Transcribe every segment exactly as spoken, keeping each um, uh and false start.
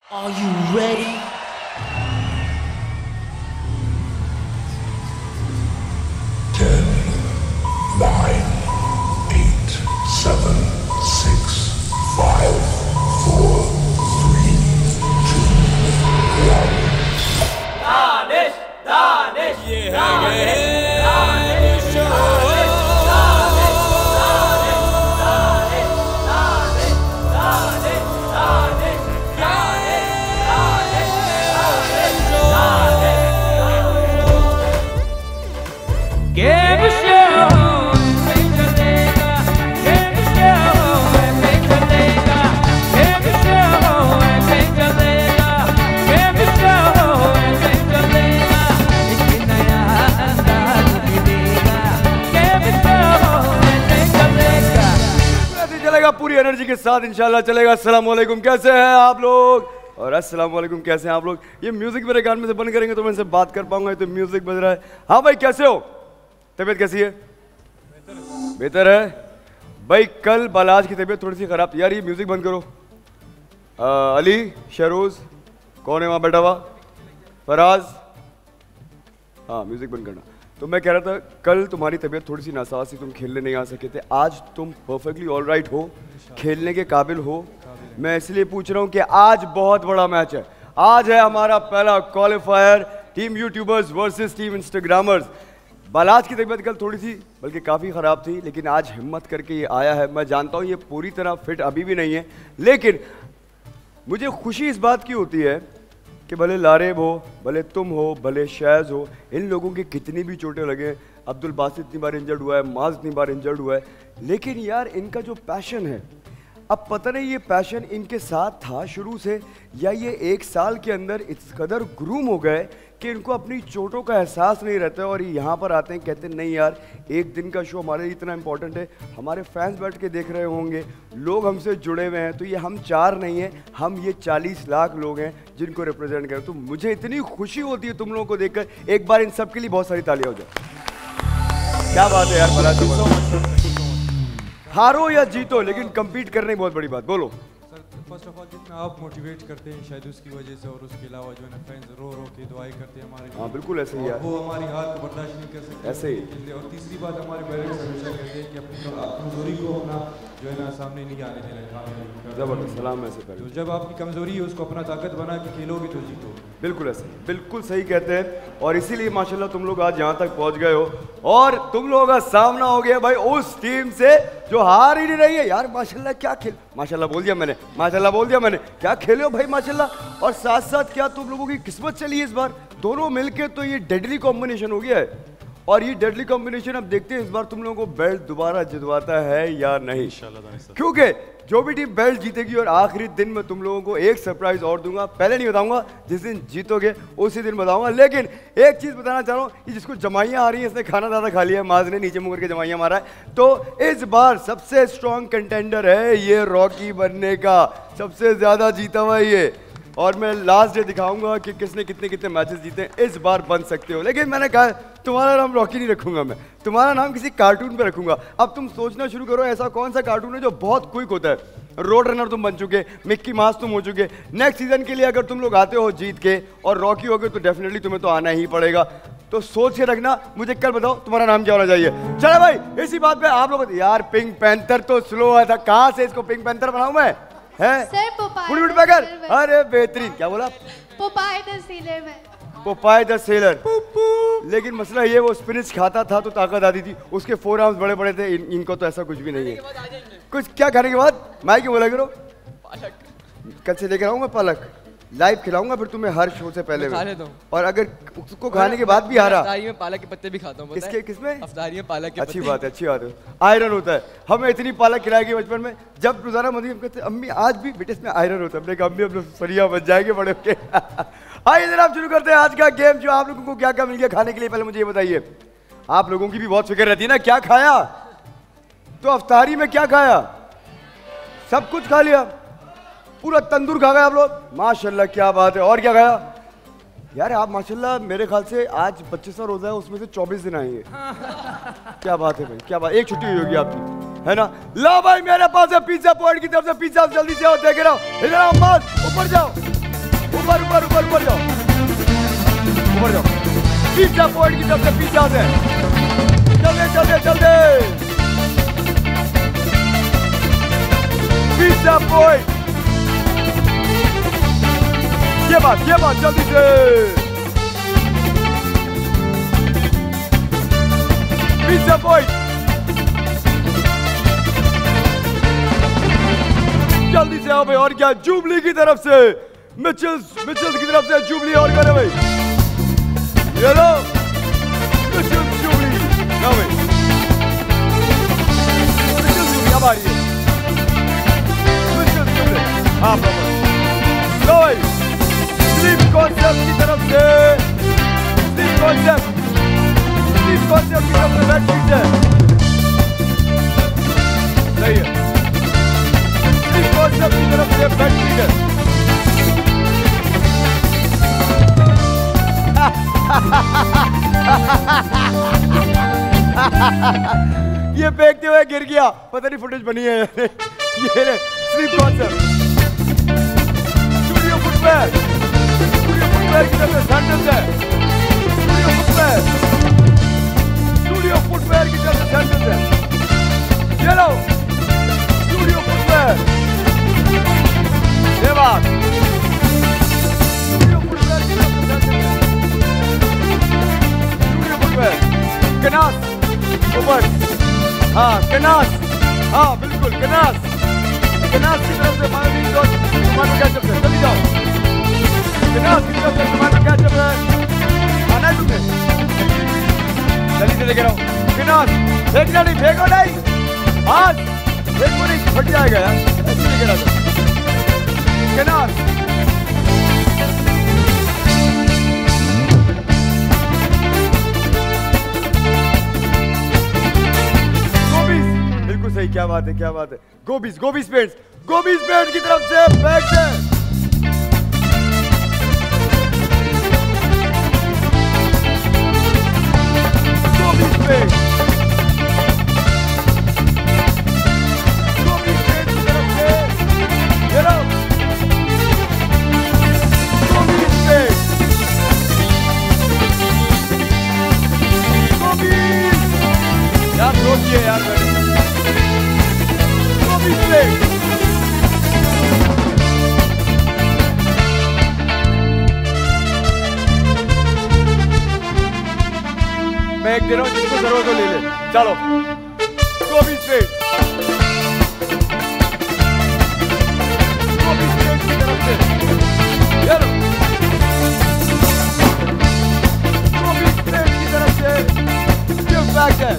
Are you ready? Ten, nine, eight, seven, six, five, four, three, two, one. Danish, Danish, yeah, Danish, Danish, Danish, Danish, पूरी energy के साथ इंशाल्लाह चलेगा। अस्सलाम वालेकुम, कैसे हैं आप लोग? और अस्सलाम वालेकुम, कैसे हैं आप लोग? ये म्यूजिक मेरे कान में से बंद करेंगे तो मैं इनसे बात कर पाऊंगा। तो म्यूजिक बज रहा है। हाँ भाई, कैसे हो? तबीयत कैसी है? बेहतर है भाई। कल बालाज की तबीयत थोड़ी सी खराब थी यार। ये म्यूजिक बंद करो। आ, अली शहरोज कौन है वहाँ बैठा हुआ? फराज, हाँ म्यूजिक बंद करना। तो मैं कह रहा था कल तुम्हारी तबीयत थोड़ी सी नासाज थी, तुम खेलने नहीं आ सके थे। आज तुम परफेक्टली ऑल राइट हो, खेलने के काबिल हो। मैं इसलिए पूछ रहा हूँ कि आज बहुत बड़ा मैच है। आज है हमारा पहला qualifier, team YouTubers versus team Instagrammers. Balaj की तबीयत कल थोड़ी सी बल्कि काफ़ी ख़राब थी, लेकिन आज हिम्मत करके ये आया है। मैं जानता हूँ ये पूरी तरह फिट अभी भी नहीं है, लेकिन मुझे खुशी इस बात की होती है कि भले लारेब हो, भले तुम हो, भले शैज़ हो, इन लोगों की कितनी भी चोटें लगे। अब्दुल बासित इतनी बार इंजर्ड हुआ है, माज इतनी बार इंजर्ड हुआ है, लेकिन यार इनका जो पैशन है, अब पता नहीं ये पैशन इनके साथ था शुरू से या ये एक साल के अंदर इस कदर ग्रूम हो गए कि इनको अपनी चोटों का एहसास नहीं रहता है और यहाँ पर आते हैं, कहते हैं नहीं यार एक दिन का शो हमारे लिए इतना इंपॉर्टेंट है। हमारे फैंस बैठ के देख रहे होंगे, लोग हमसे जुड़े हुए हैं। तो ये हम चार नहीं हैं, हम ये चालीस लाख लोग हैं जिनको रिप्रेजेंट करें। तो मुझे इतनी खुशी होती है तुम लोगों को देखकर। एक बार इन सब के लिए बहुत सारी तालियां हो जाए। क्या बात है यार, बड़ा हारो या जीतो लेकिन कंपीट करने की बहुत बड़ी बात। बोलो सर, फर्स्ट ऑफ ऑल जितना आप मोटिवेट करते हैं शायद उसकी वजह से, और उसके अलावा जो है ना फैंस रो रो के दुआएं करते हैं हमारे लिए। हाँ बिल्कुल ऐसे ही यार, वो हमारी हार को बर्दाश्त नहीं कर सकते ऐसे ही। और तीसरी बात, हमारे पेरेंट्स हमेशा कहते हैं कि अपनी कमजोरी को अपना जो है ना सामने नहीं आने देना। जबरदस्त सलाम। ऐसे पहले तो जब आपकी कमजोरी है उसको अपना ताकत बना के खेलोगे तो जीतो। बिल्कुल ऐसे, बिल्कुल सही कहते हैं। और इसीलिए माशाल्लाह तुम लोग आज यहाँ तक पहुँच गए हो और तुम लोगों का सामना हो गया भाई उस टीम से जो हार ही नहीं रही है। यार माशाल्लाह क्या खेल, माशाल्लाह बोल दिया मैंने, माशाल्लाह बोल दिया मैंने, क्या खेले हो भाई माशाल्लाह। और साथ साथ क्या तुम लोगों की किस्मत चली है इस बार, दोनों मिलके तो ये डेडली कॉम्बिनेशन हो गया है। और ये डेडली कॉम्बिनेशन अब देखते हैं इस बार तुम लोगों को बेल्ट दोबारा जितवाता है या नहीं, क्योंकि जो भी टीम बेल्ट जीतेगी, और आखिरी दिन में तुम लोगों को एक सरप्राइज और दूंगा। पहले नहीं बताऊंगा, जिस दिन जीतोगे उसी दिन बताऊंगा। लेकिन एक चीज बताना चाह रहा हूँ, ये जिसको जमाइयाँ आ रही हैं इसने खाना ज्यादा खा लिया है, माज ने नीचे मुंह करके जमाइयाँ मारा है। तो इस बार सबसे स्ट्रॉन्ग कंटेंडर है ये रॉकी बनने का, सबसे ज्यादा जीता हुआ ये। और मैं लास्ट डे दिखाऊंगा कि किसने कितने कितने मैचेस जीते। इस बार बन सकते हो, लेकिन मैंने कहा तुम्हारा नाम रॉकी नहीं रखूंगा, मैं तुम्हारा नाम किसी कार्टून पे रखूंगा। अब तुम सोचना शुरू करो ऐसा कौन सा कार्टून है जो बहुत क्विक होता है। रोड रनर तुम बन चुके, मिक्की माउस तुम हो चुके। नेक्स्ट सीजन के लिए अगर तुम लोग आते हो जीत के और रॉकी हो गए तो डेफिनेटली तुम्हें तो आना ही पड़ेगा। तो सोच के रखना, मुझे कल बताओ तुम्हारा नाम क्या होना चाहिए। चलो भाई इसी बात पे आप लोग, यार पिंक पैंथर तो स्लो आया था, कहाँ से इसको पिंक पैंथर बनाऊं मैं है? सर पोपाय फुट बैगर, अरे बेहतरीन। क्या बोला? पोपाय द सेलर में। Popeye the sailor. लेकिन मसला ये वो स्पिनिच खाता था तो ताकत आती थी, उसके फोर आर्म्स बड़े बड़े थे। इन, इनको तो ऐसा कुछ भी नहीं है। कुछ क्या खाने के बाद मैं क्यों बोला करो, कल से लेकर आऊँ मैं पालक, लाइव खिलाऊंगा फिर तुम्हें हर शो से पहले में। और अगर उसको खाने के बाद भी हारा, अफ्तारी में पालक के पत्ते भी खाता हूं। किसके किसमें? अफ्तारी में पालक के अच्छी पत्ते। बात है, अच्छी बात है। आयरन होता है। हमें इतनी पालक खिलाएगी बचपन में, जब रोजाना मदीना कहते अम्मी आज भी बेटे इसमें आयरन होता है। हमने कहा अम्मी हम लोग सरिया बच जाएंगे बड़े होके। आइए जरा शुरू करते हैं आज का गेम। जो आप लोगों को क्या क्या मिल गया खाने के लिए, पहले मुझे ये बताइए। आप लोगों की भी बहुत फिक्र रहती है ना, क्या खाया? तो अफ्तारी में क्या खाया? सब कुछ खा लिया, पूरा तंदूर खा गए आप लोग, माशाल्लाह क्या बात है। और क्या खाया? यार आप माशाल्लाह मेरे ख्याल से आज पच्चीस रोजा है, उसमें से चौबीस दिन आएंगे। क्या बात है भाई, क्या बात, एक छुट्टी हुई होगी आपकी, है ना? लो भाई मेरे पास है पिज्जा पॉइंट की तरफ से पिज्जा, जल्दी से आओ, देख रहा हूँ, इधर आओ, ऊपर जाओ। ऊपर ऊपर ऊपर ऊपर जाओ ऊपर जाओ पिज्जा पॉइंट की तरफ से पिज्जा से चलते चलते चलते पिज्जा पॉइंट ये बात ये बात जल्दी से पिज्जा पॉइंट जल्दी से आओ भाई और क्या जुबली की तरफ से मिचेल्स मिचेल्स की तरफ से जुबली और करे भाई ये लो मिचेल्स जुबली ना भाई मिचेल्स जुबली अब आ रही है मिचेल्स जुबली हाँ प्रॉपर लो भाई स्लीप कॉन्सेप्ट की तरफ से स्लीप कॉन्सेप्ट स्लीप कॉन्सेप्ट की तरफ से बैठ लीजिए सही है स्लीप कॉन्सेप्ट की तरफ से बैठ लीजिए ये फेंकते हुए गिर गया पता नहीं फुटेज बनी है ये sleep concept studio footwear studio footwear की तरफ से सैंडल्स है स्टूडियो फुटवेयर स्टूडियो फुटवेयर की तरफ से सैंडल्स है ये लो स्टूडियो फुटवेयर ये बात स्टूडियो फुटवेयर की तरफ से सैंडल्स है स्टूडियो फुटवेयर कनास ऊपर हाँ कनास हाँ बिल्कुल कनास कनास की तरफ से मानवीय और टमाटर केचप है चली जाओ कनास की तरफ से टमाटर केचप है आना है तुम्हें जल्दी से लेके आओ कनास फेंकना नहीं फेंको नहीं हाथ फेंको नहीं फट जाएगा यार ऐसे लेके आओ कनास सही क्या बात है क्या बात है गोबीज गोबीज पेंट्स गोबीज पेंट की तरफ से बैक से गोबीज पेंट गोबीज पेंट की तरफ से ये लो गोबीज पेंट गोबीज यार रोकिए यार मैं एक दे रहा हूं जिसको जरूरत हो ले ले चलो गोबी स्ट्रेट गोबी स्ट्रेट की तरफ से चलो गोबी स्ट्रेट की तरफ से गिव बैक है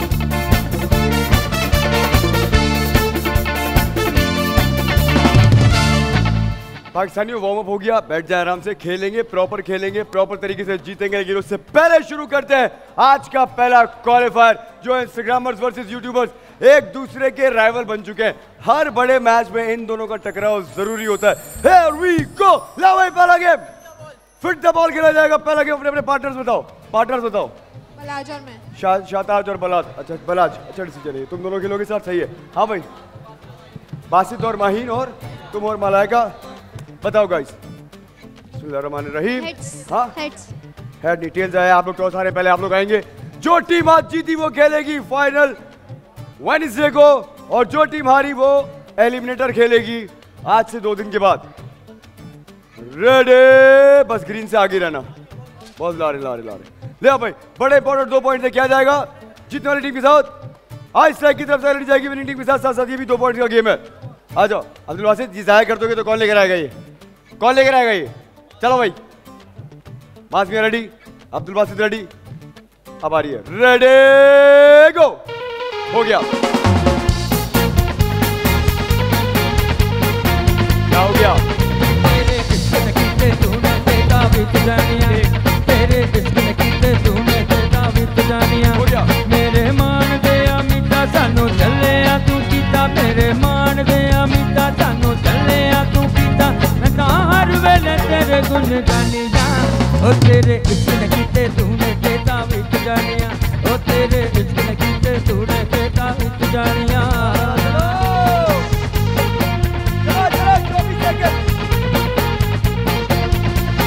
पाकिस्तानियों वार्म अप हो गया बैठ जाए आराम से खेलेंगे प्रॉपर खेलेंगे प्रॉपर तरीके से जीतेंगे लेकिन उससे पहले शुरू करते हैं आज का पहला क्वालिफायर जो इंस्टाग्रामर्स वर्सेस यूट्यूबर्स एक दूसरे के राइवल बन चुके हैं हर बड़े मैच में इन दोनों का टकराव जरूरी होता है Here we go ला भाई पहला गेम फिट द बॉल खेला जाएगा पहला गेम अपने अपने पार्टनर्स बताओ पार्टनर्स बताओ बलाज और मैं शा, शाताज और बलाज अच्छा बलाज अच्छा डिसीजन है तुम दोनों खेलोगे साथ सही है हाँ भाई बासित और माहीन और तुम और मलाइका बताओ गाइस बिस्मिल्लाहिर्रहमानिर्रहीम हाँ हेड डिटेल्स आए आप लोग तो सारे पहले आप लोग आएंगे जो टीम आज जीती वो खेलेगी फाइनल वेडनेसडे को और जो टीम हारी वो एलिमिनेटर खेलेगी आज से दो दिन के बाद रेडी बस ग्रीन से आगे रहना बहुत लारे लारे लारे ले भाई बड़े इंपॉर्टेंट दो पॉइंट से क्या जाएगा जीतने वाली टीम के साथ आज स्ट्राइक की तरफ से लड़ी जाएगी विनिंग टीम के साथ साथ साथ ये भी दो पॉइंट का गेम है आ जाओ अब्दुल वासिद जी जाया कर दोगे तो कौन लेकर आएगा ये कौन लेकर आएगा ये चलो भाई मासमिया रेडी अब्दुल वासिद रेडी अब आ रही है रेडी गो हो गया क्या हो गया तेरे इश्क ने कीते तूने तेरा विच जानिया तेरे इश्क ने कीते तूने तेरा विच जानिया हो गया मेरे मान दे अमिता सानू चले आ तू कीता मेरे मान दे अमिता सानू चले आ तू कीता मैं तां हर वेले तेरे गुण गानी जा ओ तेरे इश्क ने कीते तूने तेरा विच जानिया ओ तेरे इश्क ने कीते तूने तेरा विच जानिया चलो चलो चौबीस सेकंड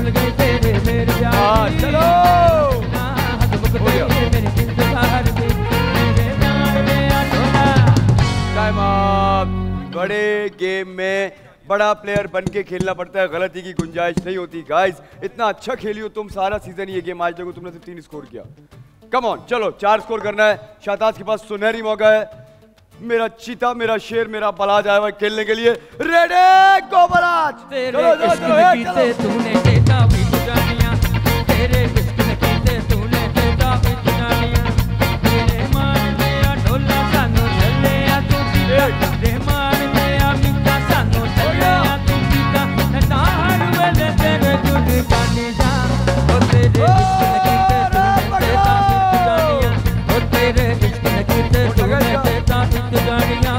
भूल गई तेरे मेरे प्यार हाँ, की। चलो। ना हद मुक गया। गई मेरी इंतजार की, मेरे जान दिया ढोला। Time up. बड़े गेम में बड़ा प्लेयर बन के खेलना पड़ता है, गलती की गुंजाइश नहीं होती। गाइस इतना अच्छा खेली हो तुम सारा सीजन, ये गेम आज देखो तुमने सिर्फ तीन स्कोर किया। कम ऑन, चलो चार स्कोर करना है। शाहताज के पास सुनहरी मौका है। मेरा चीता, मेरा शेर, मेरा बलाज आया हुआ है खेलने के लिए। Ready go Balaj. तेरे चलो चलो इश्क चलो, में ए, कीते चलो। तूने देता भी जानिया, तेरे इश्क में कीते तूने देता भी जानिया। मेरे मान दिया ढोला सानू चले आ तू पीता, रे मान दिया मीठा सानू चले आ तू पीता। नटार वेले तेरे गुण गाने जा, ओ तेरे इश्क में कीते तूने देता भी जानिया, ओ तेरे इश्क में कीते तूने देता भी जानिया।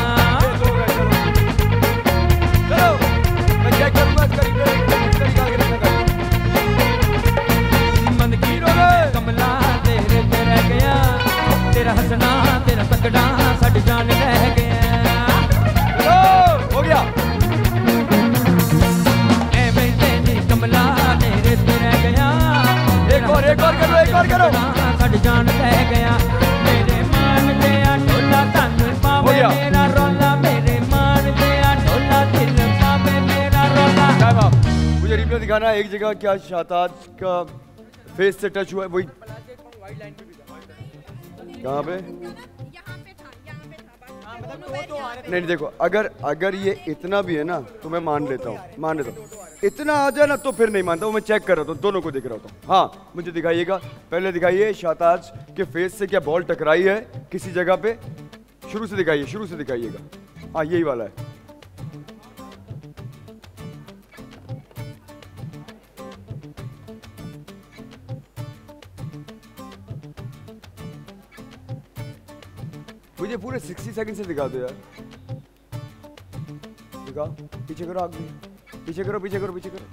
चलो मैं चेक करूंगा इसका रिप्ले, इसका निकाल के रखना। मन की में कमला तेरे पे रह गया, तेरा हंसना तेरा तकड़ा साडी जान रह गया। चलो हो गया। ऐवें तेरी कमला तेरे पे रह गया, एक और एक और करो, एक और करो। साडी जान रह गया। मेरे मान दिया ढोला तन पावे गया। मेरा रोला, मेरे मान दिया ढोला दिल पावे मेरा रोला। Time up. मुझे रिप्ले दिखाना है एक जगह, क्या शाहताज का फेस से टच हुआ है वही। कहाँ पे? नहीं नहीं, देखो अगर अगर ये इतना भी है ना तो मैं मान लेता हूँ, मान लेता हूँ। इतना आ जाए ना तो फिर नहीं मानता हूँ। मैं चेक कर रहा हूँ, दोनों को देख रहा हूँ। हाँ मुझे दिखाइएगा, पहले दिखाइए शाहताज के फेस से क्या बॉल टकराई है किसी जगह पे। शुरू से दिखाइए, शुरू से दिखाइएगा। हाँ यही वाला है। मुझे पूरे साठ सेकंड से दिखा दो यार। दिखाओ, पीछे करो, आगे पीछे करो, पीछे करो, पीछे करो।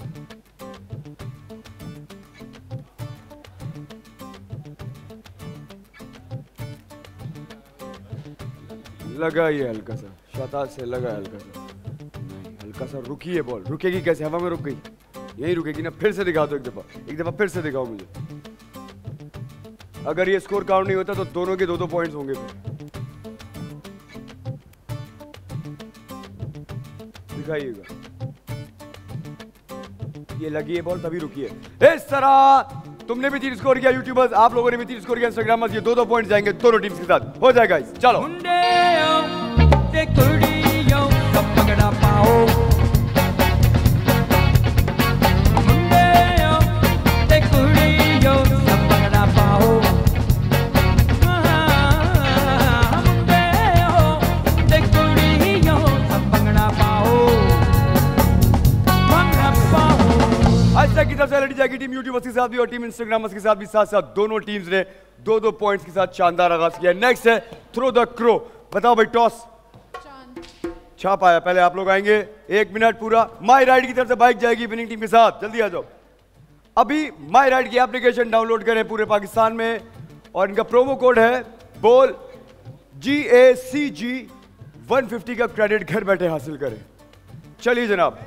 लगा ये हल्का सा, शाहताज से लगा हल्का सा। नहीं हल्का सा रुकी है बॉल। रुकेगी कैसे? हवा में रुक गई, यही रुकेगी ना। फिर से दिखा दो एक दफा, एक दफा फिर से दिखाओ मुझे। अगर ये स्कोर काउंट नहीं होता तो दोनों के दो दो पॉइंट्स होंगे फिर। दिखाइएगा, ये लगी है बॉल तभी रुकी है। इस तरह तुमने भी तीन स्कोर किया यूट्यूबर्स, आप लोगों ने भी तीन स्कोर किया इंस्टाग्रामर्स। ये दो दो पॉइंट जाएंगे दोनों टीम्स के साथ। हो जाएगा इस, चलो। मुंडे ते कुड़ियों का पगड़ा पाओ, मुंडे ते कुड़ियों का पगड़ा पाओ, मुंडे ते कुड़ियों का पगड़ा पाओ, पगड़ा पाओ। आज तक की तरफ से लड़ी जाएगी टीम यूट्यूबर्स के साथ भी और टीम इंस्टाग्रामर्स के साथ भी। साथ साथ दोनों टीम्स ने दो दो पॉइंट्स के साथ शानदार आगाज किया। नेक्स्ट है थ्रो द क्रो। बताओ भाई, टॉस छाप आया, पहले आप लोग आएंगे। एक मिनट पूरा। माई राइड की तरफ से बाइक जाएगी विनिंग टीम के साथ, जल्दी आ जाओ। अभी माई राइड की एप्लीकेशन डाउनलोड करें पूरे पाकिस्तान में और इनका प्रोमो कोड है बोल G A C G one fifty का क्रेडिट घर बैठे हासिल करें। चलिए जनाब,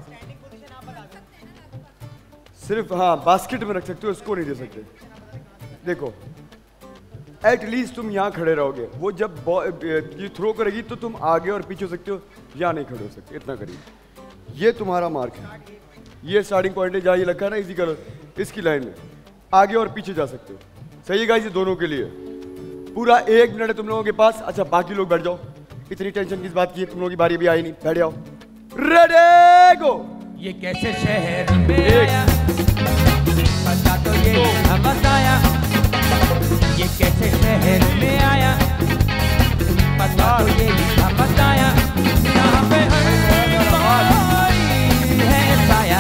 सिर्फ हाँ बास्केट में रख सकते हो, इसको नहीं दे सकते। देखो एटलीस्ट तुम यहाँ खड़े रहोगे, वो जब ये थ्रो करेगी तो तुम आगे और पीछे हो सकते हो, यहाँ नहीं खड़े हो सकते, इतना करिए। ये तुम्हारा मार्क है, ये स्टार्टिंग पॉइंट है जहाँ ये लिखा है ना इसी कलर, इसकी लाइन में आगे और पीछे जा सकते हो। सही है गाइस, ये दोनों के लिए पूरा एक मिनट है तुम लोगों के पास। अच्छा बाकी लोग बैठ जाओ, इतनी टेंशन किस बात की है, तुम लोगों की बारी अभी आई नहीं, बैठ जाओ। Ready go. ये कैसे शहर में आया, पता तो ये बताया। ये कैसे शहर में आया, पता तो ये बताया। यहाँ पे हर कोई है साया।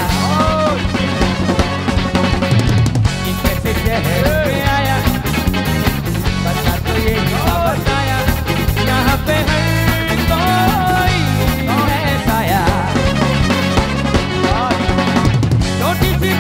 ये कैसे शहर में आया, पता तो ये बताया। यहाँ पे हर कोई है साया। छोटी सी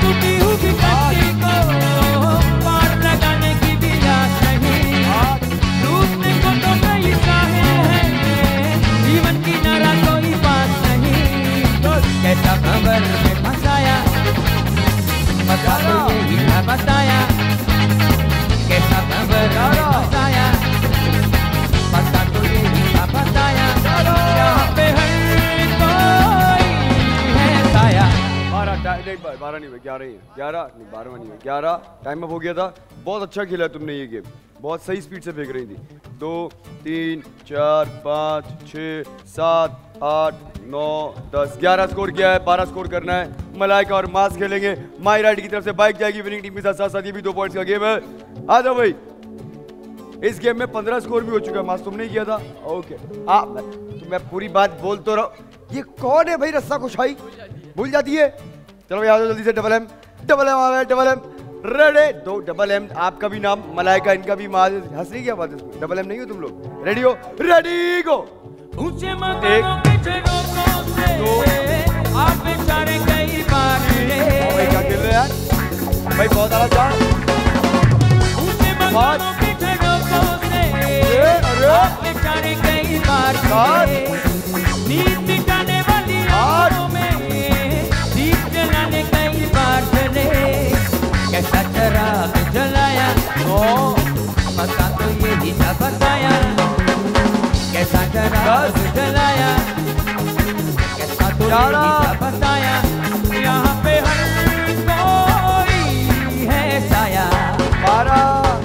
बारह नहीं हुए, ग्यारह ही है। ग्यारह नहीं, बारहवा नहीं है, ग्यारह। टाइम अप हो गया था। बहुत अच्छा खेला तुमने ये गेम, बहुत सही स्पीड से फेंक रही थी। दो तीन चार पाँच छः सात आठ नौ दस, ग्यारह स्कोर किया है, बारह स्कोर करना है। मलाइका और मास खेलेंगे। माई राइड की तरफ से बाइक जाएगी विनिंग टीम के साथ। साथ साथ ये भी दो पॉइंट्स का गेम है। आ जाओ भाई। इस गेम में पंद्रह स्कोर भी हो चुका है। मास तुमने ही किया था। ओके आ, तो मैं पूरी बात बोल तो रहा हूँ। ये कौन है भाई? रस्सा खुशाई भूल जाती है। चलो भाई आ जाओ जल्दी से। डबल एम डबल एम आ गया। Double M ready. दो डबल एम, आपका भी नाम मलाइका, इनका भी माज। हंस रही क्या बात है? डबल एम नहीं हो तुम लोग? रेडी हो? Ready go. ऊंचे मकानों के झरोखों से आप बेचारे कई बार रे। भाई क्या खेल रहे हैं यार? भाई बहुत आला चार। ऊंचे मकानों के झरोखों से आप बेचारे कई बार रे। नींद मिटाने वाली आँखों में दीप जलाने कई बार चले। कैसा चराग जलाया ओ पता तो ये ही था बताया। कैसा चराग जलाया, कैसा तो ये ही था बताया। यहाँ पे हर कोई है साया। बारह।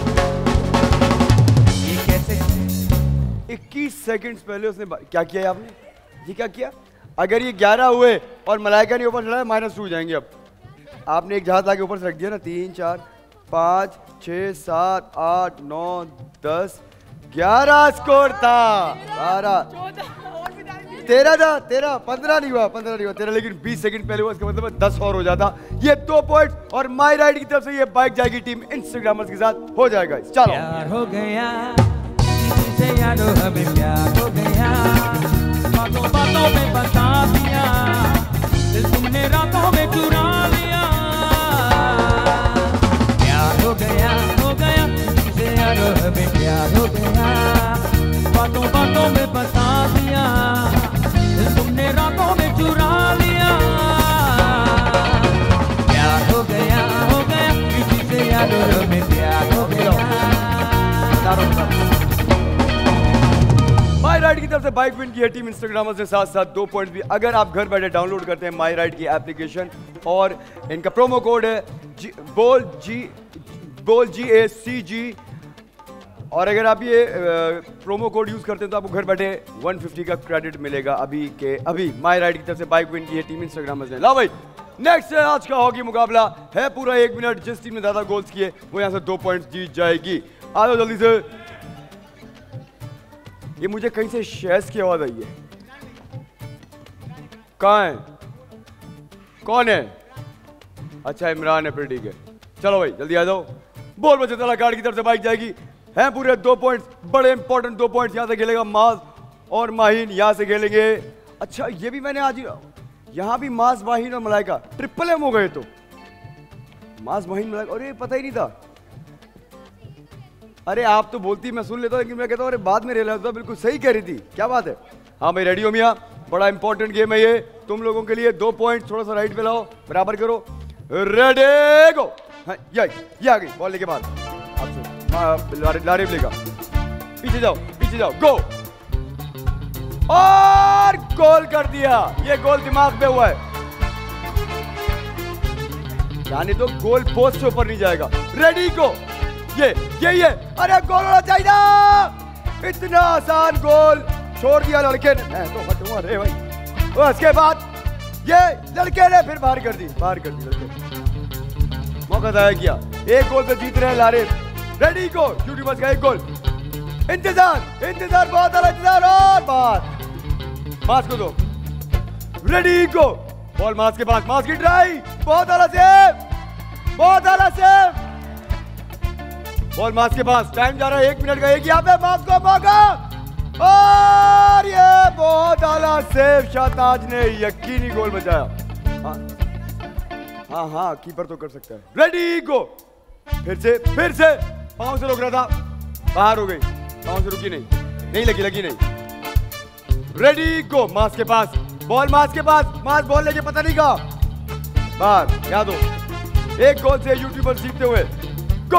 ये कैसे? इक्कीस सेकंड्स पहले उसने क्या किया है आपने? ये क्या किया? अगर ये ग्यारह हुए और मलाइका ने ऊपर चढ़ाया, माइनस टू जाएंगे। अब आपने एक जहाज लाके ऊपर से रख दिया ना। तीन चार पाँच छः सात आठ नौ दस ग्यारह स्कोर था। बारह तेरह था। तेरह पंद्रह नहीं हुआ। पंद्रह नहीं हुआ तेरह, लेकिन बीस सेकंड पहले हुआ। इसका मतलब दस और हो जाता। ये दो पॉइंट और माई राइड की तरफ से ये बाइक जाएगी टीम इंस्टाग्रामर्स के साथ। हो जाएगा। चलो प्यार हो गया किसी से यारो, हमें प्यार हो गया। बातों बातों में बता दिया, दिल तुमने रातों में चुरा लिया। प्यार हो गया हो गया किसी से यारो, हमें प्यार हो गया। बातों बातों में बता दिया, दिल तुमने रातों में चुरा लिया। प्यार हो गया हो गया किसी से यारो, हमें प्यार हो गया। माई राइड की तरफ से बाइक विन की है टीम इंस्टाग्रामर्स के साथ साथ दो पॉइंट भी। अगर आप घर बैठे डाउनलोड करते हैं माई राइड की एप्लीकेशन और इनका प्रोमो कोड है जी, बोल जी बोल जी ए सी जी, और अगर आप ये प्रोमो कोड यूज करते हैं तो आपको घर बैठे एक सौ पचास का क्रेडिट मिलेगा। अभी के अभी माई राइड की तरफ से बाइक विन की है टीम इंस्टाग्रामर्स ने। ला भाई नेक्स्ट है आज का हॉकी मुकाबला है पूरा एक मिनट। जिस टीम ने ज्यादा गोल्स किए वो यहाँ से दो पॉइंट्स जीत जाएगी। आ जाओ जल्दी से। ये मुझे कहीं से शैज़ की आवाज आई है। कहाँ है? कौन है? अच्छा इमरान है, फिर ठीक है। चलो भाई जल्दी आ जाओ। बोल बचे तला कार्ड की तरफ से बाइक जाएगी। हैं पूरे दो पॉइंट्स, बड़े इंपॉर्टेंट दो पॉइंट्स। यहाँ से खेलेगा माज और माहीन, यहाँ से खेलेंगे। अच्छा ये भी मैंने आज यहाँ भी माज माहीन और मलाइका ट्रिपल एम हो गए। तो माज माहीन मलाइका, अरे पता ही नहीं था। अरे आप तो बोलती मैं सुन लेता, लेकिन मैं कहता हूँ अरे बाद में रियलाइज हुआ बिल्कुल सही कह रही थी। क्या बात है? हाँ भाई रेडी हो मियाँ? बड़ा इंपॉर्टेंट गेम है ये तुम लोगों के लिए। दो पॉइंट थोड़ा सा राइट पे लाओ, बराबर करो। Ready go. हाँ ये ये आ गई बॉल लेके बाद आपसे लारे लारे लेगा। पीछे जाओ पीछे जाओ। गो और गोल कर दिया। ये गोल दिमाग पे हुआ है, यानी तो गोल पोस्ट से ऊपर नहीं जाएगा। Ready go. ये ये ये अरे गोल होना चाहिए। इतना आसान गोल छोड़ दिया लड़के ने। मैं तो हटूंगा रे भाई। उसके बाद ये लड़के ने फिर बाहर कर दी, बाहर कर दी लड़के। मौका जाया किया। एक गोल से जीत रहे हैं लारे। रेडी गो। यूट्यूबर्स का एक गोल। इंतजार इंतजार बहुत सारा इंतजार और बात मास को दो। रेडी गो। बॉल मास के पास, मास की ट्राई, बहुत आला सेव, बहुत आला सेव। बॉल मास के पास, टाइम जा रहा है एक मिनट का। एक यहाँ पे मास को मौका और ये बहुत आला सेव। शाहताज ने यकीनी गोल बचाया। हाँ हाँ हाँ कीपर तो कर सकता है। Ready go. फिर से फिर से पांव से रोक रहा था, बाहर हो गई। पांव से रुकी नहीं, नहीं लगी लगी नहीं। रेडी गो। मास के पास, बॉल मास के पास, मास बॉल लेके पता नहीं कहा बाहर। याद हो एक गोल से यूट्यूबर सीखते हुए। गो।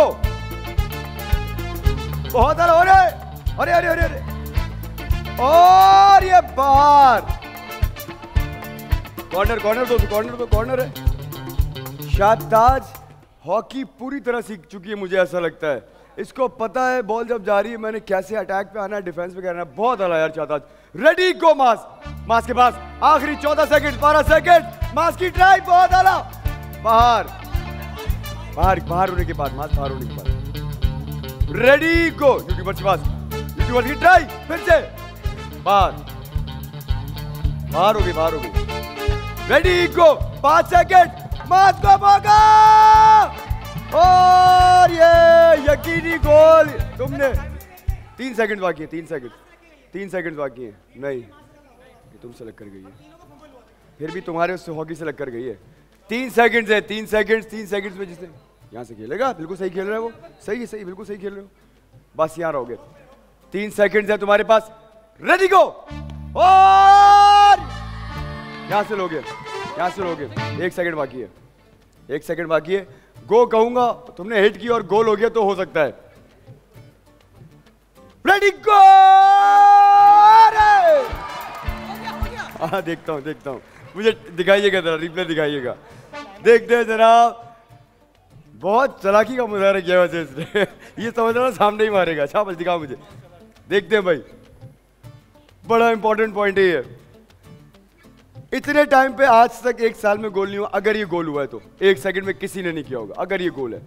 बहुत आला हो रहे। अरे अरे अरे अरे और ये बाहर। कॉर्नर कॉर्नर दो, कॉर्नर दो, कॉर्नर है। शाहताज हॉकी पूरी तरह सीख चुकी है, मुझे ऐसा लगता है। इसको पता है बॉल जब जा रही है मैंने कैसे अटैक पे आना है, डिफेंस पे करना है। बहुत आला यार शाहताज। रेडी गो मास, मास के पास आखिरी चौदह सेकंड, बारह सेकंड, मास की ट्राई, बहुत आला। बाहर बाहर बाहर होने के बाद, मास बाहर होने के बाद। रेडी गो, यूट्यूबर के पास, यूट्यूबर की ट्राई, फिर से बाहर बाहर हो गई, बाहर हो गई। रेडी गो, पांच सेकंड, मास को मौका और ये यकीनी गोल। तुमने तीन सेकंड बाकी है, तीन सेकंड तीन सेकंड बाकी है। नहीं, ये तुम सेलेक्ट कर गई है, फिर भी तुम्हारे उससे हॉकी सेलेक्ट कर गई है। तीन सेकंड है, तीन सेकंड तीन सेकंड में जिसने यहाँ से खेलेगा, बिल्कुल सही खेल रहा है वो, सही है, सही, बिल्कुल सही खेल रहे हो। बस यहाँ रहोगे। तीन सेकंड है तुम्हारे पास। रेडी गो, और यहाँ से लोगे, यहाँ से लोगे। एक सेकंड बाकी है, एक सेकंड बाकी है। गो कहूंगा, तुमने हिट की और गोल हो गया तो हो सकता है। Ready go. हाँ देखता हूँ, देखता हूँ, मुझे दिखाइएगा जरा, रिप्ले दिखाइएगा। देखते हैं जरा, बहुत चालाकी का मुजाहरा किया वैसे इसने। ये समझ रहा सामने ही मारेगा। शाबाश, दिखाओ मुझे, देखते हैं भाई। बड़ा इंपॉर्टेंट पॉइंट है ये। इतने टाइम पे आज तक एक साल में गोल नहीं हुआ। अगर ये गोल हुआ है तो एक सेकंड में किसी ने नहीं किया होगा। अगर ये गोल है,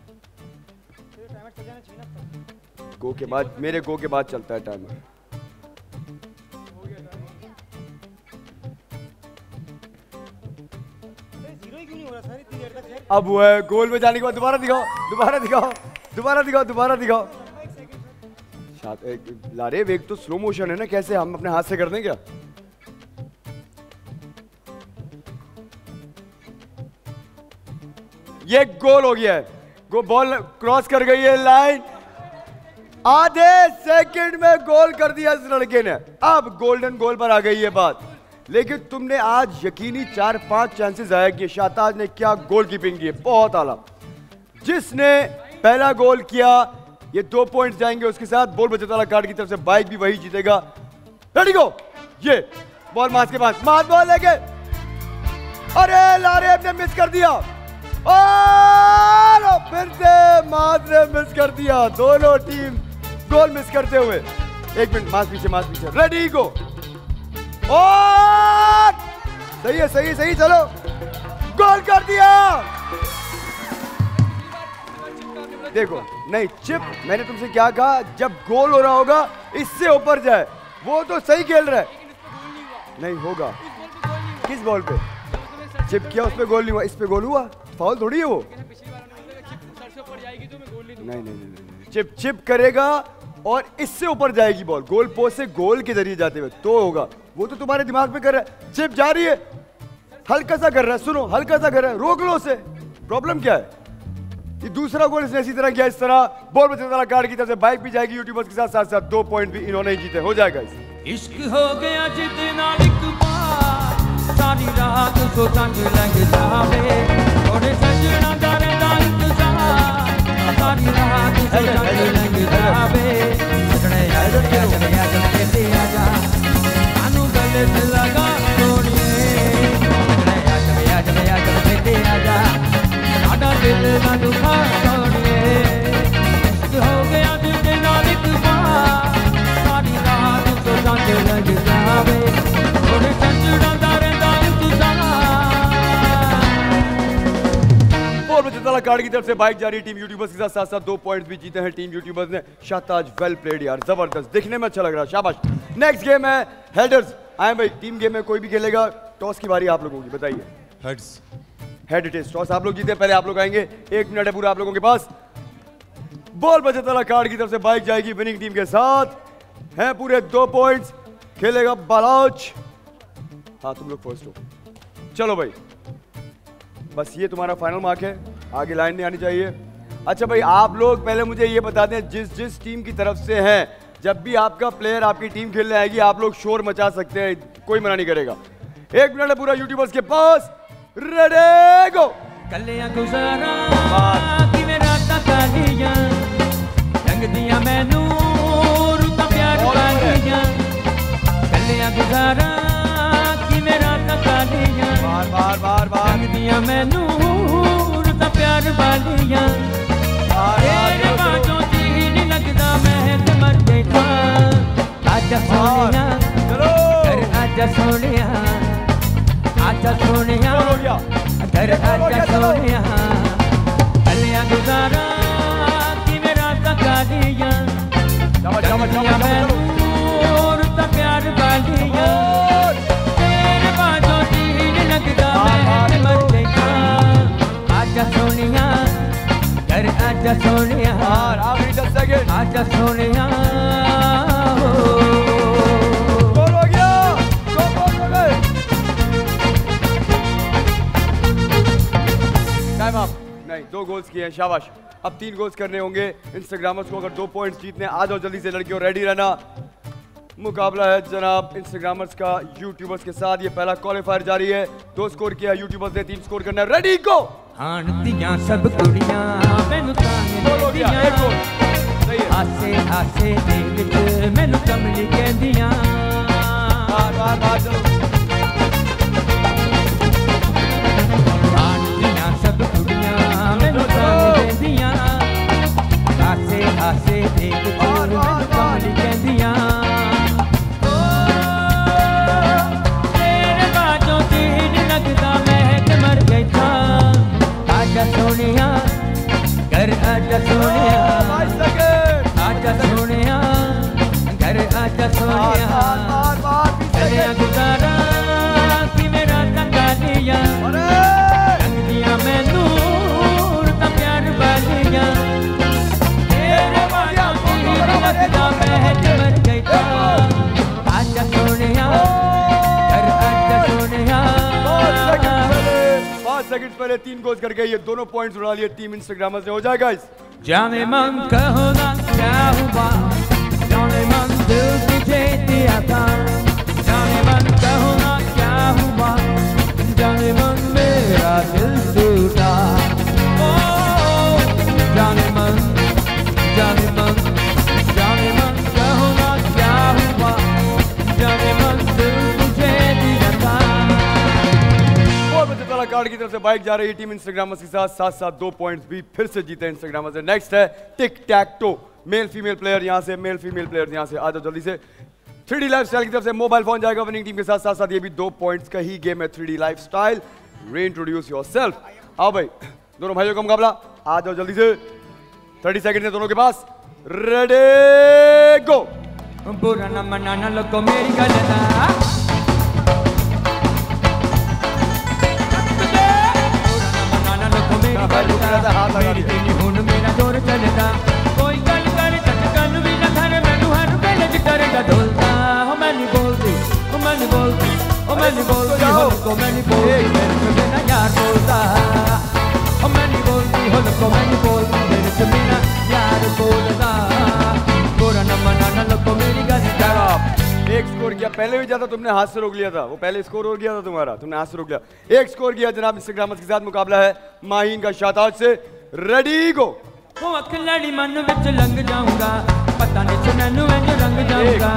गो के बाद, मेरे गो के बाद चलता है टाइमर। अब वो है गोल में जाने के बाद दोबारा दिखाओ, दोबारा दिखाओ, दोबारा दिखाओ, दोबारा दिखाओ। लारे एक तो स्लो मोशन है ना, कैसे हम अपने हाथ से कर दें क्या? ये गोल हो गया है। गो बॉल क्रॉस कर गई है लाइन। आधे सेकंड में गोल कर दिया इस लड़के ने। अब गोल्डन गोल पर आ गई है बात। लेकिन तुमने आज यकीनी चार पांच चांसेस जाया किए। शाहताज ने क्या गोल कीपिंग की है, बहुत आला। जिसने पहला गोल किया, ये दो पॉइंट्स जाएंगे उसके साथ। बॉल बचतवाला कार्ड की तरफ से बाइक भी वही जीतेगा। रेडी गो, ये बॉल मास के पास, मास बॉल लेके, अरे लारे ने मिस कर दिया और फिर से मास ने मिस कर दिया। दोनों टीम गोल मिस करते हुए। एक मिनट, मास पीछे, मास पीछे। रेडी गो, और सही है, सही सही, चलो गोल कर दिया। देखो, नहीं चिप, मैंने तुमसे क्या कहा, जब गोल हो रहा होगा इससे ऊपर जाए। वो तो सही खेल रहा है, नहीं होगा। किस बॉल पे चिप किया, उस पे गोल नहीं हुआ, इस पे गोल हुआ। फाउल थोड़ी है वो। नहीं नहीं नहीं, चिप चिप करेगा और इससे ऊपर जाएगी बॉल, गोल पोस्ट से गोल के जरिए जाते हुए तो होगा। वो तो तुम्हारे दिमाग पे कर रहा है। चिप जा रही है, हल्का सा कर रहा है, सुनो, हल्का सा कर रहा है, रोक लो उसे। प्रॉब्लम क्या है? ये दूसरा गोल इसने इसी तरह किया, इस तरह। बॉल बचतवाला कार्ड की तरफ से बाइक भी जाएगी यूट्यूबर्स के साथ, साथ साथ दो पॉइंट भी इन्होंने ही जीते। हो जाएगा इस। इश्क हो गया जितना एक बार, सारी रात तो तंग लग जावे, थोड़े सजना करे दा इंतजार, सारी रात तो तंग लग जावे। सजने आ जा, सजने आ जा, कहते आ जा, कानू गले से लगा सोनिए। सजने आ जा, आ जा, आ जा, कहते आ जा, साडा दिल ना दुखा सोनिए। इश्क हो गया जितना एक बार, सारी रात तो तंग लग जावे, थोड़े सजना करे दा इंतजार। बॉल बचतवाला कार्ड की तरफ से बाइक जा रही है टीम यूट्यूबर्स के साथ, साथ साथ दो पॉइंट्स भी जीते हैं टीम यूट्यूबर्स ने। शाहताज वेल प्लेड यार, जबरदस्त, देखने में अच्छा लग रहा है, शाबाश। नेक्स्ट गेम है हेडर्स। आए भाई, टीम गेम में कोई भी खेलेगा। टॉस की बारी आप लोगों की, बताइए। Heads. Head it is. Toss आप लोग जीते, पहले आप लोग आएंगे। एक मिनट है पूरा आप लोगों के पास। बॉल बचतवाला कार्ड की तरफ से बाइक जाएगी विनिंग टीम के साथ। हैं पूरे दो पॉइंट्स। खेलेगा बालाच। हाँ तुम लोग फर्स्ट हो, चलो भाई। बस ये तुम्हारा फाइनल मार्क है, आगे लाइन नहीं आनी चाहिए। अच्छा भाई, आप लोग पहले मुझे ये बता दें, जिस जिस टीम की तरफ से हैं, जब भी आपका प्लेयर आपकी टीम खेलने आएगी आप लोग शोर मचा सकते हैं, कोई मना नहीं करेगा। एक मिनट है पूरा यूट्यूबर्स के पास। रेडी गो। कलियां गुजारा कि मेरा तालियां रंग दिया मैनू रुता प्यार वालियां। कलियां गुजारा कि मेरा कालियां बार बार बार बार रंग दिया मैनू रुता प्यार वालियां तेरे बाजों जी नहीं लगदा मैं ते मर गई था आजा सोनिया चलो घर आजा सोनिया आजा सोनिया घर आजा सोनिया कलियां गुजारा कि मेरा कालियां चमक चमक चमक और ता प्यार वालियां तेरे बाजों जी नहीं लगदा मैं ते मर गई था आजा सोनिया घर आजा सोनिया आखिरी दस सेकंड आजा सोनिया गोल हो गया गोल गोल हो गए टाइम अप नहीं दो गोल्स किए हैं शाबाश अब तीन गोल्स करने होंगे इंस्टाग्रामर्स को अगर दो पॉइंट्स जीतने आ जाओ जल्दी से लड़कियों रेडी रहना मुकाबला है जनाब इंस्टाग्रामर्स का यूट्यूबर्स के साथ ये पहला क्वालिफायर जारी है दो स्कोर किया यूट्यूबर्स ने तीन स्कोर करना है रेडी गो हान दियां सब कुड़ियां मैनू तांग गोल हो गया एक गोल सही है आसे आसे दे विच मैनू कमली कहंदियां बार बार बार चलो हान दियां सब कुड़ियां मैनू तांग कहंदियां आसे आसे दे विच मैनू कमली कहंदियां तेरे बाजों दी नहीं लगदा मैं ते मर गई था आजा सोनिया घर आजा सोनिया बाईस सेकंड आजा सोनिया घर आजा सोनिया बार बार बीस चलिया सेकंड गुजारा कि मेरा कालियां अरे रंग दिया मैनू ता प्यार वालियां तेरे बाजों दी नहीं लगदा मैं ते मर गई था आजा सोनिया घर आजा सोनिया पाँच सेकंड पहले तीन गोल्स कर गए ये दोनों पॉइंट्स उड़ा लिए टीम इंस्टाग्रामर्स ने हो जाएगा इस जाने मन कहो ना क्या हुआ जाने मन दिल तुझे दिया था जाने मन कहो ना क्या हुआ जाने मन मेरा दिल टूटा ओ जाने मन जाने मन जाने मन कहो ना क्या हुआ जाने मन दिल तुझे दिया था और बच्चे वाला कार्ड की तरफ से बाइक जा रही है टीम इंस्टाग्रामर्स के साथ साथ साथ दो पॉइंट्स भी फिर से जीते इंस्टाग्रामर्स से नेक्स्ट है tic tac toe male female player यहां से मेल फीमेल प्लेयर यहां से आ जाओ जल्दी से थ्री डी लाइफस्टाइल की तरफ से मोबाइल फोन जाएगा विनिंग टीम के साथ साथ साथ ये भी दो पॉइंट्स का ही गेम है three D lifestyle reintroduce yourself आओ भाई दोनों भाइयों का मुकाबला आ जाओ जल्दी से तीस सेकंड है दोनों के पास रेडी गो बुरा न मनाना लोगों मेरी गलता मेरी तेरी हुन मेरा जोर चलता कोई गल कर तक गल भी न कर मैनू हर वेले जिटर दा ढोलता हो मैं नहीं बोलती हो मैं नहीं बोलती हो मैं नहीं बोलती हो को मैं नहीं बोलती मेरे से मेरा यार बोलता हो मैं नहीं बोलती हो को मैं नहीं बोलती मेरे से मेरा यार बोलता बुरा न मनाना लोगों मेरी गलता एक स्कोर किया पहले भी ज्यादा तुमने हाथ से रोक लिया था वो पहले स्कोर हो गया था तुम्हारा तुमने हाथ से रोक लिया एक स्कोर किया जनाब इंस्टाग्रामर्स के साथ मुकाबला है माहीन का शाताज से रेडी गो वो अख लड़ी मन विच लंघ जाऊंगा पता नहीं से मैनू इंज रंग जाऊंगा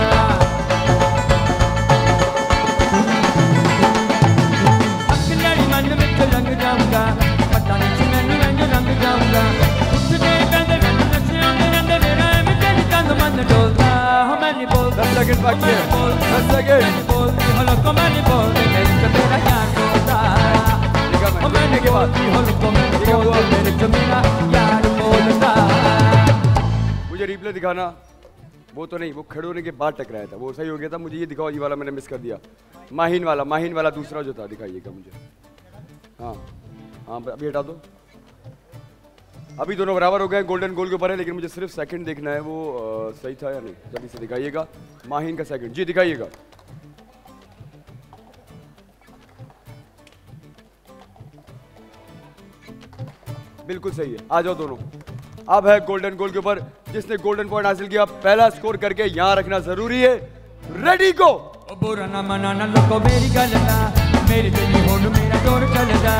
अख लड़ी मन विच लंघ जाऊंगा पता नहीं से मैनू इंज रंग जाऊंगा कुछ देर पहले मैनू नशे में रंग मेरा मैं तेरी कंध मन डोलता हो मैं नहीं बोलता दस सेकंड बाकी है दस सेकंड बोलती हो लोगों मैं नहीं बोलती मेरे से तेरा यार बोलता हो मैं नहीं बोलती हो लोगों मैं नहीं बोलती मेरे से मेरा यार बोलता मुझे रिप्ले दिखाना वो तो नहीं वो खड़े होने के बाद टकराया था वो सही हो गया था मुझे ये दिखाओ ये वाला मैंने मिस कर दिया माहीन वाला माहीन वाला दूसरा जो था दिखाइएगा मुझे हाँ हाँ अभी हटा दो अभी दोनों बराबर हो गए गोल्डन गोल के ऊपर है लेकिन मुझे सिर्फ सेकंड देखना है वो आ, सही था या नहीं जल्दी से दिखाइएगा माहीन का सेकंड जी दिखाइएगा बिल्कुल सही है आ जाओ दोनों अब है गोल्डन गोल के ऊपर जिसने गोल्डन पॉइंट हासिल किया पहला स्कोर करके यहां रखना जरूरी है रेडी गो बुरा ना मनाना लोगों मेरी गलता मेरी तेरी होड़ मेरा जोर चलता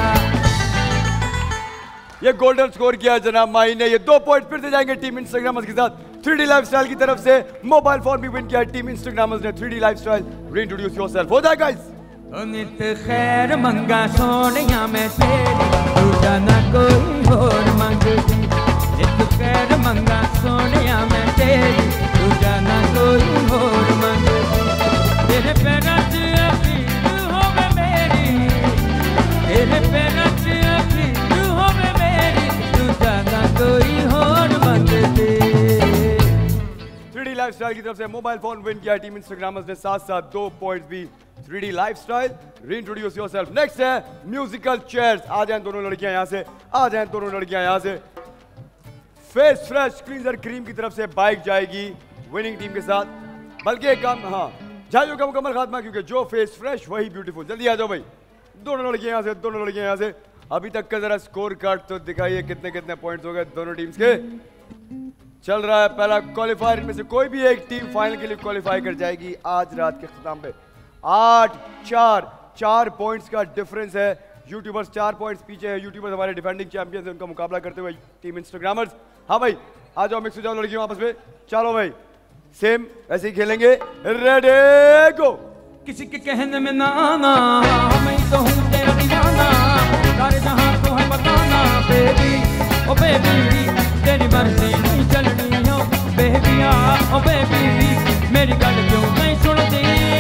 ये गोल्डन स्कोर किया जनाब माही ने ये दो पॉइंट फिर से जाएंगे टीम इंस्टाग्रामर्स के साथ थ्री डी लाइफस्टाइल की तरफ से मोबाइल फोन भी विन किया टीम इंस्टाग्रामर्स ने three D lifestyle reintroduce yourself हो जाएगा इस नित खैर मंगा सोनिया मैं तेरी तू जाना कोई और मंगती नित खैर मंगा सोनिया मैं तेरी तू जाना कोई और मंगती तेरे पैरों च अपील होवे मेरी तेरे पैरों च अपील होवे मेरी तू जाना कोई और मंगती। थ्री डी लाइफस्टाइल की तरफ से मोबाइल फोन विन किया टीम इंस्टाग्रामर्स ने साथ साथ दो पॉइंट्स भी। Three D lifestyle reintroduce yourself. Next है म्यूजिकल चेयर्स। आ जाएं दोनों लड़कियां यहां से, आ जाएं दोनों लड़कियां यहां से। फेस फ्रेश क्लींजर क्रीम की तरफ से बाइक जाएगी विनिंग टीम के साथ। बल्कि एक काम, हाँ झाइयों का मुकम्मल खात्मा, क्योंकि जो फेस फ्रेश वही ब्यूटीफुल। जल्दी आ जाओ भाई, दोनों लड़कियां यहां से, दोनों लड़कियां यहां से। अभी तक का जरा स्कोर कार्ड तो दिखाइए, कितने कितने पॉइंट्स हो गए दोनों टीम्स के। चल रहा है पहला क्वालिफायर, इनमें से कोई भी एक टीम फाइनल के लिए क्वालिफाई कर जाएगी आज रात के खत्म पे। आठ चार चार पॉइंट्स का डिफरेंस है। यूट्यूबर्स चार पॉइंट्स पीछे है। यूट्यूबर्स हमारे डिफेंडिंग चैंपियंस हैं, उनका मुकाबला करते हुए टीम इंस्टाग्रामर्स। हाँ भाई आ जाओ, मिक्स हो जाओ लड़कियों आपस में। चलो भाई सेम ऐसे ही खेलेंगे। Ready go. किसी के कहने में ना आना, मैं तो हूँ तेरा दीवाना, सारे जहां को है बताना बेबी ओ बेबी तेरी मर्जी नहीं चलनी हो बेबिया ओ बेबी मेरी गल क्यों नहीं सुनती।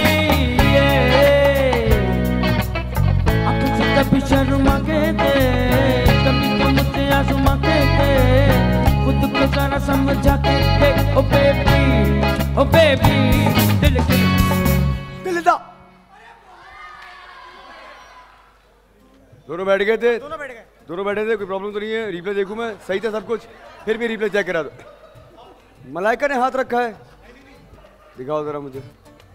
आंखों से कभी शर्मा के दे, कभी तो मुझे आजमा के दे, खुद को जरा समझा के दे ओ बेबी ओ बेबी दिल के दिल दा। दोनों बैठ गए थे, दोनों बैठ गए दोनों बैठे थे। कोई प्रॉब्लम तो नहीं है? रिप्ले देखूं मैं, सही था सब कुछ, फिर भी रिप्ले चेक करा दो। मलाइका ने हाथ रखा है, दिखाओ जरा मुझे।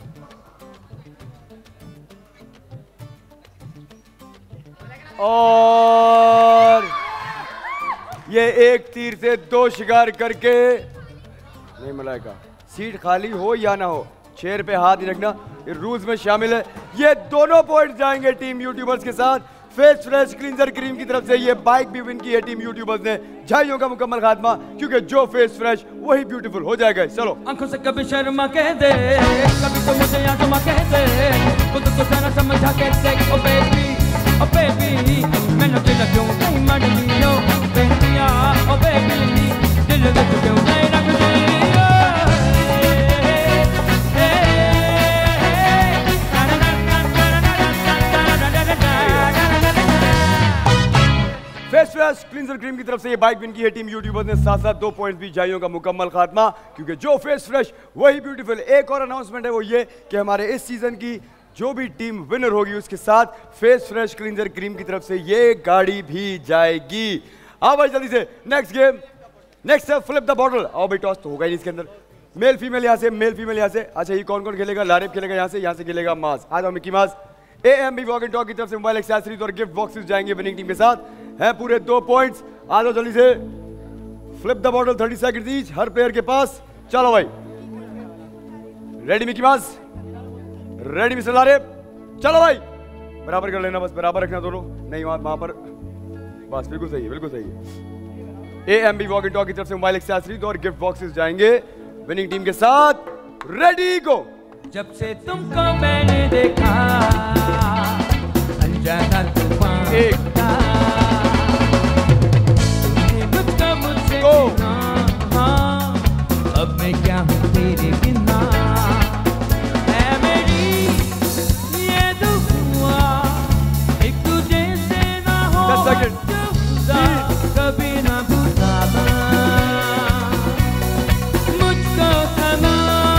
और ये एक तीर से दो शिकार करके, नहीं मलाइका सीट खाली हो या ना हो चेयर पे हाथ नहीं रखना, ये रूल्स में शामिल है। ये दोनों पॉइंट जाएंगे टीम यूट्यूबर्स के साथ। फेस फ्रेश क्लींजर क्रीम की तरफ से ये बाइक भी विन की है टीम यूट्यूबर्स ने। झाइयों का मुकम्मल खात्मा, क्योंकि जो फेस फ्रेश वही ब्यूटीफुल हो जाएगा। चलो आंखों से कभी शर्मा कह दे, कभी तो मुझे आजमा कह दे, खुद को जरा समझा के देख ओ बेबी ओ बेबी मैंने दिल क्यों नहीं मरनी हो बेबिया ओ बेबी दिल में क्यों नहीं रखती। फेस फ्रेश क्लींजर क्रीम की तरफ से ये बाइक विन की है टीम यूट्यूबर्स ने। साथ साथ दो पॉइंट्स भी झाइयों का मुकम्मल खात्मा, क्योंकि जो फेस फ्रेश वही ब्यूटीफुल। एक और अनाउंसमेंट है, वो ये कि हमारे इस सीजन की जो भी टीम विनर होगी उसके साथ फेस फ्रेश क्लींजर क्रीम की तरफ से ये गाड़ी भी जाएगी। आओ भाई जल्दी से नेक्स्ट गेम। नेक्स्ट है फ्लिप द बॉटल। आओ भाई, टॉस तो होगा ही इसके अंदर। मेल फीमेल यहाँ से, मेल फीमेल यहाँ से। अच्छा ये कौन कौन खेलेगा? लारिफ खेलेगा यहाँ से, यहाँ से खेलेगा मास। आ जाओ Mickey Mass. A M B walk and talk की तरफ से मोबाइल एक्सेसरीज और गिफ्ट बॉक्सेस जाएंगे विनिंग टीम के साथ। हैं पूरे दो पॉइंट्स। आ जाओ जल्दी से। Flip the bottle thirty second each हर प्लेयर के पास। चलो भाई ready Mickey Mass, ready mister Larif. चलो भाई बराबर कर लेना, बस बराबर रखना दोनों। नहीं वहां वहां पर बस बिल्कुल सही है, बिल्कुल सही है। A M B walk and talk की तरफ से मोबाइल एक्सेसरीज और गिफ्ट बॉक्सेस जाएंगे विनिंग टीम के साथ। Ready go. जब से तुमको मैंने देखा अनजाना तूफान एक था, तुमने मुझको मुझसे गो। छीना, अब मैं क्या हूँ तेरे बिना। है मेरी ये दुआ एक तुझे से ना हो दस सेकंड। जो खुदा कभी ना भुलाना मुझको सना।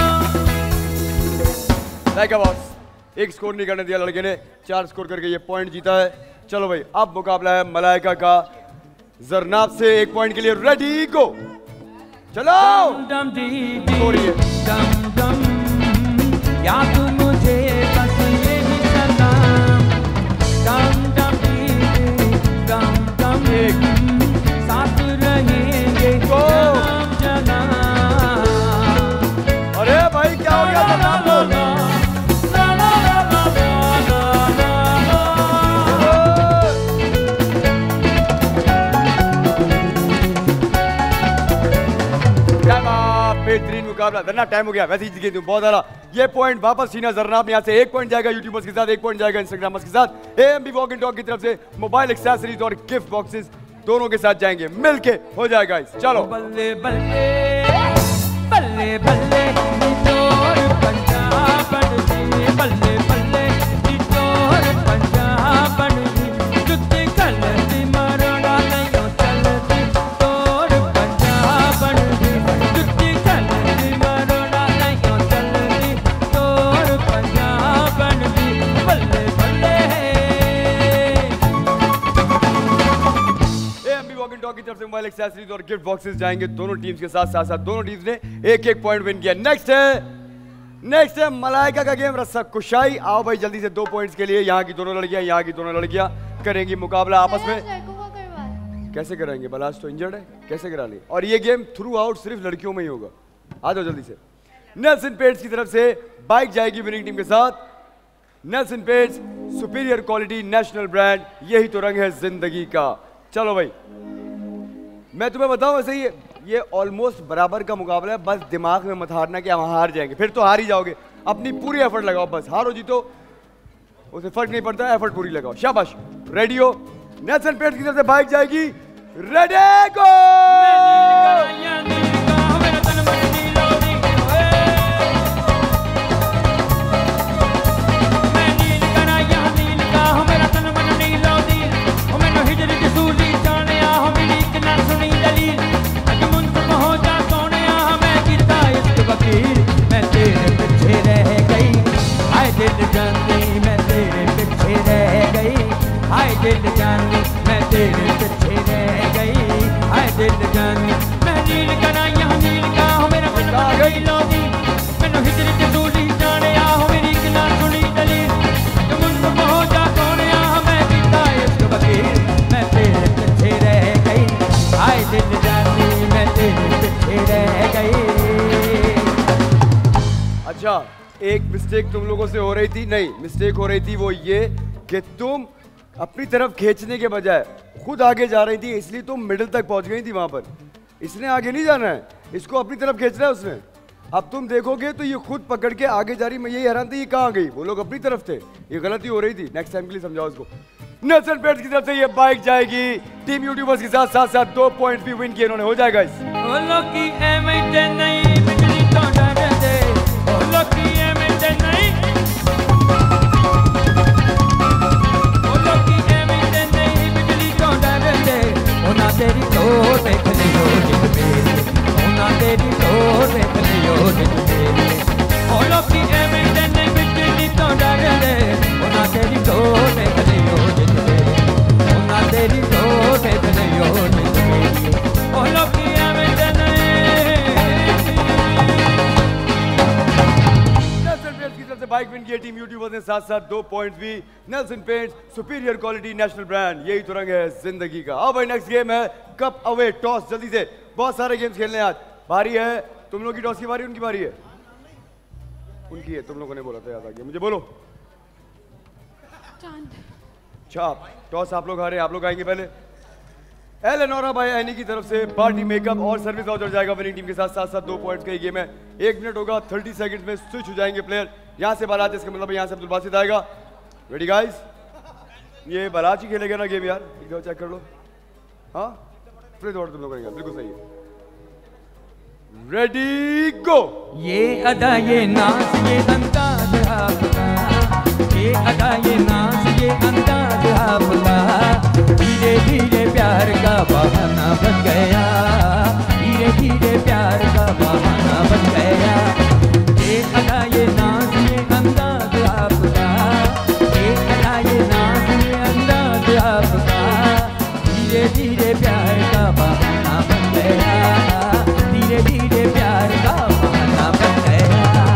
लाइक बॉस एक स्कोर नहीं करने दिया लड़के ने, चार स्कोर करके ये पॉइंट जीता है। चलो भाई अब मुकाबला है मलाइका का जरनाब से एक पॉइंट के लिए। Ready go. चलो डम डी हो रही है। डम डम या तू मुझे बस यही सलाम। डम डम डी डम डम साथ रहेंगे जन्म जन्म। अरे भाई क्या हो गया जरनाब को? बेहतरीन मुकाबला। धरना टाइम हो गया, वैसे ही जीत बहुत सारा। ये पॉइंट वापस सीना जरनाब यहाँ से एक पॉइंट जाएगा यूट्यूबर्स के साथ, एक पॉइंट जाएगा इंस्टाग्रामर्स के साथ। एएमबी वॉक एंड टॉक की तरफ से मोबाइल एक्सेसरीज और गिफ्ट बॉक्सेस दोनों के साथ जाएंगे, मिलके हो जाएगा। चलो बल्ले बल्ले बल्ले बल्ले निचोड़ पंजाब बनती, बल्ले बल्ले निचोड़ पंजाब बनती, जुत्ती कलती मरोड़ा नहीं चलती, तोड़ पंजाब बनती, जुत्ती कलती मरोड़ा नहीं चलती, तोड़ पंजाब बनती, बल्ले बल्ले। एएमबी वॉक एंड टॉक की तरफ से मोबाइल एक्सेसरीज और गिफ्ट बॉक्सेस जाएंगे दोनों टीम्स के साथ साथ साथ दोनों टीम्स ने एक एक पॉइंट विन किया। नेक्स्ट है नेक्स्ट है मलाइका का गेम रस्सा कुशाई। आओ भाई जल्दी से दो पॉइंट्स के लिए, यहाँ की दोनों लड़कियां यहाँ की दोनों लड़कियां करेंगी मुकाबला आपस में। कैसे कराएंगे, बलाश तो इंजर्ड है, कैसे करा ले। और ये गेम थ्रू आउट सिर्फ लड़कियों में ही होगा। आ जाओ जल्दी से। नेल्सन पेंट्स की तरफ से बाइक जाएगी विनिंग टीम के साथ। Nelson paints superior quality national brand, यही तो रंग है जिंदगी का। चलो भाई मैं तुम्हें बताऊं, वैसे ये ये ऑलमोस्ट बराबर का मुकाबला है, बस दिमाग में मत हारना कि हम हार जाएंगे, फिर तो हार ही जाओगे। अपनी पूरी एफर्ट लगाओ, बस हारो जीतो उसे फर्क नहीं पड़ता, एफर्ट पूरी लगाओ। शाबाश। रेडी हो? नेल्सन पेंट्स की तरफ से बाइक जाएगी, रेडी गो। मैं तेरे पीछे रह गई, हाय दिल जानी मैं तेरे पीछे रह गई, हाय दिल जानी मैं तेरे पीछे रह गई, हाय दिल जानी। मैं नील करा यहाँ नील का हो मेरा मन आ गई लोगी, मैनू हिजरी ते सूली जाने आ हो मेरी किना सुनी दलील, तुम उनको हो जा कौन आ मैं कीता इश्क वकील, मैं तेरे पीछे रह गई, हाय दिल जानी मैं तेरे पीछे रह गई। अच्छा एक मिस्टेक तुम लोगों से हो रही थी, नहीं मिस्टेक हो रही थी वो ये कि तुम अपनी तरफ खींचने के बजाय खुद आगे जा रही थी, इसलिए तुम मिडिल तक पहुंच गई थी वहां पर। इसने आगे नहीं जाना है, इसको अपनी तरफ खींचना है उसने। अब तुम देखोगे तो ये खुद पकड़ के आगे जा रही, मैं यही हैरान थी ये कहाँ गई, वो लोग अपनी तरफ थे, ये गलती हो रही थी। नेक्स्ट टाइम के लिए समझाओ उसको। नेल्सन पेंट्स की तरफ से ये बाइक जाएगी टीम यूट्यूबर्स के साथ साथ साथ दो पॉइंट भी विन किए इन्होंने, हो जाएगा इस। तेरी तो देख लियो जित मेरे, होना तेरी तो देख लियो जित मेरे, ओ लोकी एवें तेने बिजली तो डर दे, होना तेरी तो देख लियो जित मेरे, होना तेरी तो देख लियो जित मेरे, ओ लोकी एवें तेने। नेल्सन पेंट्स की तरफ से बाइक विन किए टीम यूट्यूबर्स ने साथ साथ दो पॉइंट्स भी। Nelson paints superior quality national brand, यही तो रंग है जिंदगी का। अब भाई नेक्स्ट गेम है कप अवे टॉस। जल्दी से, बहुत सारे गेम्स खेलने हैं आज। बारी है तुम लोग की टॉस की बारी, उनकी बारी है, उनकी है, तुम लोगों ने बोला था याद आ गया मुझे, बोलो। अच्छा टॉस आप लोग हारे, आप लोग आएंगे पहले। एलेनोरा भाई एनी की तरफ से पार्टी मेकअप और सर्विस वाउचर जाएगा विनिंग टीम के साथ साथ साथ दो पॉइंट्स का ये गेम है। एक मिनट होगा, थर्टी सेकंड्स में स्विच हो जाएंगे प्लेयर। यहाँ से बालाच, इसका मतलब यहाँ से अब्दुल बासित आएगा। Ready guys? ये बालाच ही खेलेगा ना गेम यार, एक बार चेक कर लो। हाँ फ्री दौड़ तुम लोग करेंगे, बिल्कुल सही है। Ready go. ये अदा ये नाच ये अंदाज आपका, ये अदा ये नाच ये अंदाज आपका, धीरे धीरे प्यार का बहाना बन गया, धीरे धीरे प्यार का बहाना बन गया। ये अदा ये नाच ये अंदाज आपका, ये अदा ये नाच ये अंदाज आपका, धीरे धीरे प्यार का बहाना बन गया, धीरे धीरे प्यार का बहाना बन गया।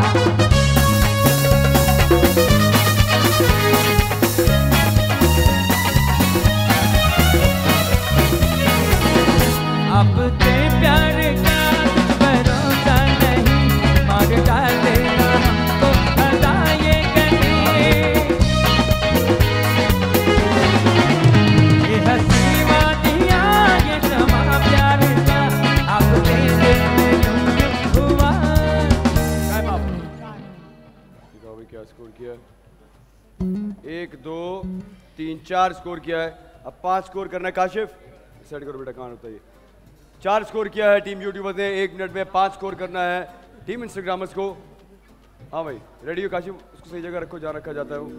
अब ते प्यार का भरोसा नहीं, मार डालेगा हमको अदा ये कहीं, ये हंसी वादियाँ ये समा प्यार का, अब तेरे में यूं हुआ स्कोर किया है, एक दो तीन चार स्कोर किया है। अब पांच स्कोर करना है। काशिफ सेट करो बेटा, कहाँ होता है ये। चार स्कोर किया है टीम यूट्यूबर्स ने, एक मिनट में पांच स्कोर करना है टीम इंस्टाग्रामर्स को। हाँ भाई रेडी हो काशिफ, उसको सही जगह रखो जहाँ रखा जाता है वो।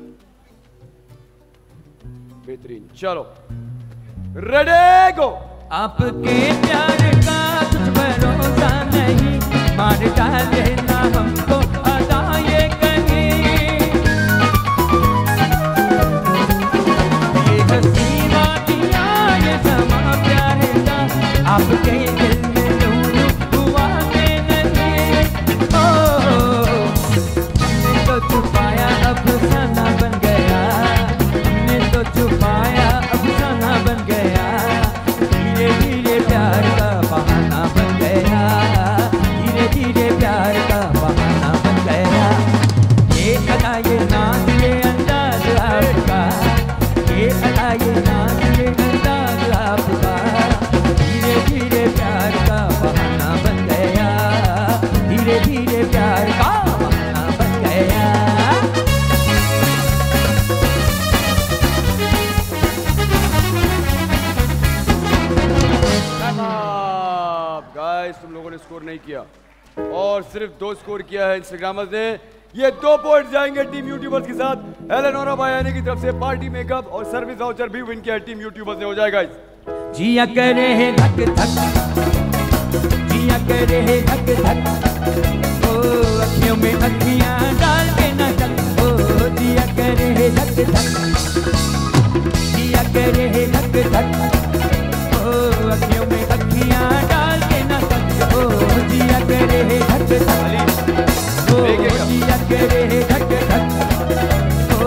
बेहतरीन, चलो रेडी गो। आपके प्यार का कुछ भरोसा नहीं, मार डाले ना हमको अदा ये कहीं। ये हसीना दिया ये समा प्यार का, आपके दिल में लूलू हुआ के नहीं। ओ हमने तो छुपाया अब सना बन गया, हमने तो छुपाया अब सना बन गया। धीरे धीरे प्यार का बहाना बन गया, धीरे धीरे प्यार का बहाना बन गया। ये अदा ये नाच ये अंदाज आपका, ये अदा ये नाच ये अंदाज आपका। धीरे धीरे प्यार का बहाना बन गया, धीरे धीरे प्यार का बहाना बन गया। गाइस तुम लोगों ने स्कोर नहीं किया और सिर्फ दो स्कोर किया है इंस्टाग्रामर्स ने। ये दो पॉइंट जाएंगे टीम यूट्यूबर्स के साथ। एलेनोरा बायानी की तरफ से पार्टी मेकअप और सर्विस वाउचर भी विन किया है टीम यूट्यूबर्स ने। हो जाएगा गाइस। जिया करे है धक धक, जिया करे है धक धक, ओ अखियों में अखियां डाल के ना चल। ओ जिया करे है धक धक, जिया करे है धक धक, ओ अखियों में अखियां डाल के ना चल। ओ जिया करे है धक धक, ओ जिया करे है धक धक, ओ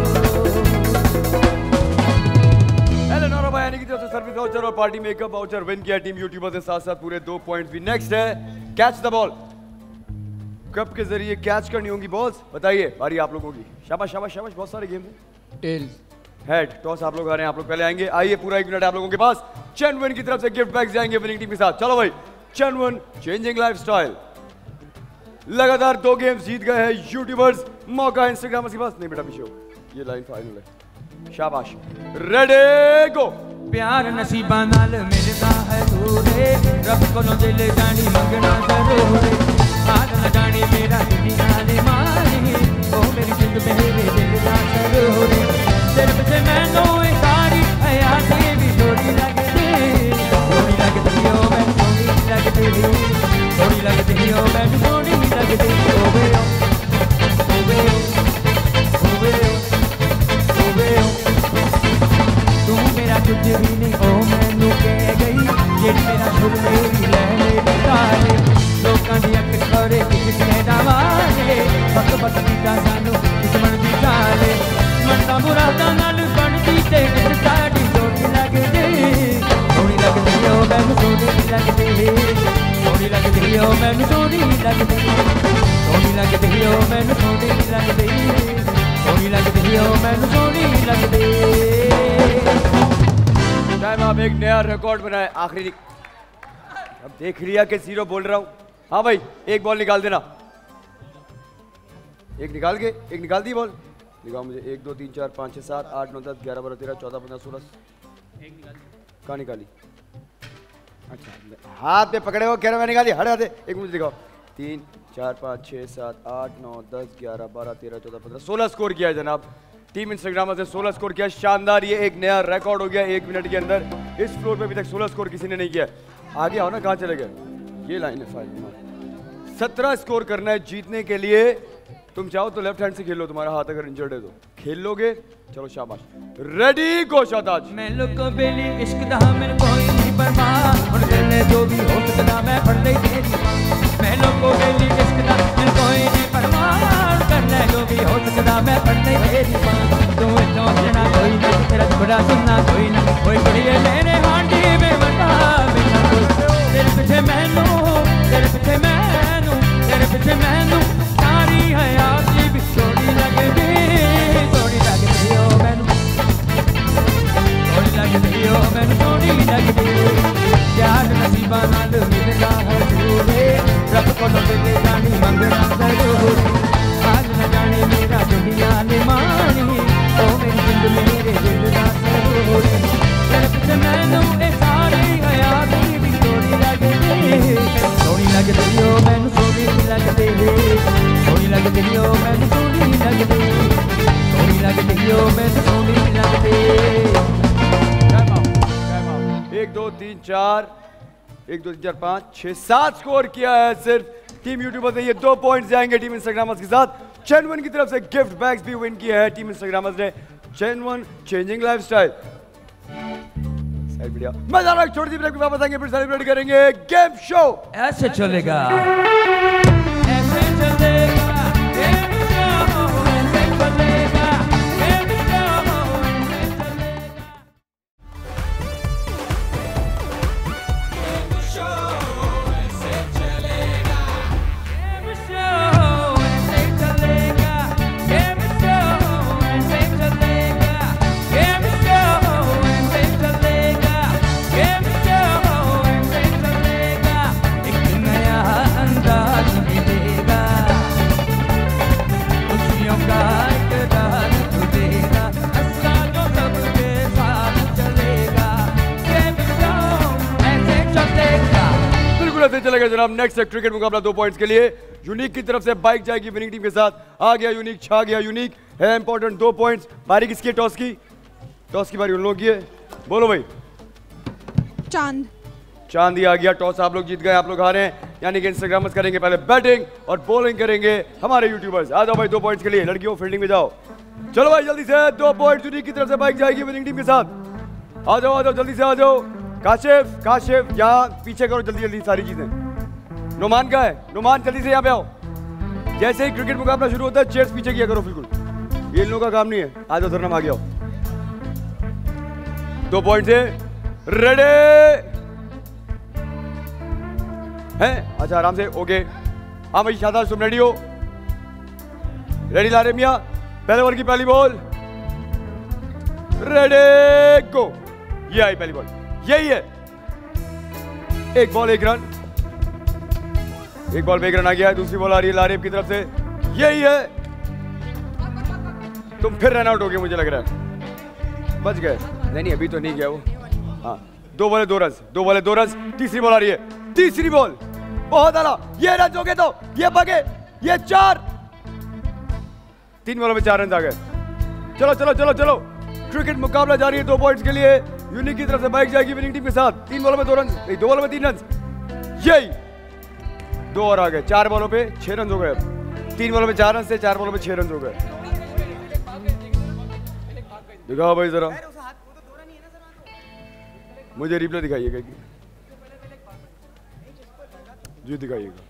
एलेनोरा बायानी की तरफ से सर्विस वाउचर और पार्टी मेकअप वाउचर विन किया टीम यूट्यूबर्स के साथ साथ पूरे दो पॉइंट्स भी। नेक्स्ट है कैच द बॉल। कप के जरिए कैच करनी होंगी बॉल्स। बताइए बारी आप लोगों की। शाबाश शाबाश शाबाश, बहुत सारे गेम हैं। टेल्स। हेड टॉस आप लोग आ रहे हैं, आप लोग पहले आएंगे। आइए पूरा एक मिनट आप लोगों के पास। चैनवन की तरफ से गिफ्ट बैग्स जाएंगे विनिंग टीम के साथ। चलो भाई, चैनवन चेंजिंग लाइफस्टाइल। लगातार दो गेम्स जीत गए हैं यूट्यूबर्स। मौका है इंस्टाग्रामर्स के पास। नहीं बेटा पीछे हो, ये लाइन फाइनल है। शाबाश, रेडी गो। प्यार नसीबा नाल मिलदा है दूरे, रब कोलों दिल जानी मंगना जरूर। हाथ न जाने मेरा दुनिया ने मारे, ओ मेरी जिंद मेरे दिल दा जरूर। तेरे पीछे मैनू सारी हयात भी थोड़ी लगदी, थोड़ी लगदी हो मैं थोड़ी लगदी, थोड़ी लगदी हो मैं थोड़ी लगदी। ओवे ओवे ओवे ओवे तू मेरा कुछ भी नहीं, ओ मैनू कह गई ये मेरा सुर मेरी लहरे बताए। लोकां दी अख खरे किसने डावाले, बक बक कीता सानू दुश्मन दी चाले। मनदा मुरादा नाल बनदी ते साडी जोड़ी लगदी, थोड़ी लगदी ओ मैनू सोहनी लगदी, थोड़ी लगदी ओ मैनू सोहनी लगदी, थोड़ी लगदी ओ मैनू सोहनी लगदी, थोड़ी लगदी ओ मैनू सोहनी लगदी। टाइम आप एक नया रिकॉर्ड बनाए आखिरी। अब देख लिया कि जीरो बोल रहा हूं। हाँ भाई एक बॉल निकाल देना। एक निकाल के एक निकाल दी बॉल। दिखाओ मुझे। एक दो तीन चार पाँच छः सात आठ नौ दस ग्यारह बारह तेरह चौदह पंद्रह सोलह। कहाँ निकाली? अच्छा हाथ पे पकड़े हो, कह रहे मैं निकाली। हट आते एक मुझे दिखाओ। तीन चार पाँच छः सात आठ नौ दस ग्यारह बारह तेरह चौदह पंद्रह सोलह स्कोर किया है जनाब। टीम इंस्टाग्राम से सोलह स्कोर किया। शानदार, ये एक नया रिकॉर्ड हो गया एक मिनट के अंदर। इस फ्लोर पे अभी तक सोलह स्कोर किसी ने नहीं किया। आगे आओ ना, कहाँ चले गए? ये लाइन है फाइनल। सत्रह स्कोर करना है जीतने के लिए। तुम चाहो तो लेफ्ट हैंड से खेलो, तुम्हारा हाथ अगर इंजर्ड है तो खेल लोगे। चलो शाबाश, रेडी गो शादाज। मैं लोगों बेली इश्क दा मेरे कोई नहीं परवाह, और दिल ने जो भी हो सकता मैं पढ़ ले तेरी। मैं लोगों बेली इश्क दा मेरे कोई नहीं परवाह, कर ले जो भी हो सकता मैं पढ़ ले तेरी। तू सोचना कोई ना, तेरा थोड़ा सुनना कोई ना, कोई कुड़िए मेरे हांडी में बता बिना कोई। तेरे पीछे मैनू, तेरे पीछे मैनू, तेरे पीछे मैनू सारी हयात भी थोड़ी लगदी, थोड़ी लगदी ओ मैनू, थोड़ी लगदी ओ मैनू, थोड़ी लगदी। प्यार नसीबा नाल मिलदा है दूरे, रब कोलों दिल जानी मंगना जरूर। आज न जाने मेरा गलियां ने मानी ओ मेरी जिंद मेरे दिल दा सरोड़ी तेरे पिछे मैनू ए सारी हयाती भी सोनी लगदी सोनी लगदी ओ मैनू सोनी लगदी सोनी लगदी ओ मैनू सोनी लगदी सोनी लगदी ओ मैनू सोनी लगदी। एक दो तीन चार एक दो तीन चार पाँच छः सात स्कोर किया है सिर्फ टीम यूट्यूबर से। ये दो पॉइंट्स जाएंगे टीम इंस्टाग्रामर्स के साथ। चैनवन की तरफ से गिफ्ट बैग्स भी विन किए हैं टीम इंस्टाग्रामर्स ने। ChenOne changing lifestyle. बढ़िया मजा आ रहा है। छोटी सी ब्रेक में वापस आएंगे फिर सेलिब्रेट करेंगे गेम शो। ऐसे चलेगा ऐसे चलेगा गेम शो ऐसे चलेगा गेम शो ऐसे चलेगा गेम शो ऐसे चलेगा गेम शो ऐसे चलेगा गेम शो ऐसे चलेगा गेम शो ऐसे चलेगा एक नया अंदाज मिलेगा खुशियों का इकरार खुलेगा हंसना जो सबके साथ चलेगा गेम शो ऐसे चलेगा। बिल्कुल ऐसे चलेगा जनाब। नेक्स्ट क्रिकेट मुकाबला दो पॉइंट्स के लिए यूनिक की तरफ से बाइक जाएगी विनिंग टीम के साथ। आ गया यूनिक, छा गया यूनिक है इंपॉर्टेंट दो पॉइंट्स। बारी किसकी है? टॉस की। टॉस की बारी उन लोगों की है। बोलो भाई। चांद चांदी आ गया। टॉस आप लोग जीत गए, आप लोग हारे हैं, यानी कि इंस्टाग्रामर्स करेंगे पहले बैटिंग और बॉलिंग करेंगे हमारे यूट्यूबर्स। आ जाओ भाई दो पॉइंट्स के लिए। लड़कियों फील्डिंग में जाओ। चलो भाई जल्दी से दो पॉइंट यूनिक की तरफ से बाइक जाएगी विनिंग टीम के साथ। आ जाओ आ जाओ जल्दी से आ जाओ। काशिफ काशिफ यहाँ पीछे करो जल्दी जल्दी सारी चीजें। नुमान का है? नुमान जल्दी से यहाँ पे आओ। जैसे ही क्रिकेट मुकाबला शुरू होता है चेयर्स पीछे किया करो बिल्कुल, ये इन लोगों का काम नहीं है। आ जाओ धरना, आ गया। दो पॉइंट से रेडी हैं? अच्छा आराम से ओके। हाँ भाई शादाब तुम रेडी हो? रेडी ला रहे मियाँ? पहले बॉल की पहली बॉल रेडी गो। ये आई पहली बॉल, यही है। एक बॉल एक रन, एक बॉल पे एक रन आ गया। दूसरी बॉल आ रही है लारेब की तरफ से, यही है। तुम फिर रन आउट हो गए मुझे लग रहा है। बच गए? नहीं नहीं अभी तो नहीं गया वो। हाँ दो बॉले दो रन, दो बॉले दो रन। तीसरी बॉल आ रही है, तीसरी बॉल बहुत आला। ये रन हो गए तो ये भागे, ये चार। तीन बॉलों में चार रन आ गए। चलो चलो चलो चलो क्रिकेट मुकाबला जारी है दो पॉइंट्स के लिए। यूनिक की तरफ से बाइक जाएगी विनिंग टीम के साथ। तीन बॉलों में दो रन, दो बॉलों में तीन रन, यही। दो और आ गए, चार बॉलों पे छह रन हो गए। तीन बॉलों में चार रन से चार बॉलों में छह रन हो गए। दिखाओ भाई जरा, मुझे रिप्ले दिखाइएगा जी, दिखाइएगा।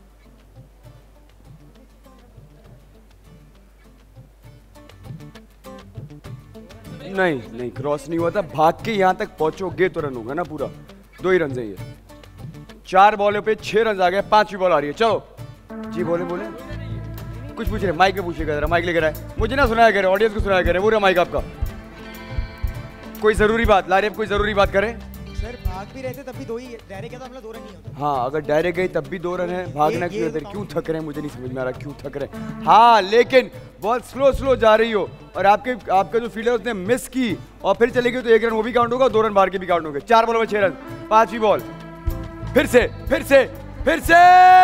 नहीं नहीं क्रॉस नहीं हुआ था, भाग के यहां तक पहुंचोगे तो रन होगा ना पूरा। दो ही रन चाहिए। चार बॉलों पे छह रन आ गए, पांचवी बॉल आ रही है। चलो जी बोले बोले कुछ पूछ रहे, माइक में पूछिएगा जरा, माइक लेकर आए। मुझे ना सुनाया करे, ऑडियंस को सुनाया करे। वो रहा माइक आपका। कोई जरूरी बात लारेब, कोई जरूरी बात करें। सर भाग भी रहे थे तब भी दो ही डायरेक्ट गया तो हम लोग दो रन नहीं होते। हाँ अगर डायरेक्ट गई तब भी दो रन है। भागना क्यों इधर, क्यों थक रहे हैं मुझे नहीं समझ में आ रहा क्यों थक रहे हैं। हाँ लेकिन बहुत स्लो स्लो जा रही हो और आपके आपका जो फील्डर उसने मिस की और फिर चले गई तो एक रन वो भी काउंट होगा, दो रन बाहर के भी काउंट होंगे। चार बॉलों में छह रन, पांचवी बॉल फिर से फिर से फिर से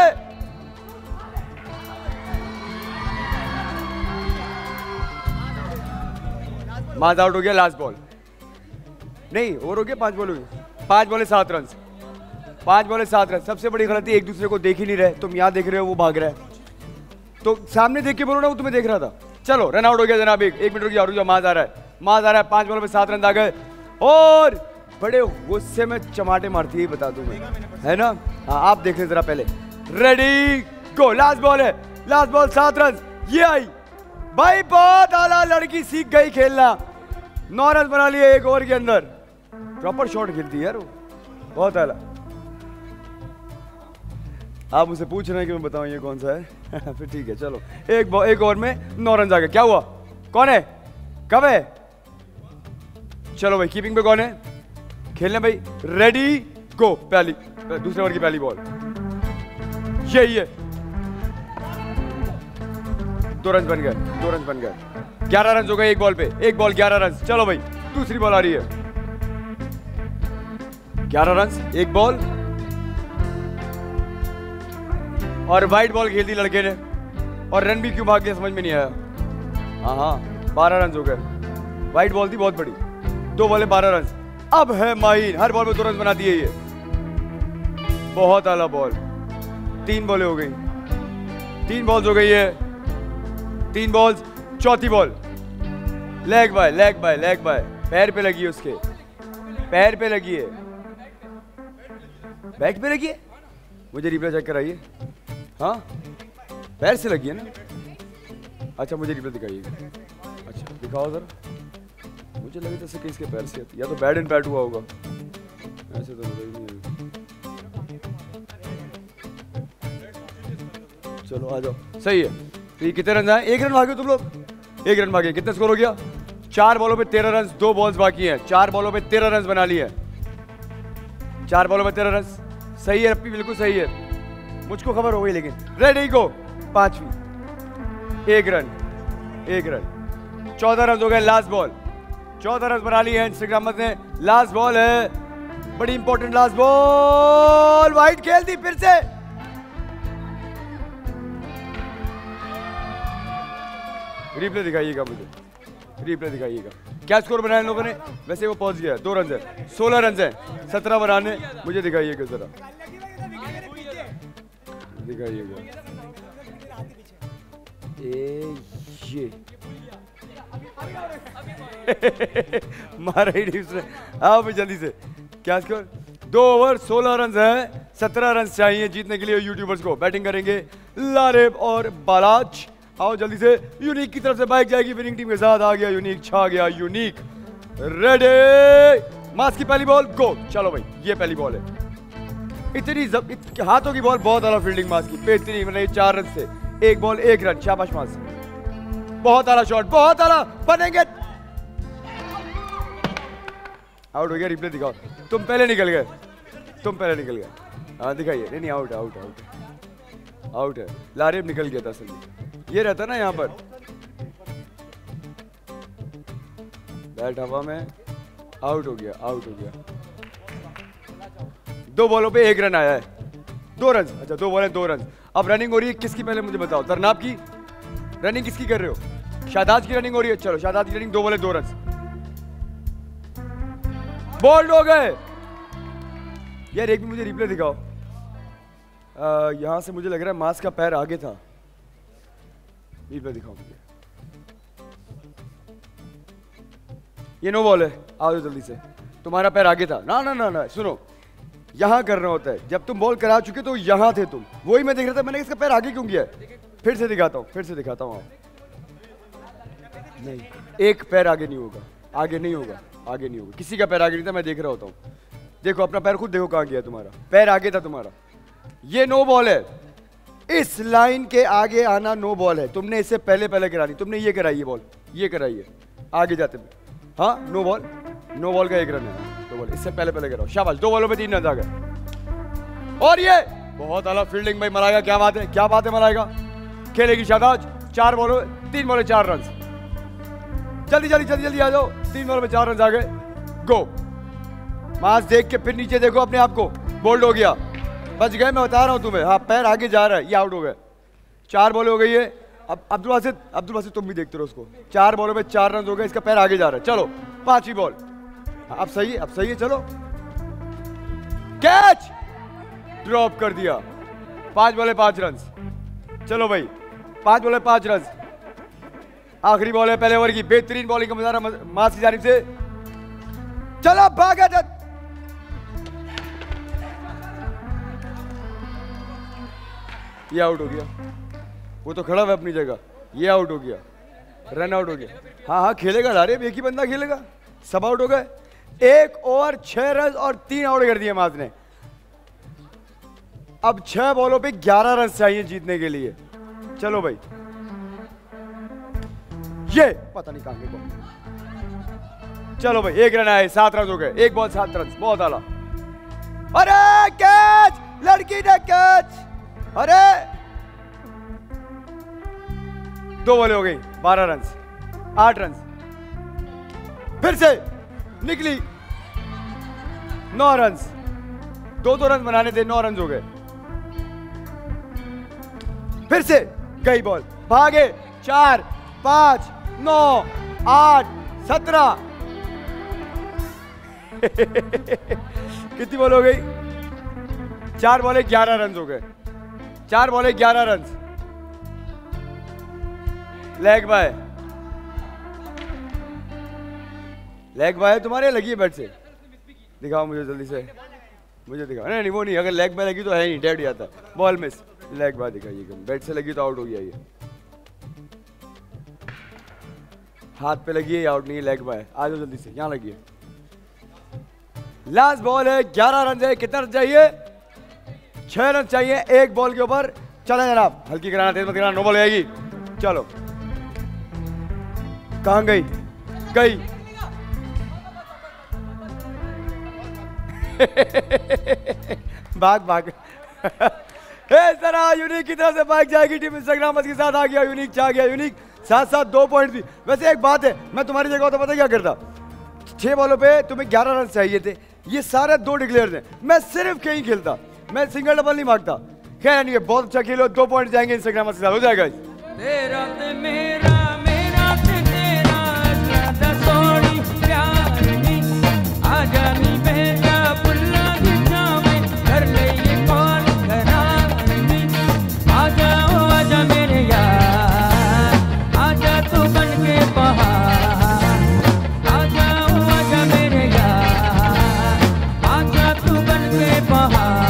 माज आउट हो गया। लास्ट बॉल नहीं और हो गया, पांच बॉल हो गई। पांच बॉले सात रन, पांच बॉले सात रन। सबसे बड़ी गलती एक दूसरे को देख ही नहीं रहे। तुम यहाँ देख रहे हो, वो भाग रहा है, तो सामने देख के बोलो ना वो तुम्हें देख रहा था। चलो रन आउट हो गया जनाब। एक एक मिनट रुक जाओ, माज आ रहा है, माज आ रहा है। पांच बॉल में सात रन आ गए और बड़े गुस्से में चमाटे मारती है, बता दूं मैं, है ना। हाँ आप देख लें जरा पहले। रेडी गो, लास्ट बॉल है, लास्ट बॉल, सात रन। ये आई भाई, बहुत आला लड़की, सीख गई खेलना। नौ रन बना लिए एक ओवर के अंदर। प्रॉपर शॉट खेलती है यार वो, बहुत आला। आप मुझसे पूछ रहे हैं कि मैं बताऊं ये कौन सा है फिर ठीक है चलो। एक एक ओवर में नौ रन आ गए। क्या हुआ, कौन है, कब है? चलो भाई कीपिंग पे कौन है, खेलने भाई। रेडी गो, पहली दूसरे ओवर की पहली बॉल, यही है। दो रन बन गए, दो रन बन गए। ग्यारह रन हो गए एक बॉल पे, एक बॉल ग्यारह रन। चलो भाई दूसरी बॉल आ रही है, ग्यारह रन एक बॉल, और वाइट बॉल खेल दी लड़के ने, और रन भी क्यों भाग गया समझ में नहीं आया। हाँ हाँ बारह रन हो गए, वाइट बॉल थी बहुत बड़ी, दो बॉले बारह रन। अब है माहीन, हर बॉल में दो रन बना दिए ये, बहुत आला बॉल। तीन बॉलें हो गई, तीन बॉल्स हो गई है, तीन बॉल्स। चौथी ball leg bye, leg bye, leg bye, पैर पे लगी है उसके, पैर पे लगी है, बैट पे लगी है। मुझे रिप्ले चेक कराइए। हाँ पैर से लगी है ना, अच्छा मुझे रिप्ले दिखाइए। अच्छा दिखाओ जरा, मुझे लगे जैसे कि इसके पैर से, या तो बैड एंड बैट हुआ होगा, ऐसे तो नहीं है। चलो आ जाओ, सही है। तो ये कितने रन आए? एक रन भागे तुम लोग, एक रन भागे। कितना स्कोर हो गया? चार बॉलों पे तेरह रन, दो बॉल्स बाकी हैं। चार बॉलों पे तेरह रन बना लिए, चार बॉलों पे तेरह रन। सही है रप्पी, बिल्कुल सही है, मुझको खबर हो गई। लेकिन रेडी गो, पांचवी, एक रन, एक रन, चौदह रन हो गए। लास्ट बॉल, चौदह रन बना लिए हैं इंस्टाग्राम ने। लास्ट बॉल है, बड़ी इंपॉर्टेंट लास्ट बॉल, वाइड खेल दी फिर से। रिप्ले दिखाइएगा मुझे, रिप्ले दिखाइएगा। क्या स्कोर बनाया इन लोगों ने? वैसे वो पहुंच गया, दो रन है, सोलह रन है, सत्रह बनाने। मुझे दिखाइएगा जरा, दिखाइएगा। ए ये मारा ही नहीं उसने। आओ भाई जल्दी से, क्या स्कोर? दो ओवर सोलह रन है, सत्रह रन चाहिए जीतने के लिए यूट्यूबर्स को। बैटिंग करेंगे लारेब और बालाज। आओ जल्दी से, यूनिक की तरफ से बाइक जाएगी विनिंग टीम के साथ। आ गया यूनिक, छा गया यूनिक। रेडी, मास की पहली बॉल, गो। चलो भाई ये पहली बॉल है, इतनी जब इत, हाथों की बॉल, बहुत आला फील्डिंग मास की, बेहतरीन मतलब चार रन से एक बॉल एक रन, शाबाश मास, बहुत आला शॉट, बहुत आला, बनेंगे। आउट हो गया, रिप्ले दिखाओ। तुम पहले निकल गए, तुम पहले निकल गए। हाँ दिखाइए, नहीं नहीं आउट आउट आउट आउट है। लारेब निकल गया था असल में, ये रहता ना यहाँ पर, बैट हवा में, आउट हो गया, आउट हो गया। दो बॉलों पे एक रन आया है, दो रन। अच्छा दो बॉल है, दो रन। अब रनिंग हो रही है किसकी, पहले मुझे बताओ। तरनाब की रनिंग किसकी कर रहे हो? शादाज की रनिंग हो रही है। चलो शादाज की रनिंग, दो बॉले दो रन, बोल्ड हो गए। यार एक भी मुझे रिप्ले दिखाओ। यहां से मुझे लग रहा है मास का पैर आगे था, रिप्ले दिखाओ मुझे। ये नो बॉल है, आओ जल्दी से। तुम्हारा पैर आगे था ना? ना ना ना, सुनो, यहां करना होता है। जब तुम बॉल करा चुके तो यहां थे तुम, वही मैं देख रहा था। मैंने इसका पैर आगे क्यों किया? फिर से दिखाता हूं, फिर से दिखाता हूं। नहीं, एक पैर आगे नहीं होगा, आगे नहीं होगा, आगे नहीं होगा, किसी का पैर आगे नहीं था। मैं देख रहा होता हूँ, देखो अपना पैर खुद देखो, कहां गया तुम्हारा पैर? आगे था तुम्हारा। ये नो बॉल है, इस लाइन के आगे आना नो बॉल है। तुमने इससे पहले पहले करानी, तुमने ये कराई है बॉल, ये कराई है आगे जाते हुए। हाँ नो बॉल, नो बॉल का एक रन है, दो बॉल इससे पहले पहले कराओ। शाबाश, दो बॉलों पे तीन रन आ गए। और ये बहुत आला फील्डिंग भाई मलाएगा, क्या बात है, क्या बात है मलाएगा। खेलेगी शादाज, चार बॉलों तीन बॉलों चार रन। जल्दी जल्दी जल्दी जल्दी आ जाओ, तीन बॉलों में चार रन आ गए, गो। मास देख के फिर नीचे देखो अपने आप को, बोल्ड हो गया, बच गए। मैं बता रहा हूं तुम्हें, हाँ पैर आगे जा रहा है, ये आउट हो गए। चार बॉल हो गई है। अब अब्दुल बासित, अब्दुल बासित तुम भी देखते रहो उसको। चार बॉलों में चार रन हो गए, इसका पैर आगे जा रहा है। चलो पांचवी बॉल, अब सही है, अब सही है। चलो कैच, ड्रॉप कर दिया। पांच बॉले पांच रन। चलो भाई पांच बॉले पांच रन। आखिरी बॉल है पहले ओवर की, बेहतरीन बॉलिंग का मुजाहरा मास की जानिब से। चलो भागा जा, ये आउट हो गया। वो तो खड़ा हुआ अपनी जगह, ये आउट हो गया, रन आउट हो गया। हाँ हाँ खेलेगा लारेब, एक ही बंदा खेलेगा, सब आउट हो गए। एक ओवर छह रन और तीन आउट कर दिए मास ने। अब छह बॉलों पे ग्यारह रन चाहिए जीतने के लिए। चलो भाई, ये पता नहीं कहां गए। चलो भाई एक रन आए, सात रन हो गए, एक बॉल सात रन, बहुत आला। अरे कैच, लड़की ने कैच, अरे दो बॉलें हो गई, बारह रन, आठ रन। फिर से निकली, नौ रन। दो दो रन बनाने थे, नौ रन हो गए। फिर से गई बॉल, भागे, चार, पांच, नौ, आठ, सत्रह। कितनी बॉल हो गई? चार बॉले ग्यारह रन हो गए। चार बॉले ग्यारह run. Leg bye, leg bye तुम्हारे लगी है बैट से? दिखाओ मुझे जल्दी से, मुझे दिखाओ। नहीं नहीं वो नहीं, अगर लेग बाय लगी तो है नहीं, डेड जाता। बॉल मिस, लेग बाय दिखाइए। बैट से लगी तो आउट हो गया ये। हाथ पे लगी है, आउट नहीं है, लेग बाय। आ जाओ जल्दी से, यहाँ लगी है। लास्ट बॉल है, ग्यारह रन है। कितना रन चाहिए? छह रन चाहिए एक बॉल के ऊपर। चले जनाब, हल्की कराना, तेज मत कराना, नो बॉल आएगी। चलो, कहां गई? गई। भाग भाग। जरा यूनिक की तरफ से बाइक जाएगी टीम इंस्टाग्राम के साथ। आ गया यूनिक, जा गया यूनिक, साथ साथ दो पॉइंट भी। वैसे एक बात है, मैं तुम्हारी जगह होता पता क्या करता? छह बॉलों पे तुम्हें ग्यारह रन चाहिए थे, ये सारे दो डिक्लेयर थे, मैं सिर्फ कहीं खेलता, मैं सिंगल डबल नहीं मांगता। खैर नहीं, बहुत अच्छा खेलो, दो पॉइंट जाएंगे इंस्टाग्राम के साथ, हो जाएगा। तेरा ते मेरा, मेरा ते तेरा, ज्यादा थोड़ी प्यार नहीं। आजा नी बेटा बुल्ला दिखा में, कर ले ये कौन करार नहीं। आजा ओ आजा मेरे यार, आजा तू बन के बहार। आजा ओ आजा मेरे यार, आजा तू बन के बहार।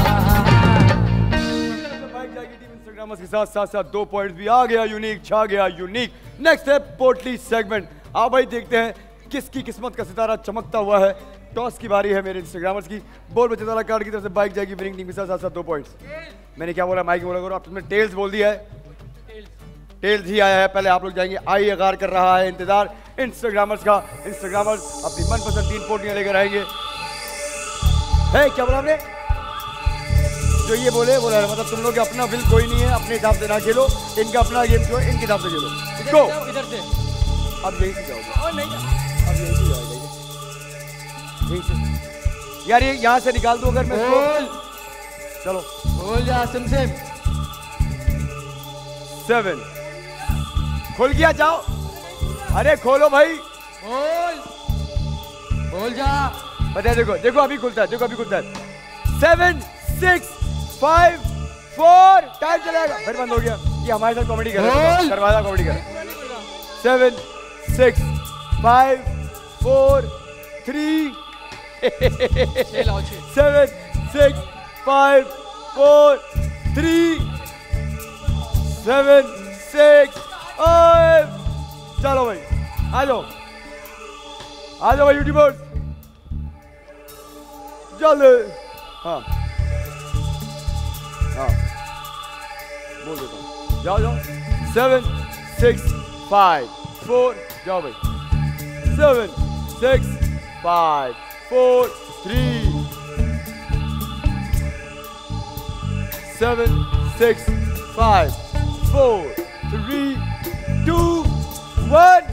के साथ साथ साथ दो पॉइंट्स भी। आ गया यूनिक, छा गया यूनिक। नेक्स्ट है पोटली सेगमेंट। आओ भाई देखते हैं किसकी किस्मत का सितारा चमकता हुआ है। टॉस की बारी है मेरे इंस्टाग्रामर्स की। बोल बच्चे वाला कार्ड की तरफ से बाइक जाएगी विनिंग टीम के साथ साथ साथ दो पॉइंट्स। मैंने क्या बोला? माइक बोला करो। अब तुमने टेल्स बोल दिया है, टेल्स ही आया है। पहले आप लोग जाएंगे, आई अगार कर रहा है इंतजार इंस्टाग्रामर्स का। इंस्टाग्रामर्स अपनी मनपसंद तीन पोटियां लेकर आएंगे। है क्या बोला आपने? जो ये बोले बोला है, मतलब तुम लोग अपना विल कोई नहीं है, अपने हिसाब से ना खेलो, इनका अपना गेम जो है इनके हिसाब से खेलो। गो इधर से अब यहीं से जाओगे। और नहीं अब यहीं से जाएगा ये, यहीं से। यार ये यहाँ से निकाल दो अगर मैं इसको। चलो बोल जा सिम सिम। सेवन खुल गया, जाओ। अरे खोलो भाई, बोल बोल जा। बताए देखो, देखो अभी खुलता है, देखो अभी खुलता है। Seven six five four, time चलेगा। फिर बंद हो गया। ये हमारे साथ कॉमेडी कर रहा है, करवाया कॉमेडी कर रहा है। Seven six five four three, seven six five four three, seven six five. चलो भाई आ जाओ, आ जाओ भाई यूट्यूबर्स जल्दी। हाँ हाँ बोल देता हूँ, जाओ जाओ। सेवन सिक्स फाइव फोर, जाओ भाई। Seven six five four three, seven six five four three two one.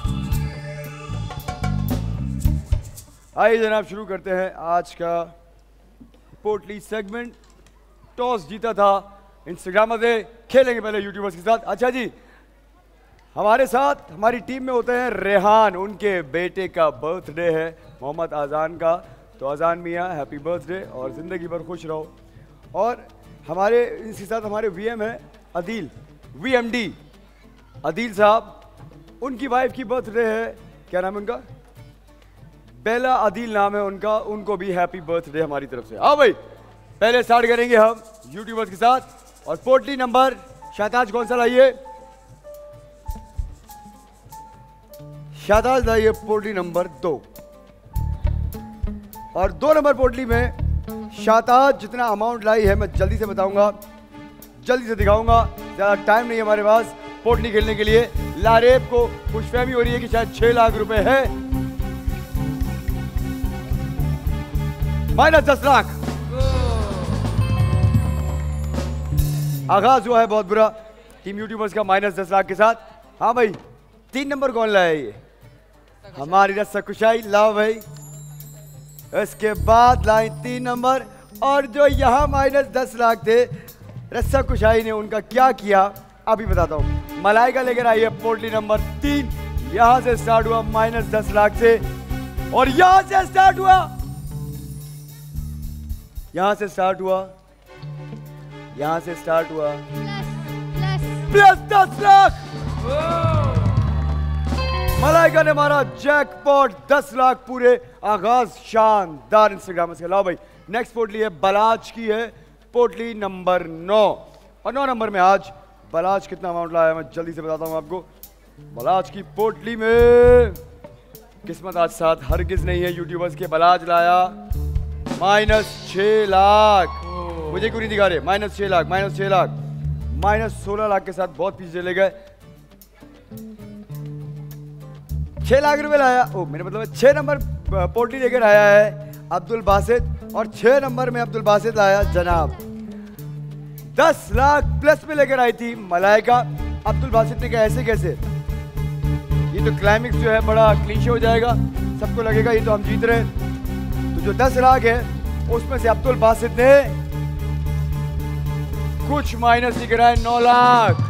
आइए जनाब शुरू करते हैं आज का पोटली सेगमेंट। टॉस जीता था इंस्टाग्राम से, खेलेंगे पहले यूट्यूबर्स के साथ। अच्छा जी, हमारे साथ हमारी टीम में होते हैं रेहान, उनके बेटे का बर्थडे है मोहम्मद आज़ान का। तो आज़ान मियाँ हैप्पी बर्थडे और ज़िंदगी भर खुश रहो। और हमारे इसके साथ हमारे वीएम है अदील, वीएमडी अदील साहब, उनकी वाइफ की बर्थडे है, क्या नाम है उनका? बेला अदील नाम है उनका, उनको भी हैप्पी बर्थडे हमारी तरफ से। आओ भाई पहले स्टार्ट करेंगे हम यूट्यूबर्स के साथ। और पोटली नंबर शाहताज कौन सा लाइए? शाहताज लाइए पोटली नंबर दो। और दो नंबर पोटली में शाहताज जितना अमाउंट लाई है मैं जल्दी से बताऊंगा, जल्दी से दिखाऊंगा, ज्यादा टाइम नहीं है हमारे पास पोटली खेलने के लिए। लारेब को खुशफहमी हो रही है कि शायद छह लाख रुपए है, माइनस दस लाख। आगाज हुआ है बहुत बुरा टीम यूट्यूबर्स का माइनस दस लाख के साथ। हाँ भाई, तीन नंबर कौन लाया ये? हमारी रस्सा कुशाई। लाओ भाई। इसके बाद लाई तीन नंबर, और जो यहाँ माइनस दस लाख थे रस्सा कुशाई ने उनका क्या किया अभी बताता हूँ। मलाइका लेकर आई है पोटली नंबर तीन, यहाँ से स्टार्ट हुआ माइनस दस लाख से, और यहाँ से स्टार्ट हुआ यहाँ से स्टार्ट हुआ यहाँ से स्टार्ट हुआ प्लस दस लाख। मलाइका ने मारा जैकपॉट, दस लाख पूरे। आगाज शानदार इंस्टाग्राम से। लाओ भाई, नेक्स्ट पोटली है बलाज की है, पोटली नंबर नौ, और नौ नंबर में आज बलाज कितना अमाउंट लाया मैं जल्दी से बताता हूं आपको। बलाज की पोटली में किस्मत आज साथ हरगिज नहीं है यूट्यूबर्स के। बलाज लाया माइनस छह लाख। मुझे क्यों नहीं दिखा रहे? माइनस छह लाख, माइनस छह लाख, माइनस सोलह लाख के साथ बहुत पीछे चले गए। छह लाख रुपए लाया। ओ मेरा मतलब छह नंबर पोटली लेकर आया है अब्दुल बासित, और छह नंबर में अब्दुल बासित लाया जनाब। दस लाख प्लस में लेकर आई थी मलाइका। अब्दुल बासित ने कहा ऐसे कैसे, ये तो क्लाइमेक्स जो है बड़ा क्लीशे हो जाएगा, सबको लगेगा ये तो हम जीत रहे। तो जो दस लाख है उसमें से अब्दुल बासित ने कुछ माइनस ही कराए, नौ लाख।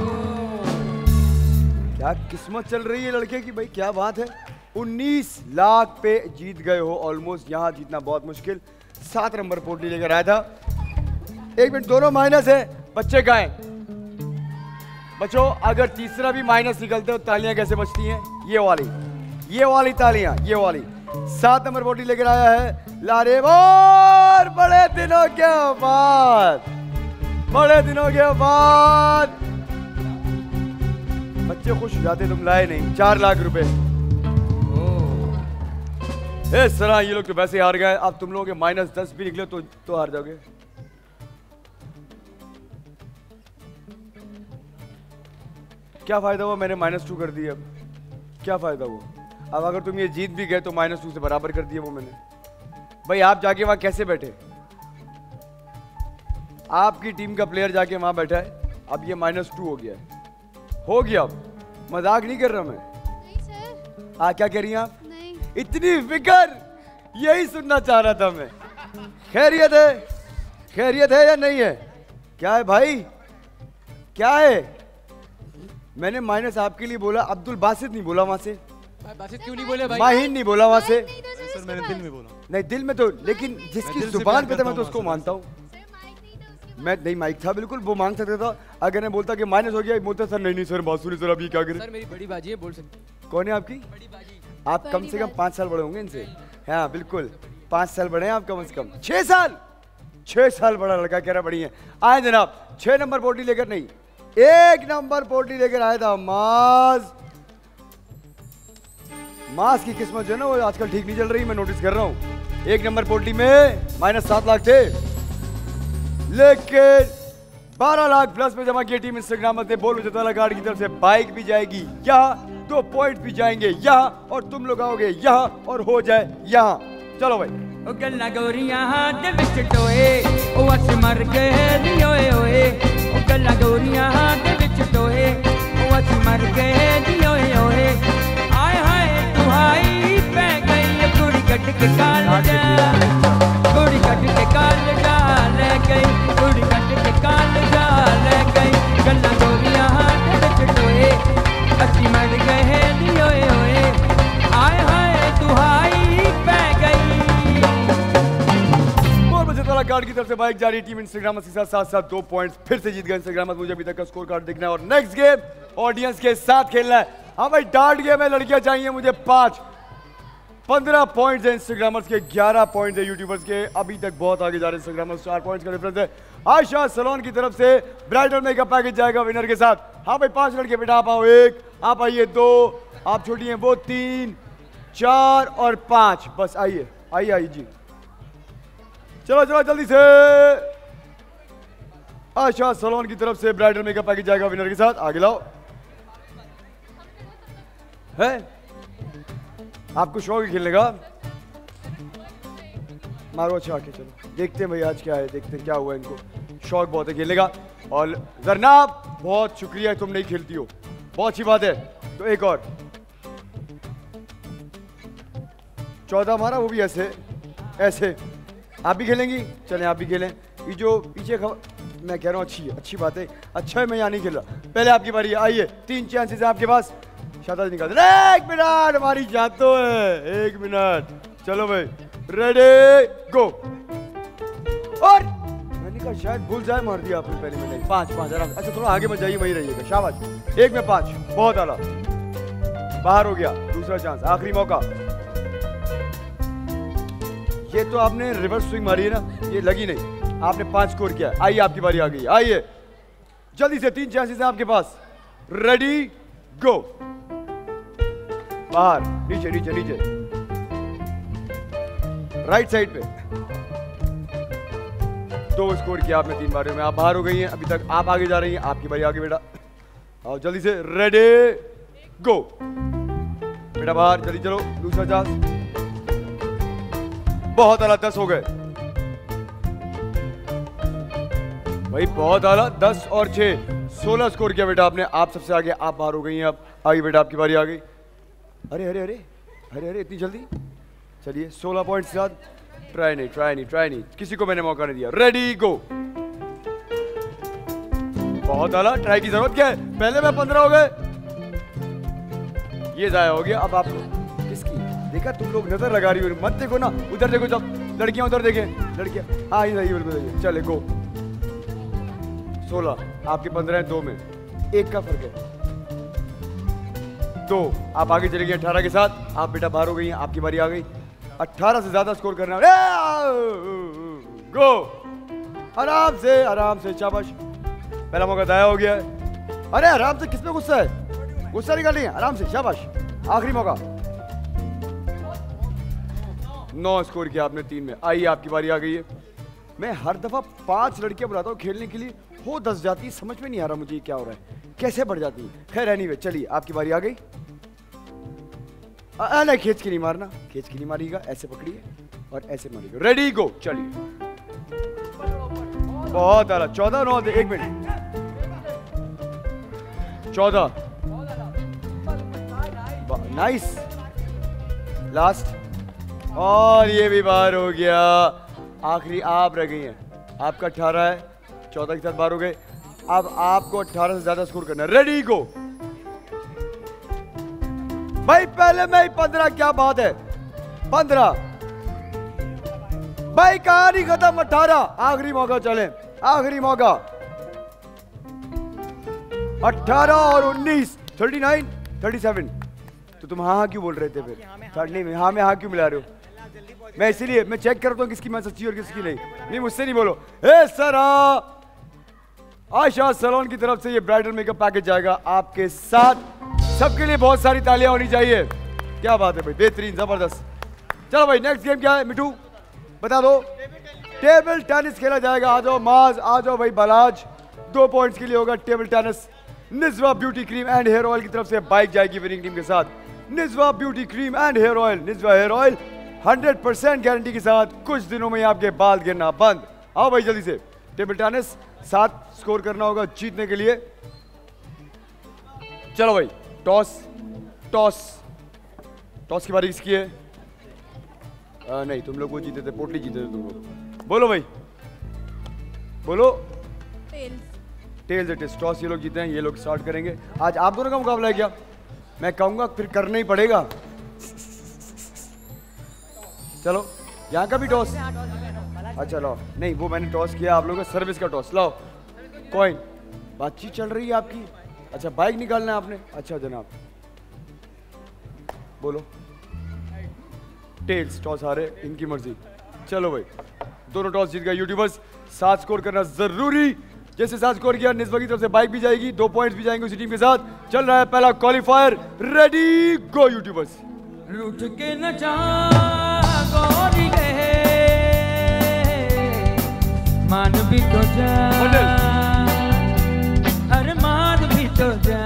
क्या किस्मत चल रही है लड़के की भाई, क्या बात है। उन्नीस लाख पे जीत गए हो ऑलमोस्ट। यहां जीतना बहुत मुश्किल। सात नंबर पोटली लेकर आया था। एक मिनट, दोनों माइनस है। बच्चे कहाँ हैं? बच्चों अगर तीसरा भी माइनस निकलते हो तालियां कैसे बजती हैं? ये वाली, ये वाली तालियां, ये वाली। सात नंबर पोटली लेकर आया है लारे और बड़े दिनों के बाद, बड़े दिनों के बाद बच्चे खुश हो जाते, तुम लाए नहीं। चार लाख रुपए। इस तरह ये लोग तो वैसे हार गए। अब तुम लोगों के माइनस दस भी निकले तो तो हार जाओगे। क्या फायदा हुआ मैंने माइनस टू कर दिया? अब क्या फायदा हुआ? अब अगर तुम ये जीत भी गए तो माइनस टू से बराबर कर दिया वो मैंने। भाई आप जाके वहां कैसे बैठे? आपकी टीम का प्लेयर जाके वहां बैठा है, अब ये माइनस टू हो गया है। हो गया, अब मजाक नहीं कर रहा मैं। नहीं सर। आ क्या कह रही हैं आप? नहीं। इतनी फिकर, यही सुनना चाह रहा था मैं। खैरियत है? खैरियत है या नहीं है? क्या है भाई, क्या है? मैंने माइनस आपके लिए बोला, अब्दुल बासित नहीं बोला वहां से। बासित क्यों नहीं बोले भाई? माहिन नहीं बोला वहां से। सर मैंने दिल में बोला। नहीं दिल में तो, लेकिन जिसकी जुबान पे था मैं तो उसको मानता हूँ। मैं नहीं, माइक था बिल्कुल, वो मांग सकता था। अगर मैं बोलता कि माइनस हो गया, बोलता सर नहीं नहीं सर बात सुनिए सर, अभी क्या करें? सर मेरी बड़ी बाजी है, बोल सकते। कौन है आपकी बड़ी बाजी? आप कम से कम पाँच साल बड़े होंगे इनसे। हाँ बिल्कुल, पाँच साल बड़े हैं आप कम से कम। छह साल, छह साल बड़ा लड़का कह रहा बड़ी है। आए जनाब, छह नंबर पोटली लेकर, नहीं एक नंबर पोटली लेकर आया था माज। माज की किस्मत जो है ना वो आजकल ठीक नहीं चल रही, मैं नोटिस कर रहा हूँ। एक नंबर पोटली में माइनस सात लाख थे, लेकिन बारह लाख प्लस में जमा किया टीम इंस्टाग्राम में। बोल बचत कार्ड की तरफ से बाइक भी जाएगी यहाँ, दो पॉइंट भी जाएंगे यहाँ, और तुम लोग आओगे यहाँ और हो जाए यहाँ। चलो भाई। ओ गल्ला गोरियां हाथ विच टोए, ओ अस मर गए नी ओए ओए। ओ गल्ला गोरियां हाथ विच टोए, ओ अस मर गए नी ओए ओए। आए हाय दुहाई पै गई कुड़ी कट के काल जा, कुड़ी कट के काल जा ले गई, कुड़ी कट के काल जा ले गई। गल्ला गोरियां हाथ विच टोए, अस मर गए नी ओए ओए। आए हाय दुहाई पै गई। कार्ड की तरफ से बाइक जा रही टीम इंस्टाग्राम के साथ साथ साथ दो पॉइंट्स फिर से जीत गए इंस्टाग्राम। मुझे अभी तक का स्कोर कार्ड देखना है और नेक्स्ट गेम ऑडियंस के साथ खेलना है। हाँ भाई डार्ट गेम है, लड़कियां चाहिए मुझे पांच। पंद्रह पॉइंट्स है इंस्टाग्रामर्स के, ग्यारह पॉइंट्स है यूट्यूबर्स के। अभी तक बहुत आगे जा रहे हैं इंस्टाग्रामर्स, चार पॉइंट्स का डिफरेंस है। आयशा सलोन की तरफ से ब्राइडल मेकअप पैकेज जाएगा विनर के साथ। हाँ भाई पांच लड़के बेटा आप आओ, एक आप आइए, दो आप छोटी हैं, वो तीन चार और पांच, बस आइए आइए आइए जी। चलो चलो जल्दी से। आशा सलोन की तरफ से ब्राइडल मेकअप पैकेज जाएगा विनर के साथ, आगे लाओ। है आपको शौक है खेलने का? मारो अच्छा आके, चलो देखते हैं भाई आज क्या है, देखते हैं क्या हुआ इनको। शौक बहुत है खेलने का। और जरनाब बहुत शुक्रिया तुम नहीं खेलती हो, बहुत अच्छी बात है। तो एक और चौदह हमारा, वो भी ऐसे ऐसे। आप भी खेलेंगी? चलें आप भी खेलें। ये जो पीछे खबर मैं कह रहा हूँ अच्छी है, अच्छी बात है। अच्छा है मैं यहाँ नहीं खेल रहा। पहले आपकी बारी है, आइए। तीन चांसेस हैं आपके पास, शाबाश निकाल दे। एक मिनट, हमारी जान तो है। एक मिनट, चलो भाई, रेडी गो। और मैंने कहा शायद भूल जाए, मार दिया आपने पहले में। नहीं, पाँच पाँच आराम। अच्छा थोड़ा आगे मत जाइए, वही रहिएगा। शाबाश, एक में पाँच, बहुत आला। बाहर हो गया। दूसरा चांस, आखिरी मौका। ये तो आपने रिवर्स स्विंग मारी है ना, ये लगी नहीं, आपने पांच स्कोर किया। आइए आपकी बारी आ गई, आइए जल्दी से। तीन चांसेस हैं आपके पास, रेडी गो। बाहर, नीचे नीचे नीचे, राइट साइड पे। दो स्कोर किया आपने तीन बारियों में, आप बाहर हो गई हैं। अभी तक आप आगे जा रही हैं, आपकी बारी आगे बेटा। आओ जल्दी से, रेडी गो। बेटा बाहर, जल्दी चलो। दूसरा चांस, बहुत आला, दस हो गए भाई, बहुत आला। दस और छह, सोलह स्कोर किया बेटा आपने। आप सबसे आगे, आप बाहर हो गई हैं। अब आगे बेटा, आपकी बारी आ गई। अरे अरे अरे अरे अरे इतनी जल्दी? चलिए, सोलह पॉइंट्स के साथ। ट्राई नहीं, ट्राई नहीं, ट्राई नहीं, किसी को मैंने मौका नहीं दिया। Ready go. बहुत आला, ट्राई की जरूरत क्या है? पहले में पंद्रह हो गए, ये जाया हो गया। अब आपको देखा, तुम लोग नजर लगा रही हो, मत देखो ना उधर, देखो जब लड़कियां उधर देखें। लड़कियां हाँ ही सही, बिल्कुल सही। चले गो। सोलह आपके पंद्रह है, दो में एक का फर्क है। दो, आप आगे चले गए अठारह के साथ। आप बेटा बाहर हो गई हैं, आपकी बारी आ गई। अठारह से ज्यादा स्कोर करना है। गो, आराम से आराम से, शाबाश। पहला मौका दाया हो गया है। अरे आराम से, किसमें गुस्सा है? गुस्सा निकालिए, आराम से, शाबाश। आखिरी मौका। नौ स्कोर किया आपने तीन में। आइए आपकी बारी आ गई है। मैं हर दफा पांच लड़कियां बुलाता हूँ खेलने के लिए, हो दस जाती, समझ में नहीं आ रहा मुझे क्या हो रहा है, कैसे बढ़ जाती है। खैर एनीवे, चलिए आपकी बारी आ गई। नहीं, खींच के नहीं मारना, खींच के नहीं मारिएगा, ऐसे पकड़िए और ऐसे मारिएगा। रेडी गो। चलिए, बहुत आला। चौदह, नौ, एक मिनट, चौदह, नाइस। लास्ट, और ये भी बाहर हो गया। आखिरी आप रह गई हैं। आपका अठारह है, चौदह के साथ बाहर हो गए। अब आपको अठारह से ज्यादा स्कोर करना है। Ready go. भाई पहले में ही पंद्रह, क्या बात है? पंद्रह भाई, कहानी खत्म। अठारह, आखिरी मौका। चले, आखिरी मौका। अठारह और उन्नीस, थर्टी नाइन, थर्टी सेवन। तो तुम हाँ हाँ क्यों बोल रहे थे फिर? नहीं में हाँ में हाँ क्यों मिला रहे हो? मैं इसीलिए मैं चेक करता हूँ किसकी मैं सच्ची और किसकी नहीं। नहीं, मुझसे नहीं बोलो। ए सर, आयशा सैलून की तरफ से ये ब्राइडल मेकअप पैकेज जाएगा आपके साथ। सबके लिए बहुत सारी तालियां होनी चाहिए। क्या बात है भाई, बेहतरीन, जबरदस्त। चलो भाई, नेक्स्ट गेम क्या है मिठू, बता दो। टेबल टेनिस खेला जाएगा। आ जाओ माज, आ जाओ भाई बलाज। दो पॉइंट्स के लिए होगा table tennis. Nizwa beauty cream and hair oil की तरफ से बाइक जाएगी विनिंग टीम के साथ। Nizwa beauty cream and hair oil, Nizwa hair oil hundred percent guarantee के साथ, कुछ दिनों में आपके बाल गिरना बंद। आओ भाई जल्दी से। टेबल टेनिस सात स्कोर करना होगा जीतने के लिए। चलो भाई, टॉस टॉस टॉस की बारी किसकी है? आ, नहीं, तुम लोग वो जीते थे, पोटली जीते थे तुम लोग। बोलो भाई, बोलो। Tails. Tails it is. Toss ये लोग जीते हैं, ये लोग स्टार्ट करेंगे। आज आप दोनों का मुकाबला है क्या? मैं कहूंगा फिर करना ही पड़ेगा। चलो, यहाँ का भी टॉस। अच्छा लाओ। नहीं, वो मैंने टॉस किया, आप लोगों का सर्विस का टॉस। लाओ कॉइन। बातचीत चल रही है आपकी। अच्छा, बाइक निकालना है आपने। अच्छा जनाब, बोलो। टेल्स टॉस हारे, इनकी मर्जी। चलो भाई, दोनों टॉस जीत गए यूट्यूबर्स। सात स्कोर करना जरूरी। जैसे सात स्कोर किया, निस्बा की तरफ से बाइक भी जाएगी, दो पॉइंट्स भी जाएंगे उसी टीम के साथ। चल रहा है पहला क्वालिफायर। रेडी गो यूट्यूबर्स। रूठ के न जा गोरी गए, मान भी तो जा, अरे मान भी तो जा।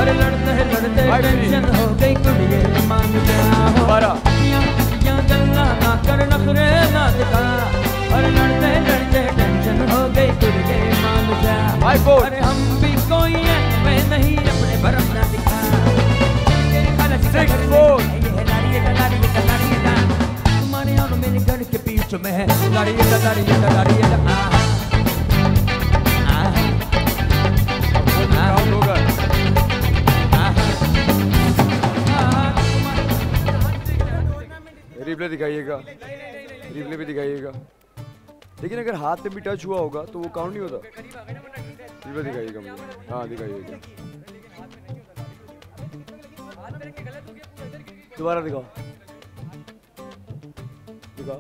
अरे लड़ते लड़ते टेंशन हो गई कुड़िए मान जा हो या या गल्ला ना कर नखरे ना दिखा अरे लड़ते लड़ते टेंशन हो गई कुड़िए मान जा अरे हम भी कोई है मैं नहीं अपने भरम ना दिखा सिक्स फोर तुम्हारे और मेरे घर के बीच में है लारी ला लारी ला लारी ला रिप्ले दिखाइएगा, रिप्ले भी दिखाइएगा। लेकिन अगर हाथ में भी टच हुआ होगा तो वो काउंट नहीं होता। रिप्ले दिखाइएगा मुझे। हाँ दिखाइएगा। दोबारा दिखाओ, दिखाओ।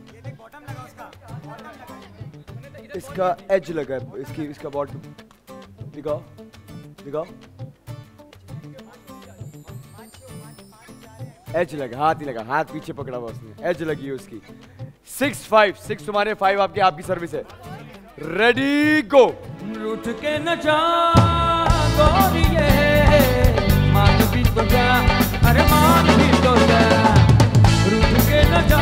इसका एज लगा है, इसकी इसका बॉटम दिखाओ, दिखाओ। एज लगा, हाथ ही लगा, हाथ पीछे पकड़ा हुआ उसने, एज लगी है उसकी। सिक्स फाइव, सिक्स तुम्हारे, फाइव आपके, आपकी सर्विस है। Ready go. रूठ के न जा गोरिये, मान भी तो जा, अरे मान भी तो जा, रूठ के न जा।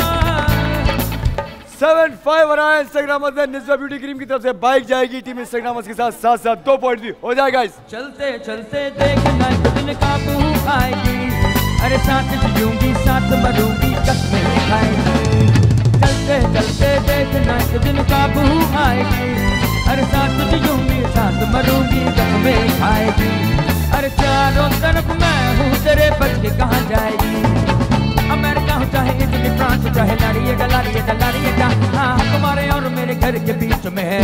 सेवन फाइव हो रहा है इंस्टाग्राम से निस्वा ब्यूटी क्रीम की तरफ से बाइक जाएगी टीम इंस्टाग्राम के साथ, साथ साथ दो पॉइंट भी हो जाएगा। चलते चलते देखना एक दिन काबू आएगी, अरे साथ जीऊंगी साथ मरूंगी कसमें खाएगी। चलते चलते देखना एक दिन काबू आएगी, अरे साथ जीऊंगी साथ मरूंगी कसमें खाएगी। अरे चारों तरफ मैं हूँ तेरे बच के कहाँ जाएगी। अमेरिका हो चाहे इटली फ्रांस हो चाहे लारिएगा लारिएगा लारिएगा, हाँ तुम्हारे और मेरे घर के बीच में है।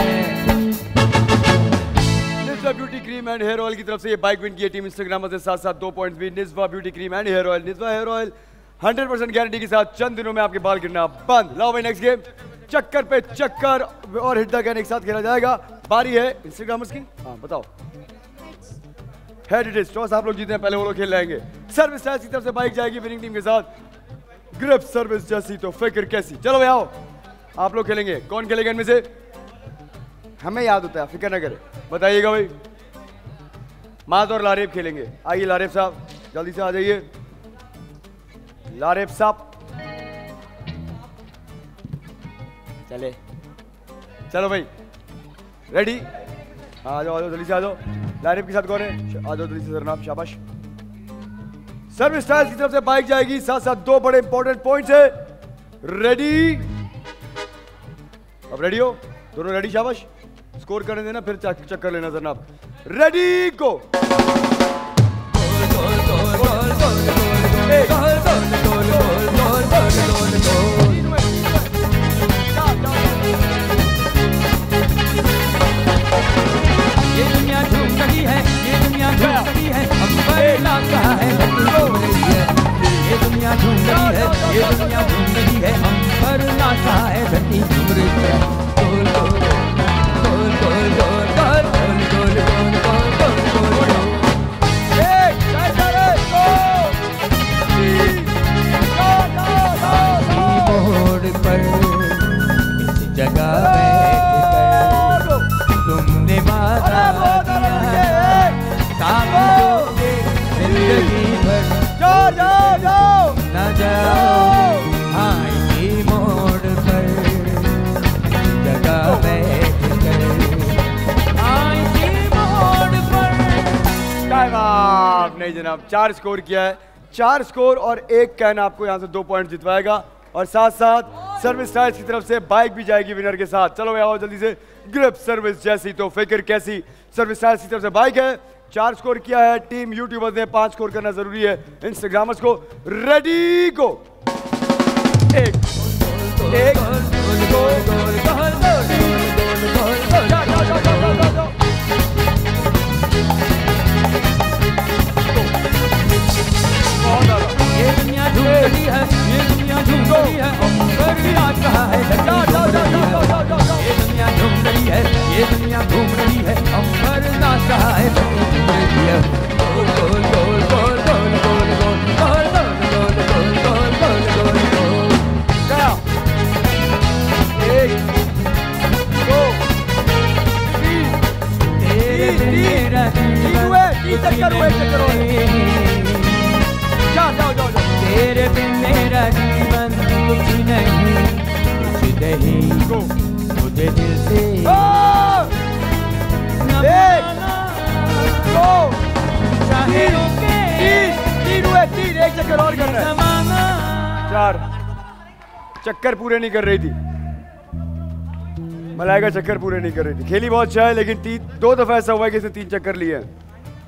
Niswa beauty cream and hair oil की तरफ से ये बाइक विन की टीम इंस्टाग्राम से, साथ साथ दो पॉइंट्स भी। Niswa beauty cream and hair oil, Niswa hair oil hundred percent guarantee के साथ चंद दिनों में आपके बाल गिरना बंद। लाओ भाई नेक्स्ट गेम, चक्कर पे चक्कर और हिट द कैन एक साथ खेला जाएगा। बारी है इंस्टाग्रामर्स की, हाँ बताओ। हेड इट इज, टॉस आप लोग जीते हैं, पहले वो लोग खेल लेंगे। सर्विस स्टाइल्स की तरफ से बाइक जाएगी विनिंग टीम के साथ। ग्रिप सर्विस जैसी तो फिक्र कैसी। चलो भाई आओ, आप लोग खेलेंगे। कौन खेलेगा इनमें से? हमें याद होता है, फिक्र न करें, बताइएगा भाई। माज और लारेब खेलेंगे। आइए लारेब साहब जल्दी से आ जाइए। लारेब साहब चले, चलो भाई रेडी, आ जाओ आ जाओ जल्दी से आ जाओ। लारेब के साथ कौन है? आ जाओ जल्दी से सरनाम, शाबाश। सर्विस स्टाइल्स की तरफ से बाइक जाएगी, साथ साथ दो बड़े इंपॉर्टेंट पॉइंट्स है। रेडी, अब रेडी हो दोनों? रेडी, शाबाश। स्कोर करने देना फिर चक्कर लेना जनाब। Ready go. ये दुनिया झूम रही है, ये दुनिया झूम रही है, अंबर इलाका है, ये दुनिया झूम रही है, ये दुनिया झूम रही है, अंबर इलाका है, धरती झूम रही है। गोल गोल गोल गोल गोल गोल गोल गोल गोल गोल गोल गोल। एक साइड गो। मोड़ पर इस जगह बैठ कर तुमने वादा किया साथ दोगे जिंदगी भर। जाओ जाओ जाओ न जाओ आएगी मोड़ पर जगह बैठ कर, आएगी मोड़ पर। Time up. नहीं जनाब, चार स्कोर किया है, चार स्कोर और एक कैन आपको यहाँ से दो पॉइंट जितवाएगा। और साथ साथ सर्विस स्टाइल्स की तरफ से बाइक भी जाएगी विनर के साथ। चलो भाई आओ जल्दी से। ग्रिप सर्विस जैसी तो फिक्र कैसी, सर्विस स्टाइल्स की तरफ से बाइक है। चार स्कोर किया है टीम यूट्यूबर्स ने, पांच स्कोर करना जरूरी है इंस्टाग्रामर्स को। Ready go. एक एक ये दुनिया झूम रही है, ये दुनिया झूम रही है, अंबर इलाका है, ये दुनिया झूम रही है, ये दुनिया घूम रही है, अंबर इलाका है, झूम रही है। गोल गोल गोल गोल गोल गोल गोल गोल गोल गोल गोल गोल गोल गोल। गया। एक दो तीन तेरे मेरा जीवन तीन चक्कर हुए, चक्कर हुए। जाओ जाओ जाओ जाओ। तेरे बिन मेरा जीवन कुछ नहीं, कुछ नहीं मुझे दिल से एक, दो, तीन, तीन, तीन हुए, तीन, एक चक्कर और करना है। चार, चक्कर पूरे नहीं कर रही थी मलाइका, चक्कर पूरे नहीं कर रही थी। खेली बहुत अच्छा है, लेकिन तीन दो दफा ऐसा हुआ है कि इसने तीन चक्कर लिए हैं।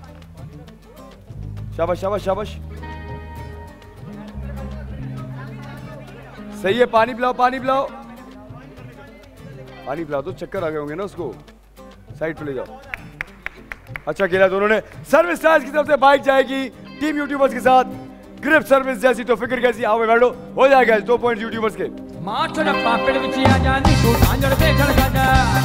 शाबाश शाबाश शाबाश, सही है। पानी पिलाओ, पानी पिलाओ, पानी पिलाओ। तो चक्कर आ गए होंगे ना उसको, साइड पे ले जाओ। अच्छा खेला दोनों ने। सर्विस स्टार्स की तरफ से बाइक जाएगी टीम यूट्यूबर्स के साथ। ग्रिप सर्विस जैसी तो फिक्र कैसी, आओ बैठो, हो जाएगा दो पॉइंट यूट्यूबर्स के। मां छोड़ा पापड़ विच आ जानी तू तांजड़ पे खड़का जा,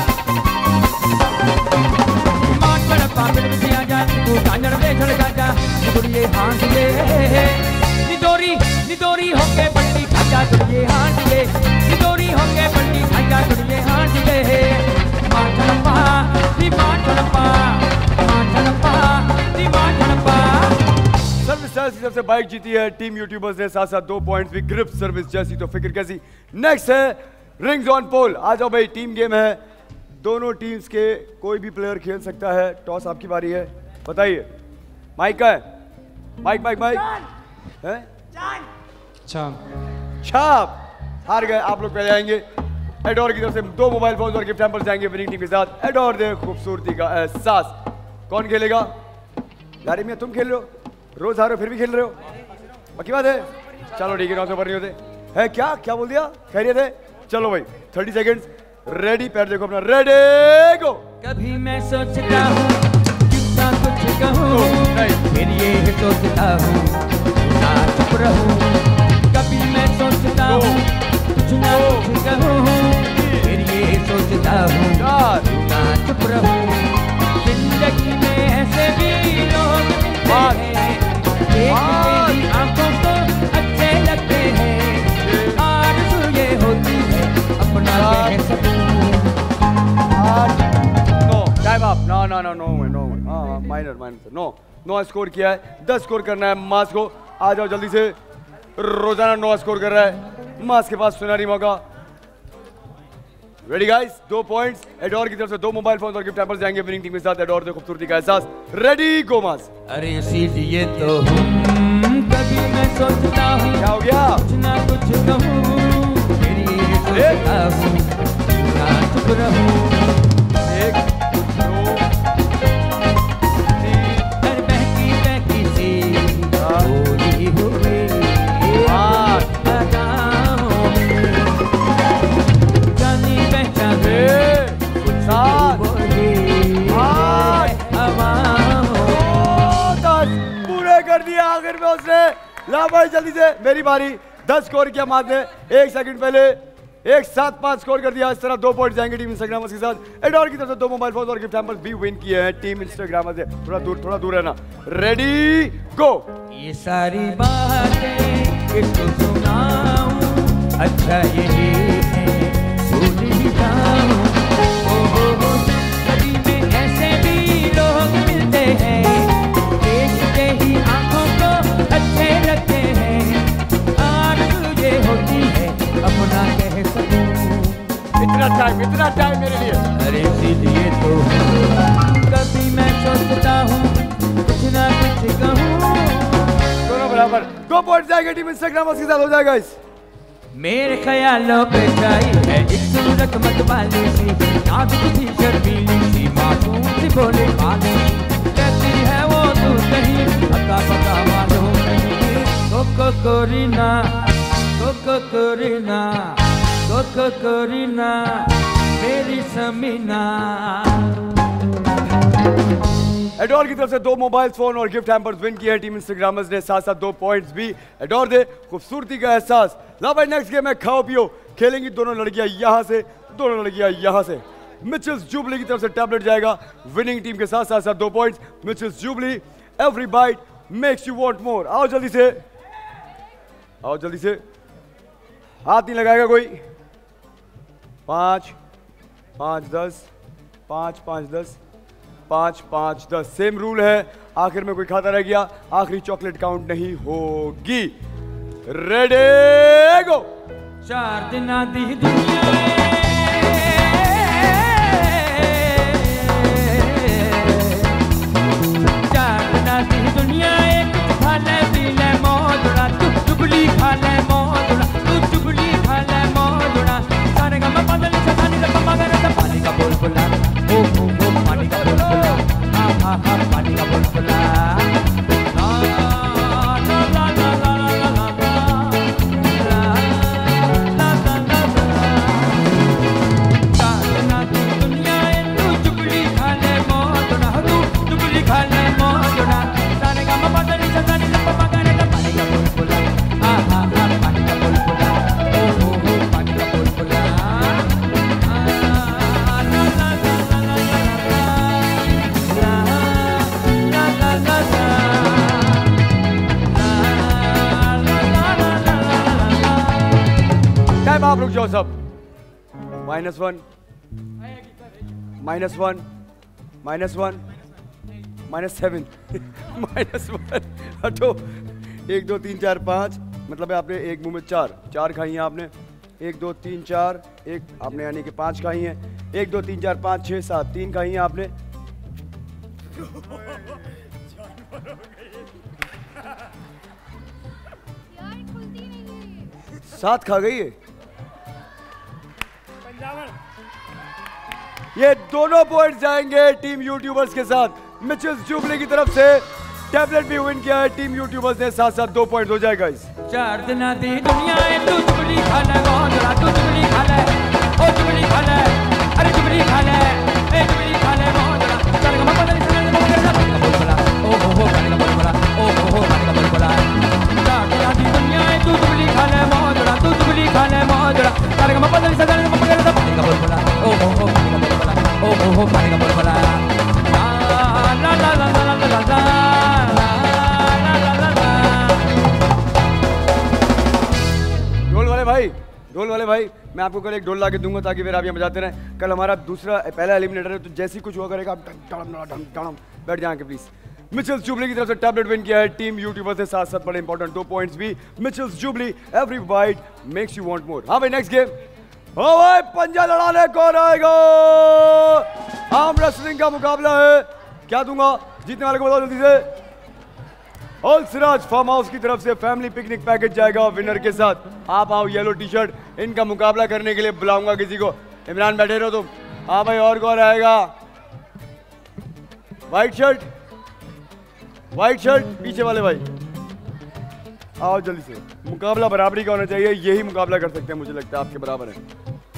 मां छोड़ा पापड़ विच आ जानी तू तांजड़ पे खड़का जा। गुड़िए हाथ ले निदोरी निदोरी होके बंडी खाजा, गुड़िए हाथ ले निदोरी होके बंडी खाजा, गुड़िए हाथ ले। मां छड़पा नी मां छड़पा, मां छड़पा नी मां छड़पा। सर्विस स्टार्स की तरफ से बाइक जीती है टीम यूट्यूबर्स ने, साथ साथ दो पॉइंट्स भी। ग्रिप सर्विस जैसी तो फिक्र कैसी। नेक्स्ट है रिंग्स ऑन पोल। आ जाओ भाई, टीम गेम है, दोनों टीम्स के कोई भी प्लेयर खेल सकता है। टॉस आपकी बारी है, बताइए। माइक का है, माइक माइक माइक है। चांद छाप हार गए, आप लोग पहले आएंगे। एडोर की तरफ से दो मोबाइल फोन और गिफ्ट हैम्पर जाएंगे विनिंग टीम के साथ। एडोर दे खूबसूरती का एहसास। कौन खेलेगा? गाड़ी में तुम खेल रहे हो, रोज आ रहे हो फिर भी खेल रहे हो, पक्की बात है। चलो ठीक है, नौ से ऊपर नहीं होते है। क्या क्या बोल दिया? खैरियत है? चलो भाई थर्टी सेकेंड्स, रेडी? पैर देखो अपना, रेडी गो। कभी मैं सोचता हूँ कितना कुछ कहूँ, फिर ये सोचता हूँ ना चुप रहूँ। कभी मैं सोचता हूँ कुछ ना कुछ कहूँ, फिर ये सोचता हूँ ना चुप रहूँ। जिंदगी में ऐसे भी लोग मिलते हैं, देखते ही आंखों को अच्छे लगते हैं। आरज़ू ये होती है अपना कह सकूं। No time up. No no no no no हाँ minor minor no no score किया है, दस स्कोर करना है मास को। आ जाओ जल्दी से, रोजाना नौ स्कोर कर रहा है मास के पास सुनहरी मौका। रेडी गाइस, दो पॉइंट्स। एडोर की तरफ से दो मोबाइल फोन और गिफ्ट हैम्पर्स जाएंगे विनिंग टीम के साथ। एडोर दे खूबसूरती का एहसास, रेडी गो मास। अरे इसीलिए तो हूँ कभी मैं सोचता हूँ क्या हो गया? कुछ ना कुछ कहूँ, फिर ये सोचता हूँ ना चुप रहूँ। एक दो तीन, हर बहकी बहकी सी होली हुई आठ, अदाओं में, जानी पहचाने कुछ सात, बोली आठ, हवाओं में। दस पूरे कर दिया आखिर में उसने। ला भाई जल्दी से, मेरी बारी। दस स्कोर किया मात ने एक सेकंड पहले, एक साथ पांच स्कोर कर दिया। इस तरह दो पॉइंट जाएंगे टीम इंस्टाग्रामर्स के साथ। एडोर की तरफ से दो मोबाइल फोन और गिफ्ट हैम्पर्स भी विन किए हैं टीम इंस्टाग्रामर्स से। थोड़ा दूर थोड़ा दूर रहना, रेडी गो। ये सारी बातें किसको सुनाऊं, अच्छा यही है भूल ही जाऊं। ओ हो हो कभी में ऐसे भी लोग मिलते हैं, देखते ही आंखों को अच्छे लगते हैं। आरज़ू ये होती है अपना कह सकूं। इतना टाइम, इतना टाइम मेरे लिए। अरे इसीलिए तो कभी मैं सोचता हूँ कुछ ना कुछ कहूँ। दोनों बराबर, दो पॉइंट जाएंगे टीम इंस्टाग्रामर्स के साथ। हो जाएगा इस मेरे ख्यालों पे छाई है एक सूरत मत वाली सी, नाजुक सी शर्मीली सी, मासूम सी भोली भाली। कहती है वो तू कहीं अता पता मालूम नहीं। कोको कोरीना कोको कोरीना कोको कोरीना मेरी समीना। एडोर की तरफ से दो मोबाइल फोन और गिफ्ट हैम्पर्स विन किए हैं टीम इंस्टाग्रामर्स ने, साथ साथ दो पॉइंट्स भी। एडोर दे खूबसूरती का एहसास। ला भाई नेक्स्ट गेम है खाओ पियो। खेलेंगी दोनों लड़कियां यहां से, दोनों लड़कियां यहां से। मिचेल्स जुबली की तरफ से टैबलेट जाएगा विनिंग टीम के साथ, साथ साथ दो points. Mitchell's Jubilee, every bite makes you want more. आओ जल्दी से, आओ जल्दी से। हाथ नहीं लगाएगा कोई। पांच पांच दस, पांच पांच दस, पाँच पाँच दस सेम रूल है, आखिर में कोई खाता रह गया आखिरी चॉकलेट काउंट नहीं होगी। Ready go. चार दिन दी दुनिया चार दिन दी दुनिया एक खा ले पी ले मौजड़ा तू चुगली खा ले मौजड़ा तू चुगली खा ले मौजड़ा सारे का मैं बदल से सानी से पप्पा करे तो पानी का बुलबुला ओ ओ ओ पानी का बुलबुला हा हा हा पानी का बुलबुला ला ला ला ला ला ला आप रुक जाओ सब। Minus one minus one minus one minus seven minus one हटो। एक दो तीन चार पाँच मतलब है आपने एक मुंह में चार चार खाई हैं आपने। एक दो तीन चार एक आपने यानी कि पाँच खाई हैं। एक दो तीन चार पाँच छः सात तीन खाई हैं आपने। सात खा गई है। ये दोनों पॉइंट जाएंगे टीम यूट्यूबर्स के साथ। मिचेल्स जुबली की तरफ से टैबलेट भी विन किया है टीम यूट्यूबर्स ने, साथ साथ दो पॉइंट हो जाएगा इस। चार दिन दी दुनिया है तू जुबली खा ले मौजड़ा तू जुबली खा ले ओ जुबली खा ले अरे जुबली खा ले ए जुबली खा ले मौजड़ा चल का बदल से बुलबुला ओ हो हो पानी का बुलबुला ओ हो हो पानी का बुलबुला। चार दिन दी दुनिया है तू जुबली खा ले मौजड़ा तू जुबली खा ले मौजड़ा चल का बदल से पानी का बुलबुला ओ हो हो पानी का बुलबुला ओ हो हो पानी का बुलबुला। ला ला ला ला ला ला ला ढोल वाले भाई ढोल वाले भाई मैं आपको कल एक ढोल ला के दूंगा ताकि फिर आप यहाँ बजाते रहें। कल हमारा दूसरा पहला एलिमिनेटर है तो जैसे ही कुछ हुआ करेगा आप बैठ जाएंगे प्लीज। मिचेल्स जुबली की तरफ से टैबलेट विन किया है टीम यूट्यूबर से, साथ साथ बड़े इंपॉर्टेंट दो पॉइंट्स भी। Mitchell's Jubilee every bite makes you want more. हाँ भाई नेक्स्ट गेम। हाँ भाई पंजा लड़ाने कौन आएगा? आर्म रेसलिंग का मुकाबला है। क्या दूंगा जीतने वाले को बताओ जल्दी से। ऑल सिराज फार्म हाउस की तरफ से फैमिली पिकनिक पैकेज जाएगा विनर के साथ। आप आओ येलो टी शर्ट। इनका मुकाबला करने के लिए बुलाऊंगा किसी को। इमरान बैठे रहो तुम। हाँ भाई और कौन आएगा? व्हाइट शर्ट व्हाइट शर्ट पीछे वाले भाई आओ जल्दी से। मुकाबला बराबरी का होना चाहिए, यही मुकाबला कर सकते हैं मुझे लगता है आपके बराबर है।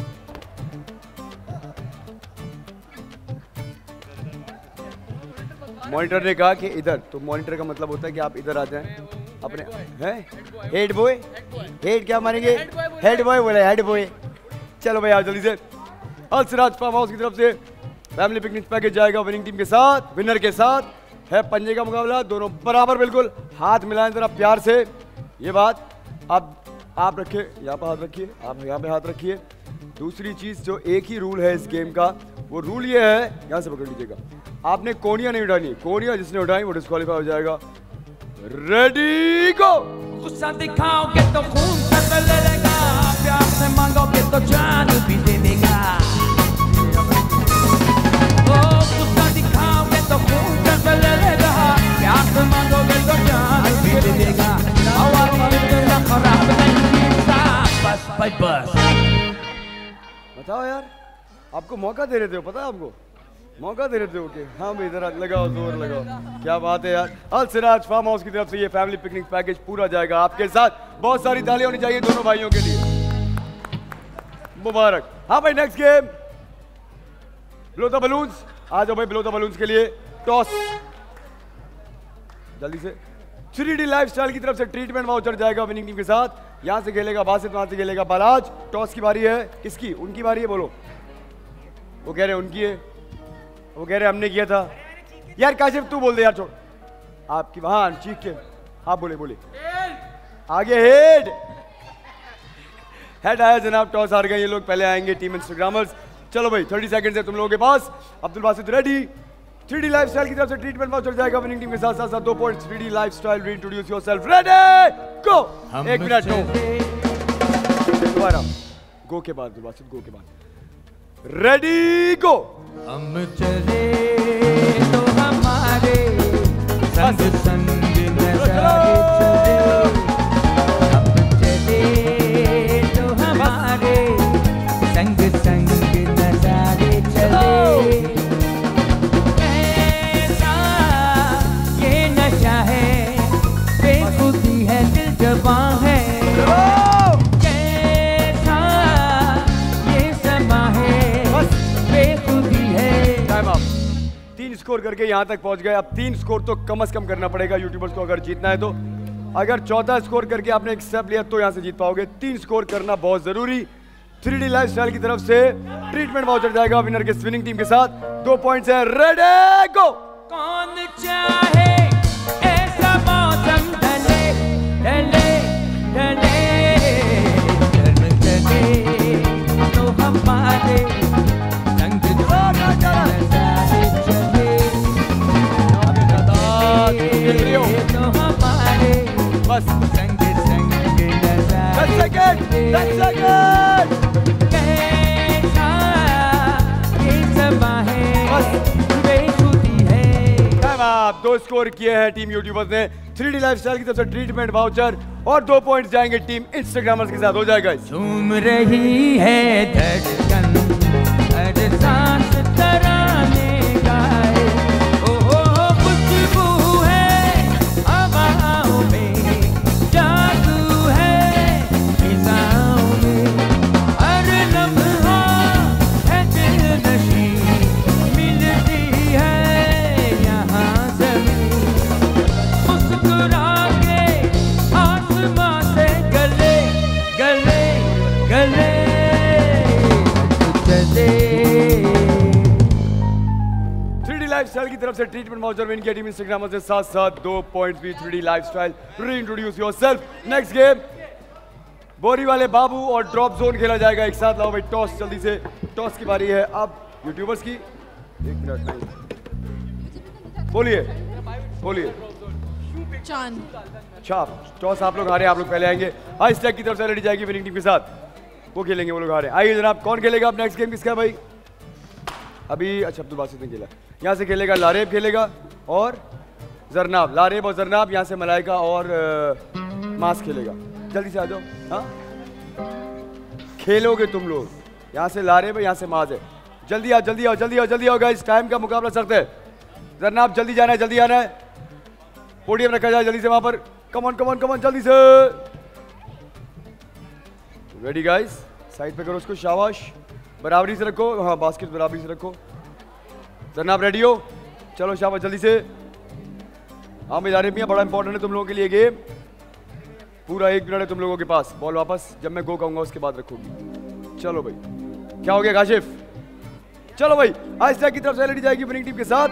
मॉनिटर ने कहा कि इधर, तो मॉनिटर का मतलब होता है कि आप इधर आ जाएं अपने। हैं हेड बॉय हेड क्या मानेंगे? हेड बॉय बोले हेड बॉय। चलो भाई आओ जल्दी से। अल सिराज फार्म हाउस की तरफ से फैमिली पिकनिक पैकेज जाएगा विनिंग टीम के साथ, विनर के साथ। है पंजे का मुकाबला, दोनों बराबर बिल्कुल। हाथ मिलाएं जरा प्यार से। ये बात अब आप रखिए, यहाँ पर हाथ रखिए, आप यहाँ पे हाथ रखिए। दूसरी चीज जो एक ही रूल है इस गेम का, वो रूल ये है, यहाँ से पकड़ लीजिएगा, आपने कोनिया नहीं उठानी। कोनिया जिसने उठाई वो डिस्क्वालीफाई हो जाएगा। Ready go. गुस्सा दिखाओगे तो खून से लेगा, प्यार से मांगोगे तो जान भी दे देगा। ओ गुस्सा दिखाओगे तो खून से लेगा, प्यार से मांगोगे तो जान भी दे देगा। आवाज तेरा खराब नहीं बस बस बस। बताओ यार, आपको मौका दे रहे थे, पता है आपको मौका दे रहे थे ओके। हाँ भाई इधर लगाओ, जोर लगाओ। क्या बात है यार। अल सिराज फार्म हाउस की तरफ से ये फैमिली पिकनिक पैकेज पूरा जाएगा आपके साथ। बहुत सारी तालियां होनी चाहिए दोनों भाइयों के लिए, मुबारक। हाँ भाई next game, blow the balloons. आ जाओ भाई ब्लो द बलून्स के लिए। टॉस जल्दी से। थ्री डी लाइफस्टाइल की तरफ से ट्रीटमेंट वाउचर जाएगा विनिंग टीम के साथ। यहां से खेलेगा बासित, वहां से खेलेगा बालाज। टॉस की बारी है, किसकी? उनकी बारी है, बोलो। वो कह रहे उनकी है, वो कह रहे हमने किया था। यार काशिफ तू बोल दे यार, छोड़ आपकी। वहां चीख के आप बोले बोले आगे। हेड हेड आया जनाब, टॉस हार गए ये लोग। पहले आएंगे टीम इंस्टाग्रामर्स। चलो भाई थर्टी सेकंड है तुम लोगों के पास। Abdul Basit ready, three D lifestyle की तरफ से ट्रीटमेंट वाउचर जाएगा विनिंग टीम के साथ साथ साथ दो points. Three D lifestyle reintroduce yourself. Ready go. एक मिनट गो दोबारा गो के बाद दोबारा गो के बाद रेडी गो। हम चले तो हमारे संग संग नजारे चले, हम चले तो हमारे संग संग नजारे चले। ऐसा ये नशा है, बेखुदी है, दिल जवां है। कैसा ये समा है, बेखुदी है। Time up. तीन स्कोर करके यहाँ तक पहुँच गए। अब तीन स्कोर तो कम से कम करना पड़ेगा यूट्यूबर्स को अगर जीतना है तो। अगर चौथा स्कोर करके आपने एक स्टेप लिया तो यहाँ से जीत पाओगे। तीन स्कोर करना बहुत जरूरी। थ्री डी लाइफस्टाइल की तरफ से ट्रीटमेंट वाउचर जाएगा विनर के स्विनिंग टीम के साथ। दो पॉइंट्स हैं। Ready go. कौन चाहे ऐसा मौसम ढले ढले ढले, चल चले तो हमारे संग नजारे चले। तो हमारे बस संग संग दस नजारे सेकंड दस सेकंड। कैसा ये समा है, बस। बेखुदी है। Time up. दो स्कोर किए हैं टीम यूट्यूबर्स ने। थ्री डी लाइफस्टाइल की तरफ से ट्रीटमेंट वाउचर और दो पॉइंट्स जाएंगे टीम इंस्टाग्रामर्स के साथ। हो जाएगा। झूम रही है धड़कन, हर सांस तराने गाए। ओ हो हो खुशबू है हवाओं में, जादू है फिजाओं में। हर लम्हा है दिलनशी, मिलती है यहाँ ज़मीं। मुस्कुरा के आसमां से गले गले गले चले। थ्री डी लाइफस्टाइल की तरफ से ट्रीटमेंट वाउचर विन किया टीम इंस्टाग्रामर्स के साथ साथ दो पॉइंट्स भी। Three D lifestyle reintroduce yourself. Next game बोरी वाले बाबू और ड्रॉप जोन खेला जाएगा एक साथ। लाओ भाई टॉस जल्दी से। टॉस की बारी है अब यूट्यूबर्स की। एक मिनट नहीं बोलिए बोलिए। चांद। छाप टॉस आप लोग हारे, आप लोग पहले आएंगे। आइस टैग की तरफ से लड़ी जाएगी विनिंग टीम के साथ। वो खेलेंगे, वो लोग हारे। आइए जनाब, कौन खेलेगा अब नेक्स्ट गेम किसका है भाई? अभी अच्छा अब्दुल बासित ने खेला। यहाँ से खेलेगा लारेब खेलेगा और जरनाब। लारेब और जरनाब। यहाँ से मलाइका और आ, मास खेलेगा। जल्दी से आ जाओ। हाँ खेलोगे तुम लोग। यहाँ से लारेब है, यहाँ से मास है। जल्दी आओ जल्दी आओ जल्दी आओ जल्दी आओ गाइस, टाइम का मुकाबला सख्त है। जरनाब जल्दी जाना है, जल्दी आना है। पोडियम रखा जाए जल्दी से वहां पर। कमॉन कमॉन कमॉन जल्दी से। रेडी गाइस, साइड पे करो उसको। शाबाश, बराबरी से रखो। हाँ बास्केट बराबरी से रखो। जरनाब रेडी हो? चलो शाबाश जल्दी से। हाँ मैं लारेब मियां, बड़ा इंपॉर्टेंट है तुम लोगों के लिए गेम। पूरा एक मिनट है तुम लोगों के पास। बॉल वापस जब मैं गो कहूंगा उसके बाद रखोगी। चलो भाई, क्या हो गया काशिफ? चलो भाई, आहिस्ता की तरफ से एलईडी जाएगी विनिंग टीम के साथ।